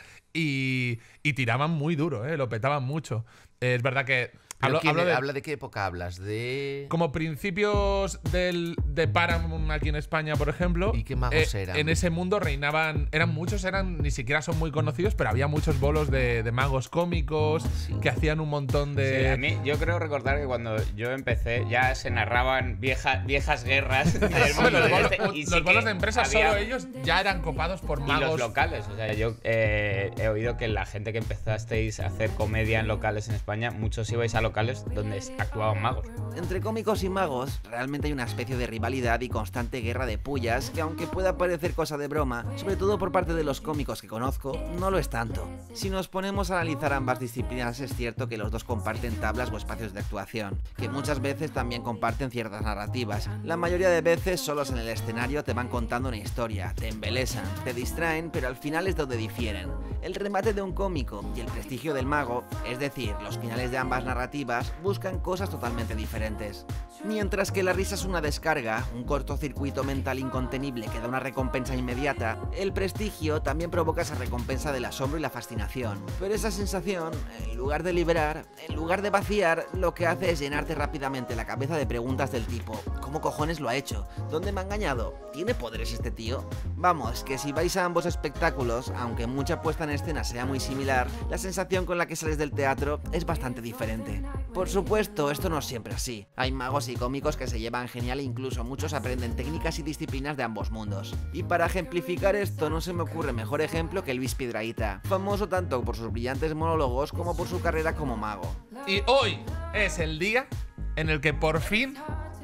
y, y tiraban muy duro, eh, lo petaban mucho. Eh, es verdad que... Hablo, quién, hablo de, ¿Habla de qué época hablas? De... Como principios del, de Paramount aquí en España, por ejemplo. ¿Y qué magos eh, eran? En ese mundo reinaban... Eran muchos, eran ni siquiera son muy conocidos, pero había muchos bolos de, de magos cómicos sí. que hacían un montón de... Sí, a mí, yo creo recordar que cuando yo empecé ya se narraban vieja, viejas guerras del mundo los, bolos, este, y los sí bolos de empresas, había... solo ellos ya eran copados por magos. Y los locales. O sea, yo eh, he oído que la gente que empezasteis a hacer comedia en locales en España, muchos ibais a locales donde actuaban magos. Entre cómicos y magos, realmente hay una especie de rivalidad y constante guerra de pullas que, aunque pueda parecer cosa de broma, sobre todo por parte de los cómicos que conozco, no lo es tanto. Si nos ponemos a analizar ambas disciplinas, es cierto que los dos comparten tablas o espacios de actuación, que muchas veces también comparten ciertas narrativas. La mayoría de veces, solos en el escenario, te van contando una historia, te embelesan, te distraen, pero al final es donde difieren. El remate de un cómico y el prestigio del mago, es decir, los finales de ambas narrativas, buscan cosas totalmente diferentes. Mientras que la risa es una descarga, un cortocircuito mental incontenible que da una recompensa inmediata, el prestigio también provoca esa recompensa del asombro y la fascinación. Pero esa sensación, en lugar de liberar, en lugar de vaciar, lo que hace es llenarte rápidamente la cabeza de preguntas del tipo: ¿cómo cojones lo ha hecho? ¿Dónde me ha engañado? ¿Tiene poderes este tío? Vamos, que si vais a ambos espectáculos, aunque mucha puesta en escena sea muy similar, la sensación con la que sales del teatro es bastante diferente. Por supuesto, esto no es siempre así. Hay magos y cómicos que se llevan genial e incluso muchos aprenden técnicas y disciplinas de ambos mundos. Y para ejemplificar esto, no se me ocurre mejor ejemplo que Luis Piedrahita, famoso tanto por sus brillantes monólogos como por su carrera como mago. Y hoy es el día en el que por fin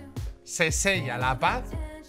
se sella la paz.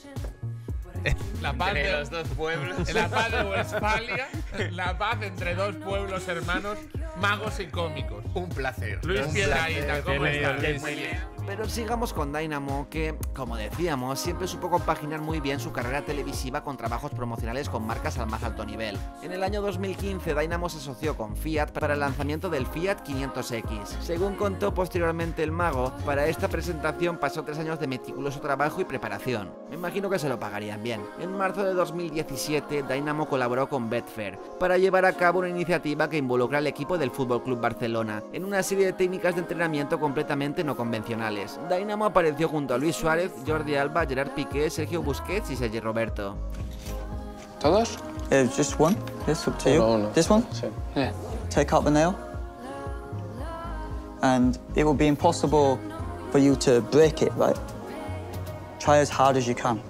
La paz entre de los dos pueblos. La paz de Westfalia, la paz entre dos pueblos hermanos, magos y cómicos. Un placer. Luis Piedrahita, ¿cómo estás, Luis? Muy bien. Pero sigamos con Dynamo, que, como decíamos, siempre supo compaginar muy bien su carrera televisiva con trabajos promocionales con marcas al más alto nivel. En el año dos mil quince, Dynamo se asoció con Fiat para el lanzamiento del Fiat quinientos equis. Según contó posteriormente el mago, para esta presentación pasó tres años de meticuloso trabajo y preparación. Me imagino que se lo pagarían bien. En marzo de dos mil diecisiete, Dynamo colaboró con Betfair para llevar a cabo una iniciativa que involucra al equipo del F C Barcelona en una serie de técnicas de entrenamiento completamente no convencionales. Dynamo apareció junto a Luis Suárez, Jordi Alba, Gerard Piqué, Sergio Busquets y Sergi Roberto. ¿Todos? Uh, just one. It's up to you. Uno, uno. This one? Sí. Yeah. Take out the nail. And it will be impossible for you to break it, right? Try as hard as you can.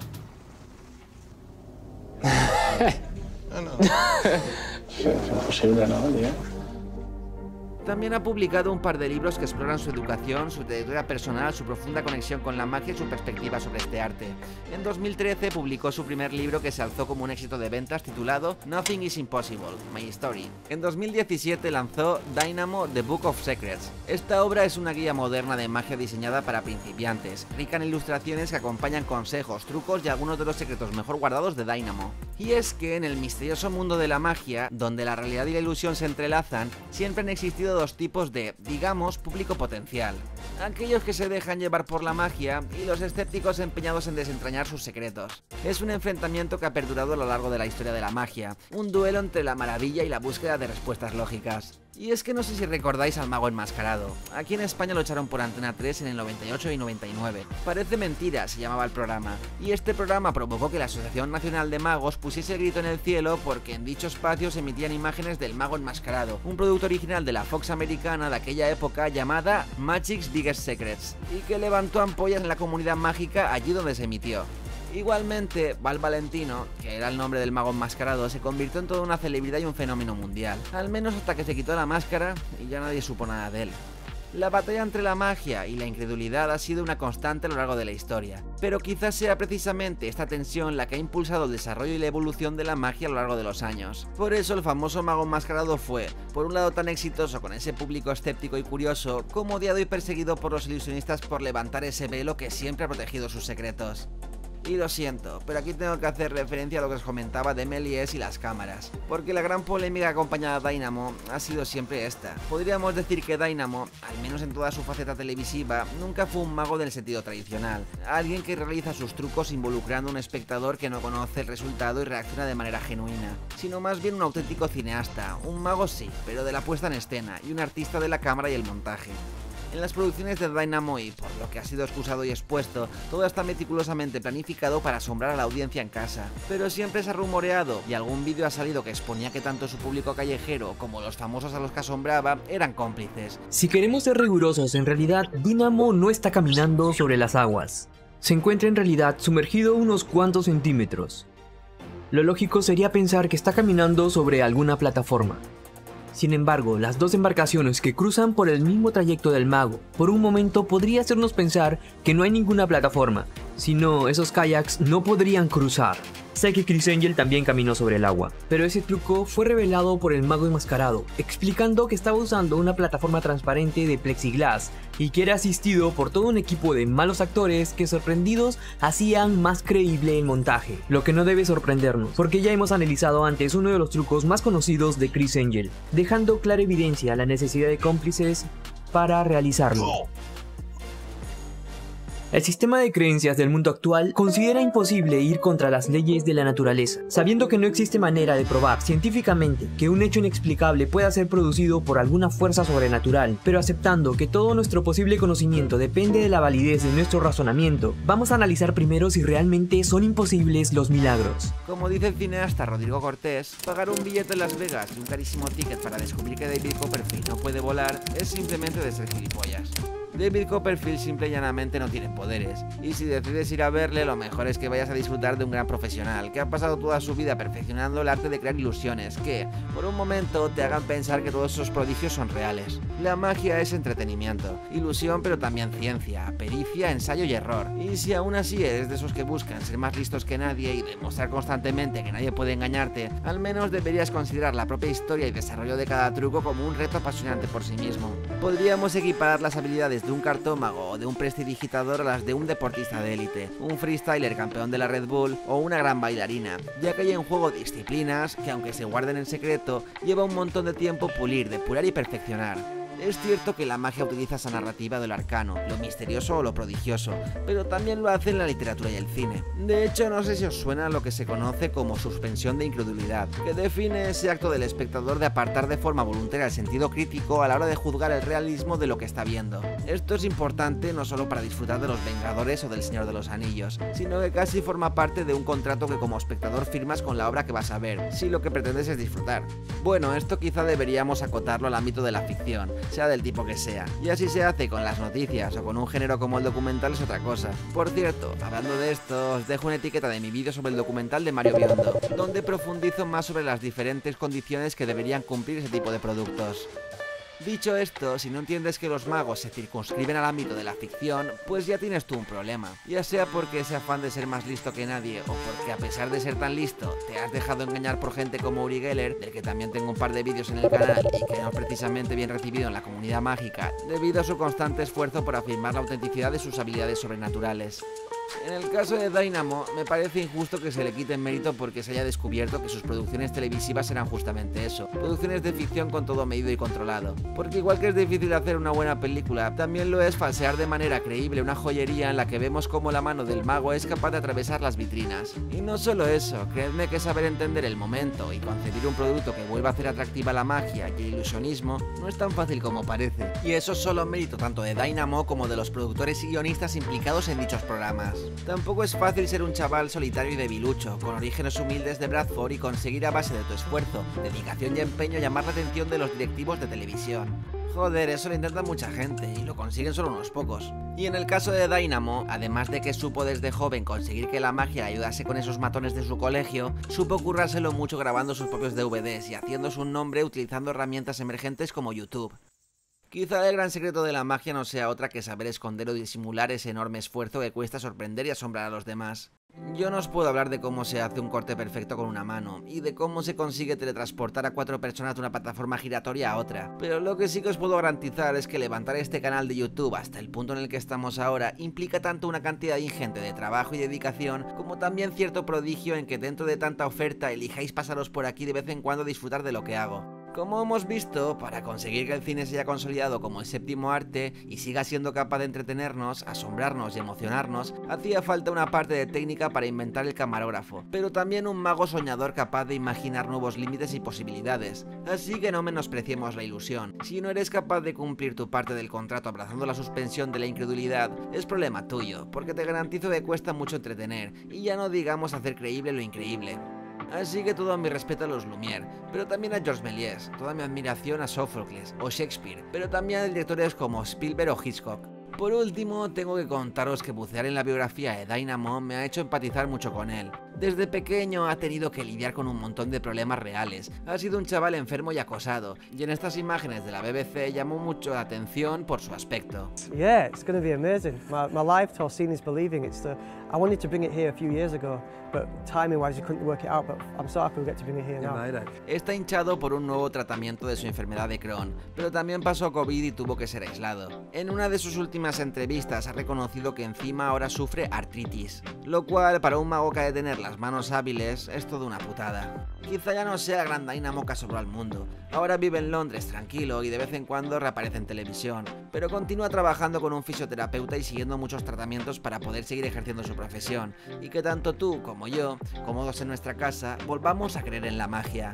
No, no. Es imposible, ¿no, tío? También ha publicado un par de libros que exploran su educación, su trayectoria personal, su profunda conexión con la magia y su perspectiva sobre este arte. En dos mil trece publicó su primer libro que se alzó como un éxito de ventas titulado Nothing is Impossible, My Story. En dos mil diecisiete lanzó Dynamo, The Book of Secrets. Esta obra es una guía moderna de magia diseñada para principiantes, rica en ilustraciones que acompañan consejos, trucos y algunos de los secretos mejor guardados de Dynamo. Y es que en el misterioso mundo de la magia, donde la realidad y la ilusión se entrelazan, siempre han existido dos tipos de, digamos, público potencial. Aquellos que se dejan llevar por la magia y los escépticos empeñados en desentrañar sus secretos. Es un enfrentamiento que ha perdurado a lo largo de la historia de la magia, un duelo entre la maravilla y la búsqueda de respuestas lógicas. Y es que no sé si recordáis al mago enmascarado. Aquí en España lo echaron por Antena tres en el noventa y ocho y noventa y nueve. Parece mentira, se llamaba el programa. Y este programa provocó que la Asociación Nacional de Magos pusiese el grito en el cielo porque en dicho espacio se emitían imágenes del mago enmascarado, un producto original de la Fox americana de aquella época llamada Magic's Biggest Secrets, y que levantó ampollas en la comunidad mágica allí donde se emitió. Igualmente, Val Valentino, que era el nombre del mago enmascarado, se convirtió en toda una celebridad y un fenómeno mundial, al menos hasta que se quitó la máscara y ya nadie supo nada de él. La batalla entre la magia y la incredulidad ha sido una constante a lo largo de la historia, pero quizás sea precisamente esta tensión la que ha impulsado el desarrollo y la evolución de la magia a lo largo de los años. Por eso el famoso mago enmascarado fue, por un lado, tan exitoso con ese público escéptico y curioso, como odiado y perseguido por los ilusionistas por levantar ese velo que siempre ha protegido sus secretos. Y lo siento, pero aquí tengo que hacer referencia a lo que os comentaba de Méliès y las cámaras, porque la gran polémica acompañada a Dynamo ha sido siempre esta. Podríamos decir que Dynamo, al menos en toda su faceta televisiva, nunca fue un mago del sentido tradicional, alguien que realiza sus trucos involucrando a un espectador que no conoce el resultado y reacciona de manera genuina, sino más bien un auténtico cineasta, un mago sí, pero de la puesta en escena, y un artista de la cámara y el montaje. En las producciones de Dynamo, y por lo que ha sido excusado y expuesto, todo está meticulosamente planificado para asombrar a la audiencia en casa. Pero siempre se ha rumoreado, y algún vídeo ha salido que exponía que tanto su público callejero como los famosos a los que asombraba eran cómplices. Si queremos ser rigurosos, en realidad Dynamo no está caminando sobre las aguas. Se encuentra en realidad sumergido unos cuantos centímetros. Lo lógico sería pensar que está caminando sobre alguna plataforma. Sin embargo, las dos embarcaciones que cruzan por el mismo trayecto del mago, por un momento podría hacernos pensar que no hay ninguna plataforma, si no, esos kayaks no podrían cruzar. Sé que Criss Angel también caminó sobre el agua, pero ese truco fue revelado por el mago enmascarado, explicando que estaba usando una plataforma transparente de plexiglas y que era asistido por todo un equipo de malos actores que, sorprendidos, hacían más creíble el montaje, lo que no debe sorprendernos, porque ya hemos analizado antes uno de los trucos más conocidos de Criss Angel, dejando clara evidencia la necesidad de cómplices para realizarlo. El sistema de creencias del mundo actual considera imposible ir contra las leyes de la naturaleza, sabiendo que no existe manera de probar científicamente que un hecho inexplicable pueda ser producido por alguna fuerza sobrenatural, pero aceptando que todo nuestro posible conocimiento depende de la validez de nuestro razonamiento, vamos a analizar primero si realmente son imposibles los milagros. Como dice el cineasta Rodrigo Cortés, pagar un billete en Las Vegas y un carísimo ticket para descubrir que David Copperfield no puede volar es simplemente de ser gilipollas. David Copperfield simple y llanamente no tiene poderes, y si decides ir a verle, lo mejor es que vayas a disfrutar de un gran profesional que ha pasado toda su vida perfeccionando el arte de crear ilusiones que, por un momento, te hagan pensar que todos esos prodigios son reales. La magia es entretenimiento, ilusión pero también ciencia, pericia, ensayo y error, y si aún así eres de esos que buscan ser más listos que nadie y demostrar constantemente que nadie puede engañarte, al menos deberías considerar la propia historia y desarrollo de cada truco como un reto apasionante por sí mismo. Podríamos equiparar las habilidades de un cartómago o de un prestidigitador a las de un deportista de élite, un freestyler campeón de la Red Bull o una gran bailarina, ya que hay en juego disciplinas que, aunque se guarden en secreto, lleva un montón de tiempo pulir, depurar y perfeccionar. Es cierto que la magia utiliza esa narrativa de lo arcano, lo misterioso o lo prodigioso, pero también lo hace en la literatura y el cine. De hecho, no sé si os suena lo que se conoce como suspensión de incredulidad, que define ese acto del espectador de apartar de forma voluntaria el sentido crítico a la hora de juzgar el realismo de lo que está viendo. Esto es importante no solo para disfrutar de Los Vengadores o del Señor de los Anillos, sino que casi forma parte de un contrato que como espectador firmas con la obra que vas a ver, si lo que pretendes es disfrutar. Bueno, esto quizá deberíamos acotarlo al ámbito de la ficción, sea del tipo que sea, y así se hace con las noticias o con un género como el documental es otra cosa. Por cierto, hablando de esto, os dejo una etiqueta de mi vídeo sobre el documental de Mario Biondo, donde profundizo más sobre las diferentes condiciones que deberían cumplir ese tipo de productos. Dicho esto, si no entiendes que los magos se circunscriben al ámbito de la ficción, pues ya tienes tú un problema, ya sea porque ese afán de ser más listo que nadie o porque a pesar de ser tan listo te has dejado engañar por gente como Uri Geller, del que también tengo un par de vídeos en el canal y que no es precisamente bien recibido en la comunidad mágica, debido a su constante esfuerzo por afirmar la autenticidad de sus habilidades sobrenaturales. En el caso de Dynamo, me parece injusto que se le quite mérito porque se haya descubierto que sus producciones televisivas eran justamente eso, producciones de ficción con todo medido y controlado. Porque igual que es difícil hacer una buena película, también lo es falsear de manera creíble una joyería en la que vemos cómo la mano del mago es capaz de atravesar las vitrinas. Y no solo eso, creedme que saber entender el momento y concebir un producto que vuelva a hacer atractiva la magia y el ilusionismo no es tan fácil como parece. Y eso es solo mérito tanto de Dynamo como de los productores y guionistas implicados en dichos programas. Tampoco es fácil ser un chaval solitario y debilucho, con orígenes humildes de Bradford y conseguir a base de tu esfuerzo, dedicación y empeño llamar la atención de los directivos de televisión. Joder, eso lo intenta mucha gente y lo consiguen solo unos pocos. Y en el caso de Dynamo, además de que supo desde joven conseguir que la magia ayudase con esos matones de su colegio, supo currárselo mucho grabando sus propios D V Ds y haciéndose un nombre utilizando herramientas emergentes como YouTube. Quizá el gran secreto de la magia no sea otra que saber esconder o disimular ese enorme esfuerzo que cuesta sorprender y asombrar a los demás. Yo no os puedo hablar de cómo se hace un corte perfecto con una mano, y de cómo se consigue teletransportar a cuatro personas de una plataforma giratoria a otra, pero lo que sí que os puedo garantizar es que levantar este canal de YouTube hasta el punto en el que estamos ahora implica tanto una cantidad ingente de trabajo y dedicación, como también cierto prodigio en que dentro de tanta oferta elijáis pasaros por aquí de vez en cuando a disfrutar de lo que hago. Como hemos visto, para conseguir que el cine se haya consolidado como el séptimo arte y siga siendo capaz de entretenernos, asombrarnos y emocionarnos, hacía falta una parte de técnica para inventar el camarógrafo, pero también un mago soñador capaz de imaginar nuevos límites y posibilidades. Así que no menospreciemos la ilusión. Si no eres capaz de cumplir tu parte del contrato abrazando la suspensión de la incredulidad, es problema tuyo, porque te garantizo que cuesta mucho entretener, y ya no digamos hacer creíble lo increíble. Así que todo mi respeto a los Lumière, pero también a Georges Méliès, toda mi admiración a Sófocles o Shakespeare, pero también a directores como Spielberg o Hitchcock. Por último, tengo que contaros que bucear en la biografía de Dynamo me ha hecho empatizar mucho con él. Desde pequeño ha tenido que lidiar con un montón de problemas reales, ha sido un chaval enfermo y acosado, y en estas imágenes de la B B C llamó mucho la atención por su aspecto. Yeah, it's going to be amazing. My, my live tour, Seeing is Believing, it's the, I wanted to bring it here a few years ago, but timing wise you couldn't work it out, but I'm so happy we get to bring it here now. Está hinchado por un nuevo tratamiento de su enfermedad de Crohn, pero también pasó COVID y tuvo que ser aislado. En una de sus últimas entrevistas ha reconocido que encima ahora sufre artritis, lo cual para un mago que ha de tener las manos hábiles es toda una putada. Quizá ya no sea el gran Dynamo que asobró al mundo, ahora vive en Londres tranquilo y de vez en cuando reaparece en televisión, pero continúa trabajando con un fisioterapeuta y siguiendo muchos tratamientos para poder seguir ejerciendo su profesión, y que tanto tú como yo, cómodos en nuestra casa, volvamos a creer en la magia.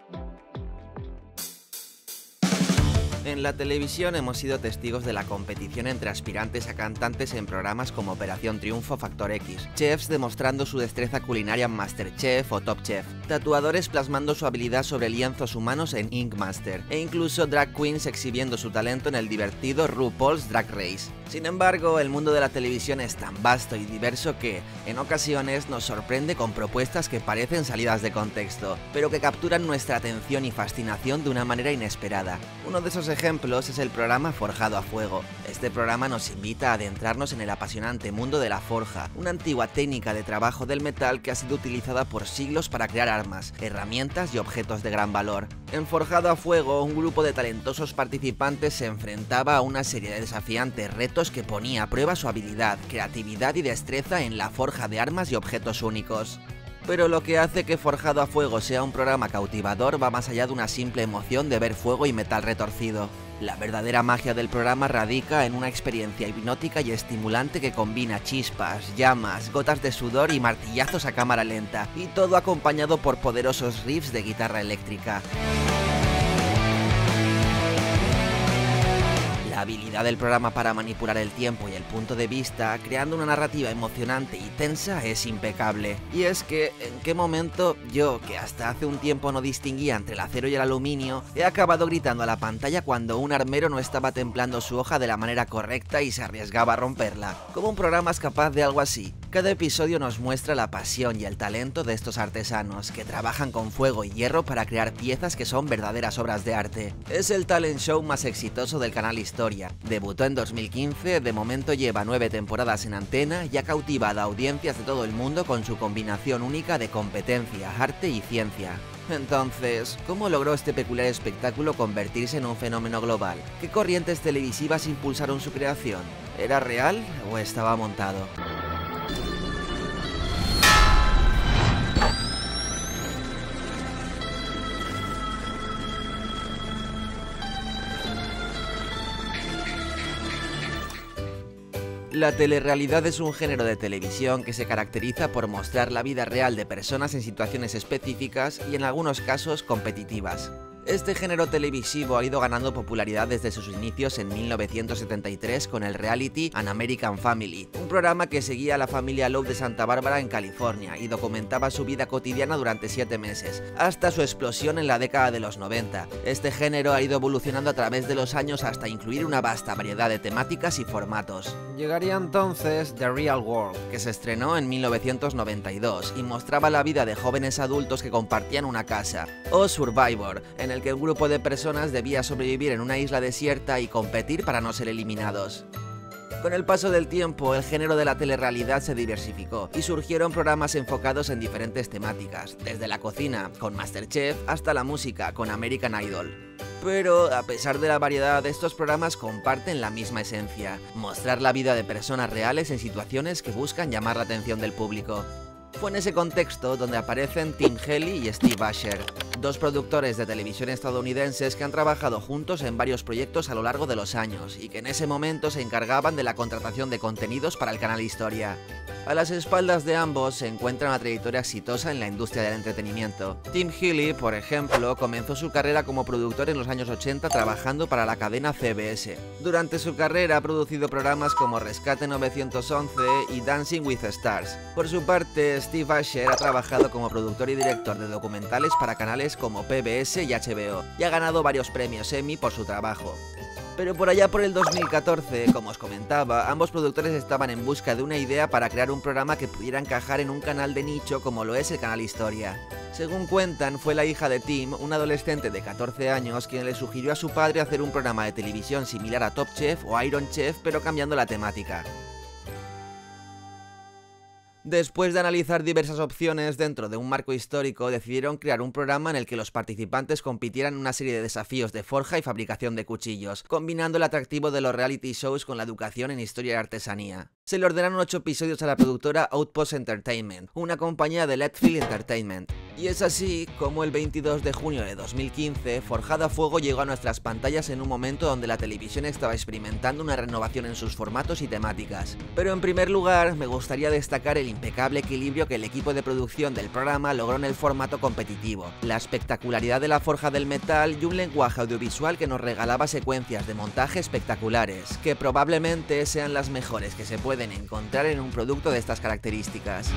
En la televisión hemos sido testigos de la competición entre aspirantes a cantantes en programas como Operación Triunfo o Factor X, chefs demostrando su destreza culinaria en MasterChef o Top Chef, tatuadores plasmando su habilidad sobre lienzos humanos en Ink Master, e incluso drag queens exhibiendo su talento en el divertido RuPaul's Drag Race. Sin embargo, el mundo de la televisión es tan vasto y diverso que, en ocasiones, nos sorprende con propuestas que parecen salidas de contexto, pero que capturan nuestra atención y fascinación de una manera inesperada. Uno de esos ejemplos es el programa Forjado a Fuego. Este programa nos invita a adentrarnos en el apasionante mundo de la forja, una antigua técnica de trabajo del metal que ha sido utilizada por siglos para crear armas, herramientas y objetos de gran valor. En Forjado a Fuego, un grupo de talentosos participantes se enfrentaba a una serie de desafiantes retos que ponía a prueba su habilidad, creatividad y destreza en la forja de armas y objetos únicos. Pero lo que hace que Forjado a Fuego sea un programa cautivador va más allá de una simple emoción de ver fuego y metal retorcido. La verdadera magia del programa radica en una experiencia hipnótica y estimulante que combina chispas, llamas, gotas de sudor y martillazos a cámara lenta, y todo acompañado por poderosos riffs de guitarra eléctrica. La habilidad del programa para manipular el tiempo y el punto de vista, creando una narrativa emocionante y tensa, es impecable. Y es que, ¿en qué momento yo, que hasta hace un tiempo no distinguía entre el acero y el aluminio, he acabado gritando a la pantalla cuando un armero no estaba templando su hoja de la manera correcta y se arriesgaba a romperla? ¿Cómo un programa es capaz de algo así? Cada episodio nos muestra la pasión y el talento de estos artesanos, que trabajan con fuego y hierro para crear piezas que son verdaderas obras de arte. Es el talent show más exitoso del canal Historia. Debutó en dos mil quince, de momento lleva nueve temporadas en antena y ha cautivado a audiencias de todo el mundo con su combinación única de competencia, arte y ciencia. Entonces, ¿cómo logró este peculiar espectáculo convertirse en un fenómeno global? ¿Qué corrientes televisivas impulsaron su creación? ¿Era real o estaba montado? La telerrealidad es un género de televisión que se caracteriza por mostrar la vida real de personas en situaciones específicas y en algunos casos competitivas. Este género televisivo ha ido ganando popularidad desde sus inicios en mil novecientos setenta y tres con el reality An American Family, un programa que seguía a la familia Lowe de Santa Bárbara en California y documentaba su vida cotidiana durante siete meses, hasta su explosión en la década de los noventa. Este género ha ido evolucionando a través de los años hasta incluir una vasta variedad de temáticas y formatos. Llegaría entonces The Real World, que se estrenó en mil novecientos noventa y dos y mostraba la vida de jóvenes adultos que compartían una casa, o Survivor, en el el que un grupo de personas debía sobrevivir en una isla desierta y competir para no ser eliminados. Con el paso del tiempo, el género de la telerrealidad se diversificó y surgieron programas enfocados en diferentes temáticas, desde la cocina, con MasterChef, hasta la música, con American Idol. Pero, a pesar de la variedad, estos programas comparten la misma esencia: mostrar la vida de personas reales en situaciones que buscan llamar la atención del público. Fue en ese contexto donde aparecen Tim Haley y Steve Asher, dos productores de televisión estadounidenses que han trabajado juntos en varios proyectos a lo largo de los años y que en ese momento se encargaban de la contratación de contenidos para el canal Historia. A las espaldas de ambos se encuentra una trayectoria exitosa en la industria del entretenimiento. Tim Haley, por ejemplo, comenzó su carrera como productor en los años ochenta trabajando para la cadena C B S. Durante su carrera ha producido programas como Rescate novecientos once y Dancing with the Stars. Por su parte, Steve Asher ha trabajado como productor y director de documentales para canales como P B S y H B O, y ha ganado varios premios Emmy por su trabajo. Pero por allá por el dos mil catorce, como os comentaba, ambos productores estaban en busca de una idea para crear un programa que pudiera encajar en un canal de nicho como lo es el canal Historia. Según cuentan, fue la hija de Tim, una adolescente de catorce años, quien le sugirió a su padre hacer un programa de televisión similar a Top Chef o Iron Chef, pero cambiando la temática. Después de analizar diversas opciones dentro de un marco histórico, decidieron crear un programa en el que los participantes compitieran en una serie de desafíos de forja y fabricación de cuchillos, combinando el atractivo de los reality shows con la educación en historia y artesanía. Se le ordenaron ocho episodios a la productora Outpost Entertainment, una compañía de Leadfield Entertainment. Y es así como el veintidós de junio de dos mil quince, Forjado a Fuego llegó a nuestras pantallas en un momento donde la televisión estaba experimentando una renovación en sus formatos y temáticas. Pero en primer lugar, me gustaría destacar el impecable equilibrio que el equipo de producción del programa logró en el formato competitivo, la espectacularidad de la forja del metal y un lenguaje audiovisual que nos regalaba secuencias de montaje espectaculares, que probablemente sean las mejores que se pueden encontrar en un producto de estas características.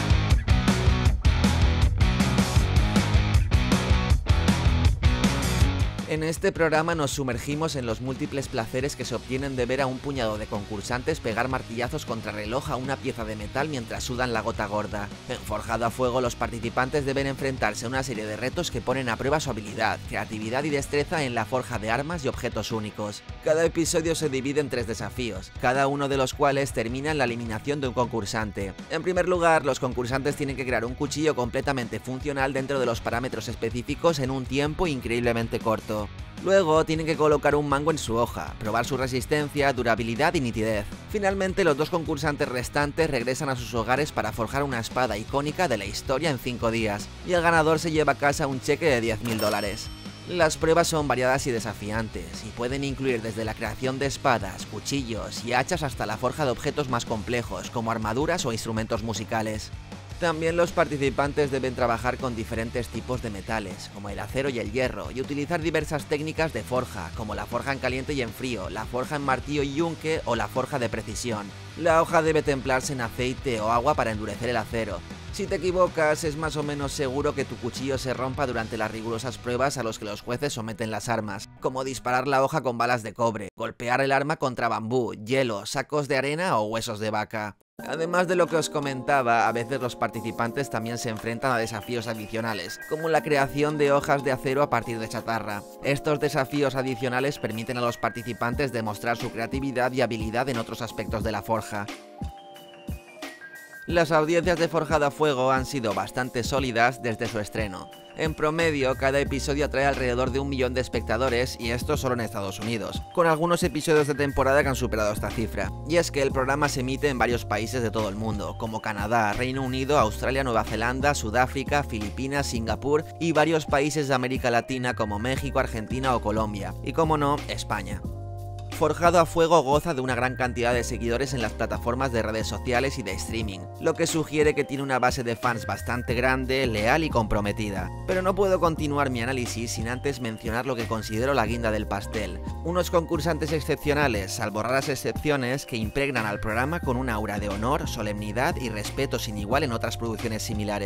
En este programa nos sumergimos en los múltiples placeres que se obtienen de ver a un puñado de concursantes pegar martillazos contra reloj a una pieza de metal mientras sudan la gota gorda. En Forjado a Fuego, los participantes deben enfrentarse a una serie de retos que ponen a prueba su habilidad, creatividad y destreza en la forja de armas y objetos únicos. Cada episodio se divide en tres desafíos, cada uno de los cuales termina en la eliminación de un concursante. En primer lugar, los concursantes tienen que crear un cuchillo completamente funcional dentro de los parámetros específicos en un tiempo increíblemente corto. Luego tienen que colocar un mango en su hoja, probar su resistencia, durabilidad y nitidez. Finalmente, los dos concursantes restantes regresan a sus hogares para forjar una espada icónica de la historia en cinco días, y el ganador se lleva a casa un cheque de diez mil dólares. Las pruebas son variadas y desafiantes, y pueden incluir desde la creación de espadas, cuchillos y hachas hasta la forja de objetos más complejos, como armaduras o instrumentos musicales. También los participantes deben trabajar con diferentes tipos de metales, como el acero y el hierro, y utilizar diversas técnicas de forja, como la forja en caliente y en frío, la forja en martillo y yunque o la forja de precisión. La hoja debe templarse en aceite o agua para endurecer el acero. Si te equivocas, es más o menos seguro que tu cuchillo se rompa durante las rigurosas pruebas a los que los jueces someten las armas, como disparar la hoja con balas de cobre, golpear el arma contra bambú, hielo, sacos de arena o huesos de vaca. Además de lo que os comentaba, a veces los participantes también se enfrentan a desafíos adicionales, como la creación de hojas de acero a partir de chatarra. Estos desafíos adicionales permiten a los participantes demostrar su creatividad y habilidad en otros aspectos de la forja. Las audiencias de Forjado a Fuego han sido bastante sólidas desde su estreno. En promedio, cada episodio atrae alrededor de un millón de espectadores, y esto solo en Estados Unidos, con algunos episodios de temporada que han superado esta cifra. Y es que el programa se emite en varios países de todo el mundo, como Canadá, Reino Unido, Australia, Nueva Zelanda, Sudáfrica, Filipinas, Singapur y varios países de América Latina como México, Argentina o Colombia, y como no, España. Forjado a Fuego goza de una gran cantidad de seguidores en las plataformas de redes sociales y de streaming, lo que sugiere que tiene una base de fans bastante grande, leal y comprometida. Pero no puedo continuar mi análisis sin antes mencionar lo que considero la guinda del pastel. Unos concursantes excepcionales, salvo raras excepciones, que impregnan al programa con un aura de honor, solemnidad y respeto sin igual en otras producciones similares.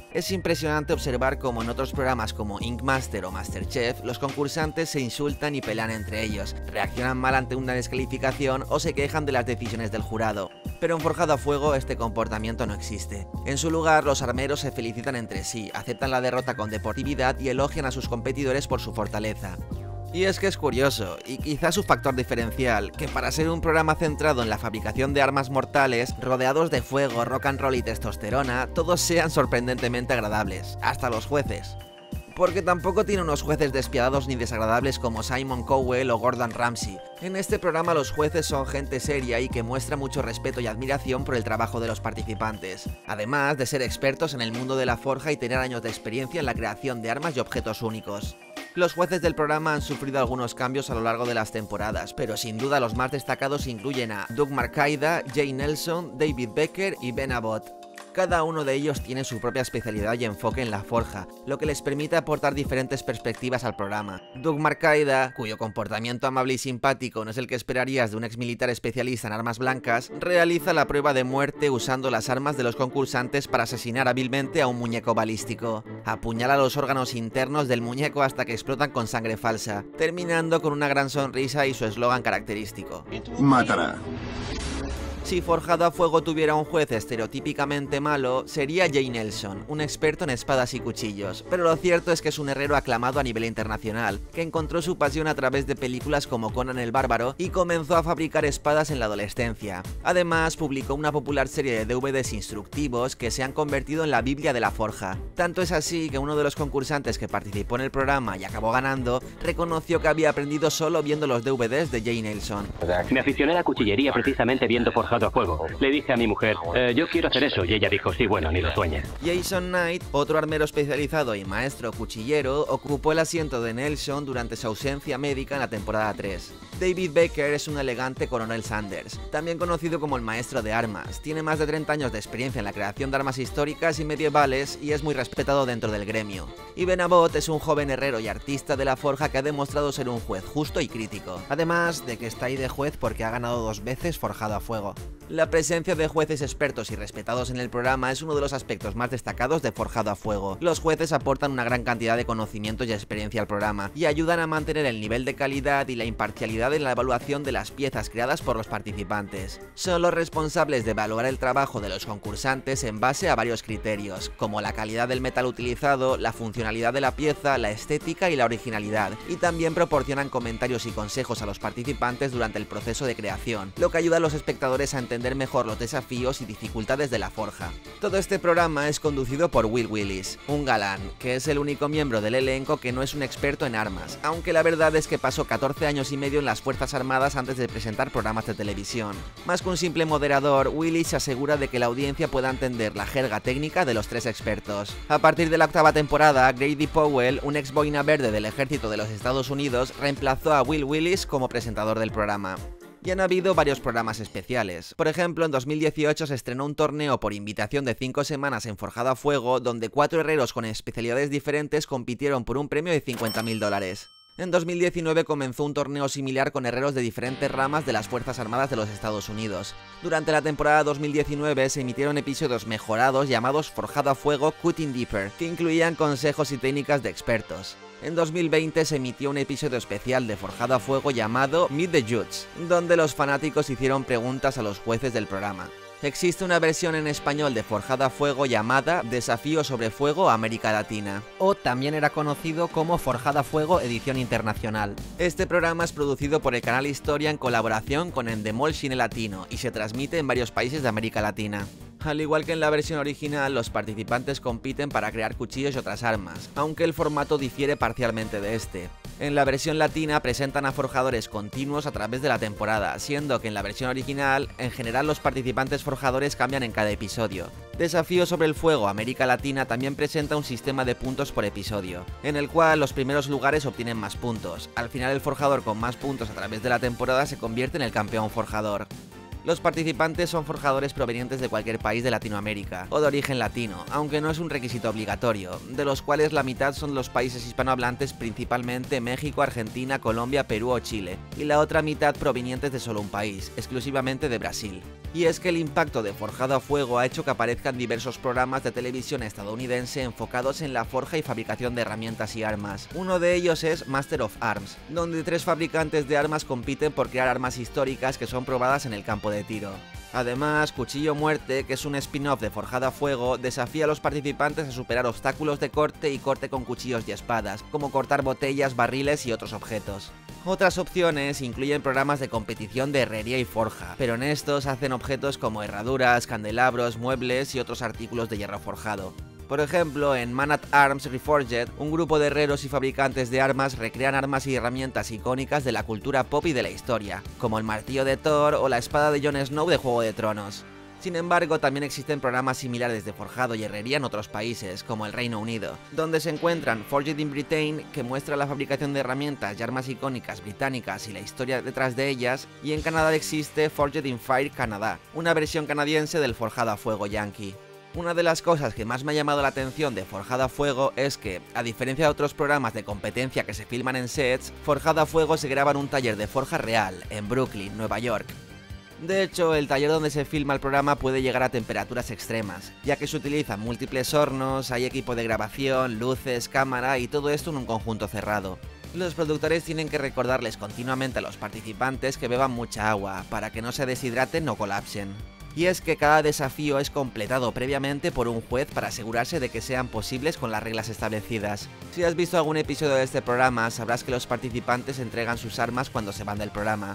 Es impresionante observar cómo en otros programas como Ink Master o MasterChef, los concursantes se insultan y pelean entre ellos, reaccionan mal ante una descalificación o se quejan de las decisiones del jurado. Pero en Forjado a Fuego este comportamiento no existe. En su lugar, los armeros se felicitan entre sí, aceptan la derrota con deportividad y elogian a sus competidores por su fortaleza. Y es que es curioso, y quizás su factor diferencial, que para ser un programa centrado en la fabricación de armas mortales, rodeados de fuego, rock and roll y testosterona, todos sean sorprendentemente agradables, hasta los jueces. Porque tampoco tiene unos jueces despiadados ni desagradables como Simon Cowell o Gordon Ramsay. En este programa los jueces son gente seria y que muestra mucho respeto y admiración por el trabajo de los participantes, además de ser expertos en el mundo de la forja y tener años de experiencia en la creación de armas y objetos únicos. Los jueces del programa han sufrido algunos cambios a lo largo de las temporadas, pero sin duda los más destacados incluyen a Doug Marcaida, Jay Nelson, David Becker y Ben Abbott. Cada uno de ellos tiene su propia especialidad y enfoque en la forja, lo que les permite aportar diferentes perspectivas al programa. Doug Marcaida, cuyo comportamiento amable y simpático no es el que esperarías de un exmilitar especialista en armas blancas, realiza la prueba de muerte usando las armas de los concursantes para asesinar hábilmente a un muñeco balístico. Apuñala los órganos internos del muñeco hasta que explotan con sangre falsa, terminando con una gran sonrisa y su eslogan característico: Matará. Si Forjado a Fuego tuviera un juez estereotípicamente malo, sería Jay Nelson, un experto en espadas y cuchillos, pero lo cierto es que es un herrero aclamado a nivel internacional, que encontró su pasión a través de películas como Conan el Bárbaro y comenzó a fabricar espadas en la adolescencia. Además, publicó una popular serie de D V Ds instructivos que se han convertido en la Biblia de la forja. Tanto es así que uno de los concursantes que participó en el programa y acabó ganando, reconoció que había aprendido solo viendo los D V Ds de Jay Nelson. Me aficioné a la cuchillería precisamente viendo Forjado a Fuego. Le dije a mi mujer, eh, yo quiero hacer eso, y ella dijo, sí, bueno, ni lo sueñes. Jason Knight, otro armero especializado y maestro cuchillero, ocupó el asiento de Nelson durante su ausencia médica en la temporada tres. David Becker es un elegante coronel Sanders, también conocido como el maestro de armas. Tiene más de treinta años de experiencia en la creación de armas históricas y medievales y es muy respetado dentro del gremio. Y Ben Abbott es un joven herrero y artista de la forja que ha demostrado ser un juez justo y crítico, además de que está ahí de juez porque ha ganado dos veces Forjado a Fuego. La presencia de jueces expertos y respetados en el programa es uno de los aspectos más destacados de Forjado a Fuego. Los jueces aportan una gran cantidad de conocimientos y experiencia al programa y ayudan a mantener el nivel de calidad y la imparcialidad en la evaluación de las piezas creadas por los participantes. Son los responsables de evaluar el trabajo de los concursantes en base a varios criterios, como la calidad del metal utilizado, la funcionalidad de la pieza, la estética y la originalidad, y también proporcionan comentarios y consejos a los participantes durante el proceso de creación, lo que ayuda a los espectadores a entender mejor los desafíos y dificultades de la forja. Todo este programa es conducido por Will Willis, un galán, que es el único miembro del elenco que no es un experto en armas, aunque la verdad es que pasó catorce años y medio en las Fuerzas Armadas antes de presentar programas de televisión. Más que un simple moderador, Willis se asegura de que la audiencia pueda entender la jerga técnica de los tres expertos. A partir de la octava temporada, Grady Powell, un ex boina verde del ejército de los Estados Unidos, reemplazó a Will Willis como presentador del programa. Y han habido varios programas especiales. Por ejemplo, en dos mil dieciocho se estrenó un torneo por invitación de cinco semanas en Forjado a Fuego, donde cuatro herreros con especialidades diferentes compitieron por un premio de cincuenta mil dólares. En dos mil diecinueve comenzó un torneo similar con herreros de diferentes ramas de las Fuerzas Armadas de los Estados Unidos. Durante la temporada dos mil diecinueve se emitieron episodios mejorados llamados Forjado a Fuego Cutting Deeper, que incluían consejos y técnicas de expertos. En dos mil veinte se emitió un episodio especial de Forjado a Fuego llamado Meet the Judge, donde los fanáticos hicieron preguntas a los jueces del programa. Existe una versión en español de Forjado a Fuego llamada Desafío sobre Fuego América Latina, o también era conocido como Forjado a Fuego Edición Internacional. Este programa es producido por el canal Historia en colaboración con Endemol Cine Latino y se transmite en varios países de América Latina. Al igual que en la versión original, los participantes compiten para crear cuchillos y otras armas, aunque el formato difiere parcialmente de este. En la versión latina presentan a forjadores continuos a través de la temporada, siendo que en la versión original, en general los participantes forjadores cambian en cada episodio. Desafío sobre el Fuego América Latina también presenta un sistema de puntos por episodio, en el cual los primeros lugares obtienen más puntos. Al final el forjador con más puntos a través de la temporada se convierte en el campeón forjador. Los participantes son forjadores provenientes de cualquier país de Latinoamérica o de origen latino, aunque no es un requisito obligatorio, de los cuales la mitad son los países hispanohablantes, principalmente México, Argentina, Colombia, Perú o Chile, y la otra mitad provenientes de solo un país, exclusivamente de Brasil. Y es que el impacto de Forjado a Fuego ha hecho que aparezcan diversos programas de televisión estadounidense enfocados en la forja y fabricación de herramientas y armas. Uno de ellos es Master of Arms, donde tres fabricantes de armas compiten por crear armas históricas que son probadas en el campo de tiro. Además, Cuchillo Muerte, que es un spin-off de Forjado a Fuego, desafía a los participantes a superar obstáculos de corte y corte con cuchillos y espadas, como cortar botellas, barriles y otros objetos. Otras opciones incluyen programas de competición de herrería y forja, pero en estos hacen objetos como herraduras, candelabros, muebles y otros artículos de hierro forjado. Por ejemplo, en Man at Arms Reforged, un grupo de herreros y fabricantes de armas recrean armas y herramientas icónicas de la cultura pop y de la historia, como el martillo de Thor o la espada de Jon Snow de Juego de Tronos. Sin embargo, también existen programas similares de forjado y herrería en otros países, como el Reino Unido, donde se encuentran Forged in Britain, que muestra la fabricación de herramientas y armas icónicas británicas y la historia detrás de ellas, y en Canadá existe Forged in Fire Canadá, una versión canadiense del Forjado a Fuego yankee. Una de las cosas que más me ha llamado la atención de Forjado a Fuego es que, a diferencia de otros programas de competencia que se filman en sets, Forjado a Fuego se graba en un taller de forja real, en Brooklyn, Nueva York. De hecho, el taller donde se filma el programa puede llegar a temperaturas extremas, ya que se utilizan múltiples hornos, hay equipo de grabación, luces, cámara y todo esto en un conjunto cerrado. Los productores tienen que recordarles continuamente a los participantes que beban mucha agua, para que no se deshidraten o colapsen. Y es que cada desafío es completado previamente por un juez para asegurarse de que sean posibles con las reglas establecidas. Si has visto algún episodio de este programa, sabrás que los participantes entregan sus armas cuando se van del programa.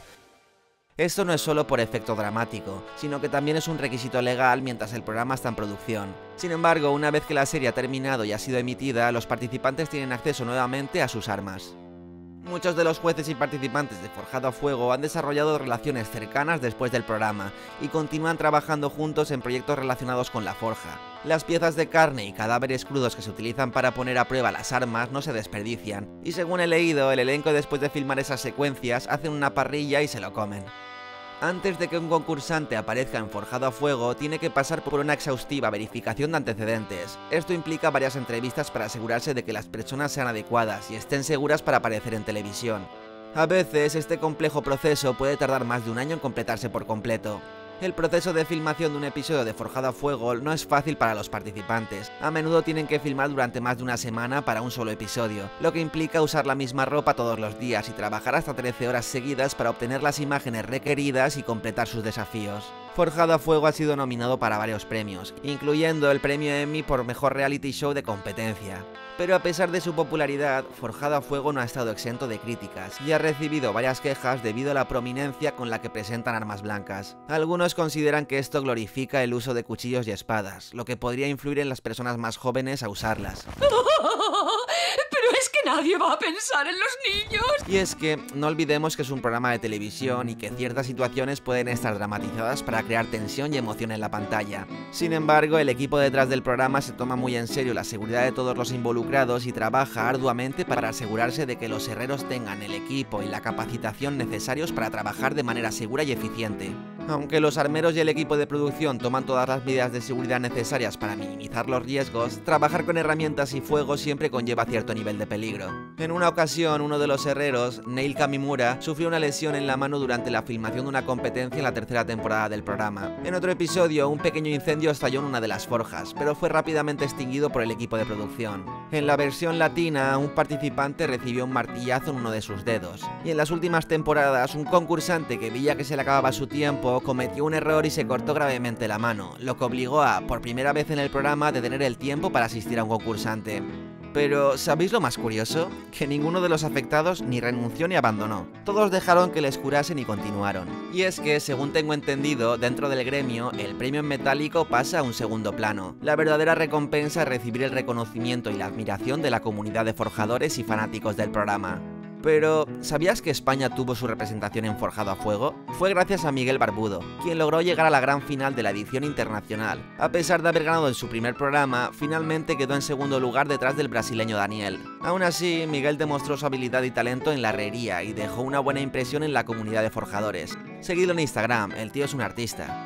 Esto no es solo por efecto dramático, sino que también es un requisito legal mientras el programa está en producción. Sin embargo, una vez que la serie ha terminado y ha sido emitida, los participantes tienen acceso nuevamente a sus armas. Muchos de los jueces y participantes de Forjado a Fuego han desarrollado relaciones cercanas después del programa y continúan trabajando juntos en proyectos relacionados con la forja. Las piezas de carne y cadáveres crudos que se utilizan para poner a prueba las armas no se desperdician, y según he leído, el elenco después de filmar esas secuencias hacen una parrilla y se lo comen. Antes de que un concursante aparezca en Forjado a Fuego, tiene que pasar por una exhaustiva verificación de antecedentes. Esto implica varias entrevistas para asegurarse de que las personas sean adecuadas y estén seguras para aparecer en televisión. A veces, este complejo proceso puede tardar más de un año en completarse por completo. El proceso de filmación de un episodio de Forjado a Fuego no es fácil para los participantes. A menudo tienen que filmar durante más de una semana para un solo episodio, lo que implica usar la misma ropa todos los días y trabajar hasta trece horas seguidas para obtener las imágenes requeridas y completar sus desafíos. Forjado a Fuego ha sido nominado para varios premios, incluyendo el premio Emmy por Mejor Reality Show de Competencia. Pero a pesar de su popularidad, Forjado a Fuego no ha estado exento de críticas y ha recibido varias quejas debido a la prominencia con la que presentan armas blancas. Algunos consideran que esto glorifica el uso de cuchillos y espadas, lo que podría influir en las personas más jóvenes a usarlas. Pero es que nadie va a pensar en los niños. Y es que no olvidemos que es un programa de televisión y que ciertas situaciones pueden estar dramatizadas para crear tensión y emoción en la pantalla. Sin embargo, el equipo detrás del programa se toma muy en serio la seguridad de todos los involucrados y trabaja arduamente para asegurarse de que los herreros tengan el equipo y la capacitación necesarios para trabajar de manera segura y eficiente. Aunque los armeros y el equipo de producción toman todas las medidas de seguridad necesarias para minimizar los riesgos, trabajar con herramientas y fuego siempre conlleva cierto nivel de peligro. En una ocasión, uno de los herreros, Neil Kamimura, sufrió una lesión en la mano durante la filmación de una competencia en la tercera temporada del programa. En otro episodio, un pequeño incendio estalló en una de las forjas, pero fue rápidamente extinguido por el equipo de producción. En la versión latina, un participante recibió un martillazo en uno de sus dedos. Y en las últimas temporadas, un concursante que veía que se le acababa su tiempo cometió un error y se cortó gravemente la mano, lo que obligó a, por primera vez en el programa, a detener el tiempo para asistir a un concursante. Pero, ¿sabéis lo más curioso? Que ninguno de los afectados ni renunció ni abandonó. Todos dejaron que les curasen y continuaron. Y es que, según tengo entendido, dentro del gremio, el premio en metálico pasa a un segundo plano. La verdadera recompensa es recibir el reconocimiento y la admiración de la comunidad de forjadores y fanáticos del programa. Pero, ¿sabías que España tuvo su representación en Forjado a Fuego? Fue gracias a Miguel Barbudo, quien logró llegar a la gran final de la edición internacional. A pesar de haber ganado en su primer programa, finalmente quedó en segundo lugar detrás del brasileño Daniel. Aún así, Miguel demostró su habilidad y talento en la herrería y dejó una buena impresión en la comunidad de forjadores. Seguidlo en Instagram, el tío es un artista.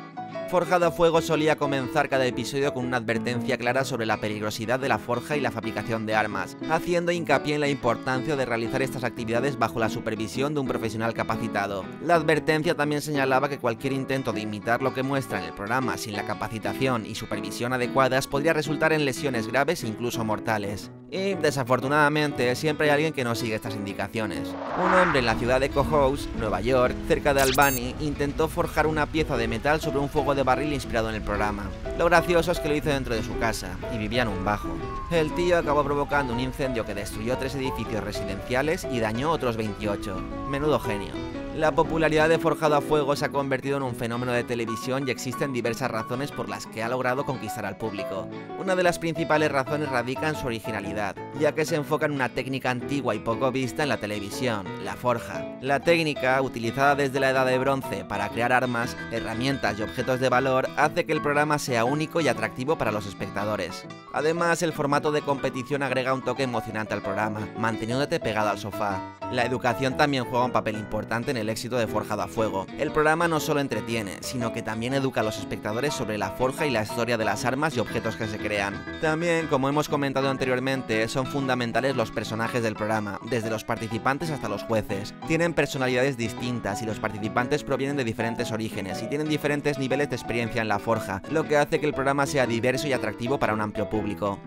Forjado a Fuego solía comenzar cada episodio con una advertencia clara sobre la peligrosidad de la forja y la fabricación de armas, haciendo hincapié en la importancia de realizar estas actividades bajo la supervisión de un profesional capacitado. La advertencia también señalaba que cualquier intento de imitar lo que muestra en el programa sin la capacitación y supervisión adecuadas podría resultar en lesiones graves e incluso mortales. Y, desafortunadamente, siempre hay alguien que no sigue estas indicaciones. Un hombre en la ciudad de Cohoes, Nueva York, cerca de Albany, intentó forjar una pieza de metal sobre un fuego de barril inspirado en el programa. Lo gracioso es que lo hizo dentro de su casa, y vivía en un bajo. El tío acabó provocando un incendio que destruyó tres edificios residenciales y dañó otros veintiocho. Menudo genio. La popularidad de Forjado a Fuego se ha convertido en un fenómeno de televisión y existen diversas razones por las que ha logrado conquistar al público. Una de las principales razones radica en su originalidad, ya que se enfoca en una técnica antigua y poco vista en la televisión, la forja. La técnica, utilizada desde la Edad de Bronce para crear armas, herramientas y objetos de valor, hace que el programa sea único y atractivo para los espectadores. Además, el formato de competición agrega un toque emocionante al programa, manteniéndote pegado al sofá. La educación también juega un papel importante en el éxito de Forjado a Fuego. El programa no solo entretiene, sino que también educa a los espectadores sobre la forja y la historia de las armas y objetos que se crean. También, como hemos comentado anteriormente, son fundamentales los personajes del programa, desde los participantes hasta los jueces. Tienen personalidades distintas y los participantes provienen de diferentes orígenes y tienen diferentes niveles de experiencia en la forja, lo que hace que el programa sea diverso y atractivo para un amplio público.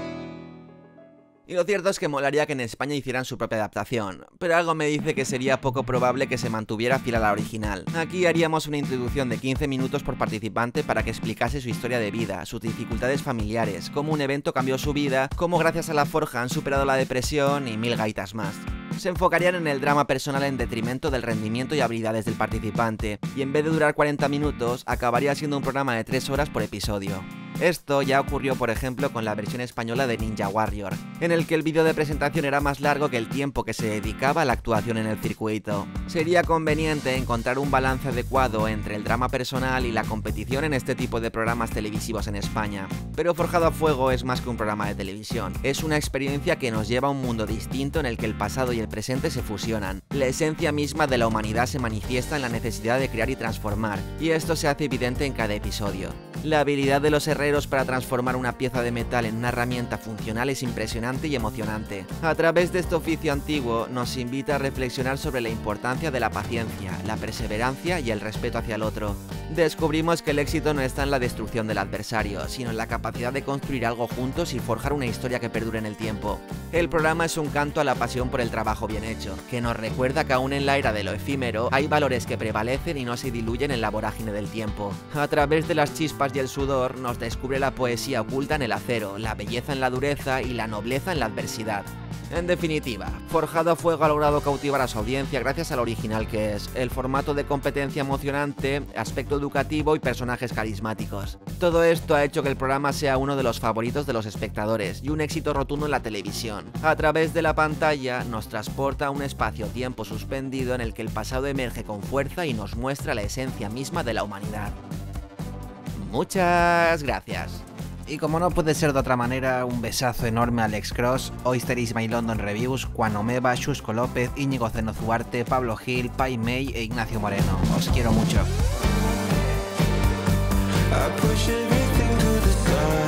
Y lo cierto es que molaría que en España hicieran su propia adaptación, pero algo me dice que sería poco probable que se mantuviera fiel a la original. Aquí haríamos una introducción de quince minutos por participante para que explicase su historia de vida, sus dificultades familiares, cómo un evento cambió su vida, cómo gracias a la forja han superado la depresión y mil gaitas más. Se enfocarían en el drama personal en detrimento del rendimiento y habilidades del participante, y en vez de durar cuarenta minutos, acabaría siendo un programa de tres horas por episodio. Esto ya ocurrió, por ejemplo, con la versión española de Ninja Warrior, en el que el vídeo de presentación era más largo que el tiempo que se dedicaba a la actuación en el circuito. Sería conveniente encontrar un balance adecuado entre el drama personal y la competición en este tipo de programas televisivos en España. Pero Forjado a Fuego es más que un programa de televisión, es una experiencia que nos lleva a un mundo distinto en el que el pasado y el presente se fusionan. La esencia misma de la humanidad se manifiesta en la necesidad de crear y transformar, y esto se hace evidente en cada episodio. La habilidad de los herreros para transformar una pieza de metal en una herramienta funcional es impresionante y emocionante. A través de este oficio antiguo nos invita a reflexionar sobre la importancia de la paciencia, la perseverancia y el respeto hacia el otro. Descubrimos que el éxito no está en la destrucción del adversario, sino en la capacidad de construir algo juntos y forjar una historia que perdure en el tiempo. El programa es un canto a la pasión por el trabajo bien hecho, que nos recuerda que aún en la era de lo efímero hay valores que prevalecen y no se diluyen en la vorágine del tiempo. A través de las chispas y el sudor nos descubre la poesía oculta en el acero, la belleza en la dureza y la nobleza en la adversidad. En definitiva, Forjado a Fuego ha logrado cautivar a su audiencia gracias al original que es, el formato de competencia emocionante, aspecto educativo y personajes carismáticos. Todo esto ha hecho que el programa sea uno de los favoritos de los espectadores y un éxito rotundo en la televisión. A través de la pantalla nos transporta a un espacio-tiempo suspendido en el que el pasado emerge con fuerza y nos muestra la esencia misma de la humanidad. Muchas gracias. Y como no puede ser de otra manera, un besazo enorme a Alex Cross, Oyster is My London Reviews, Juan Omeva, Xusco López, Íñigo Zenozuarte, Pablo Gil, Pai May e Ignacio Moreno. Os quiero mucho. I push everything to the side.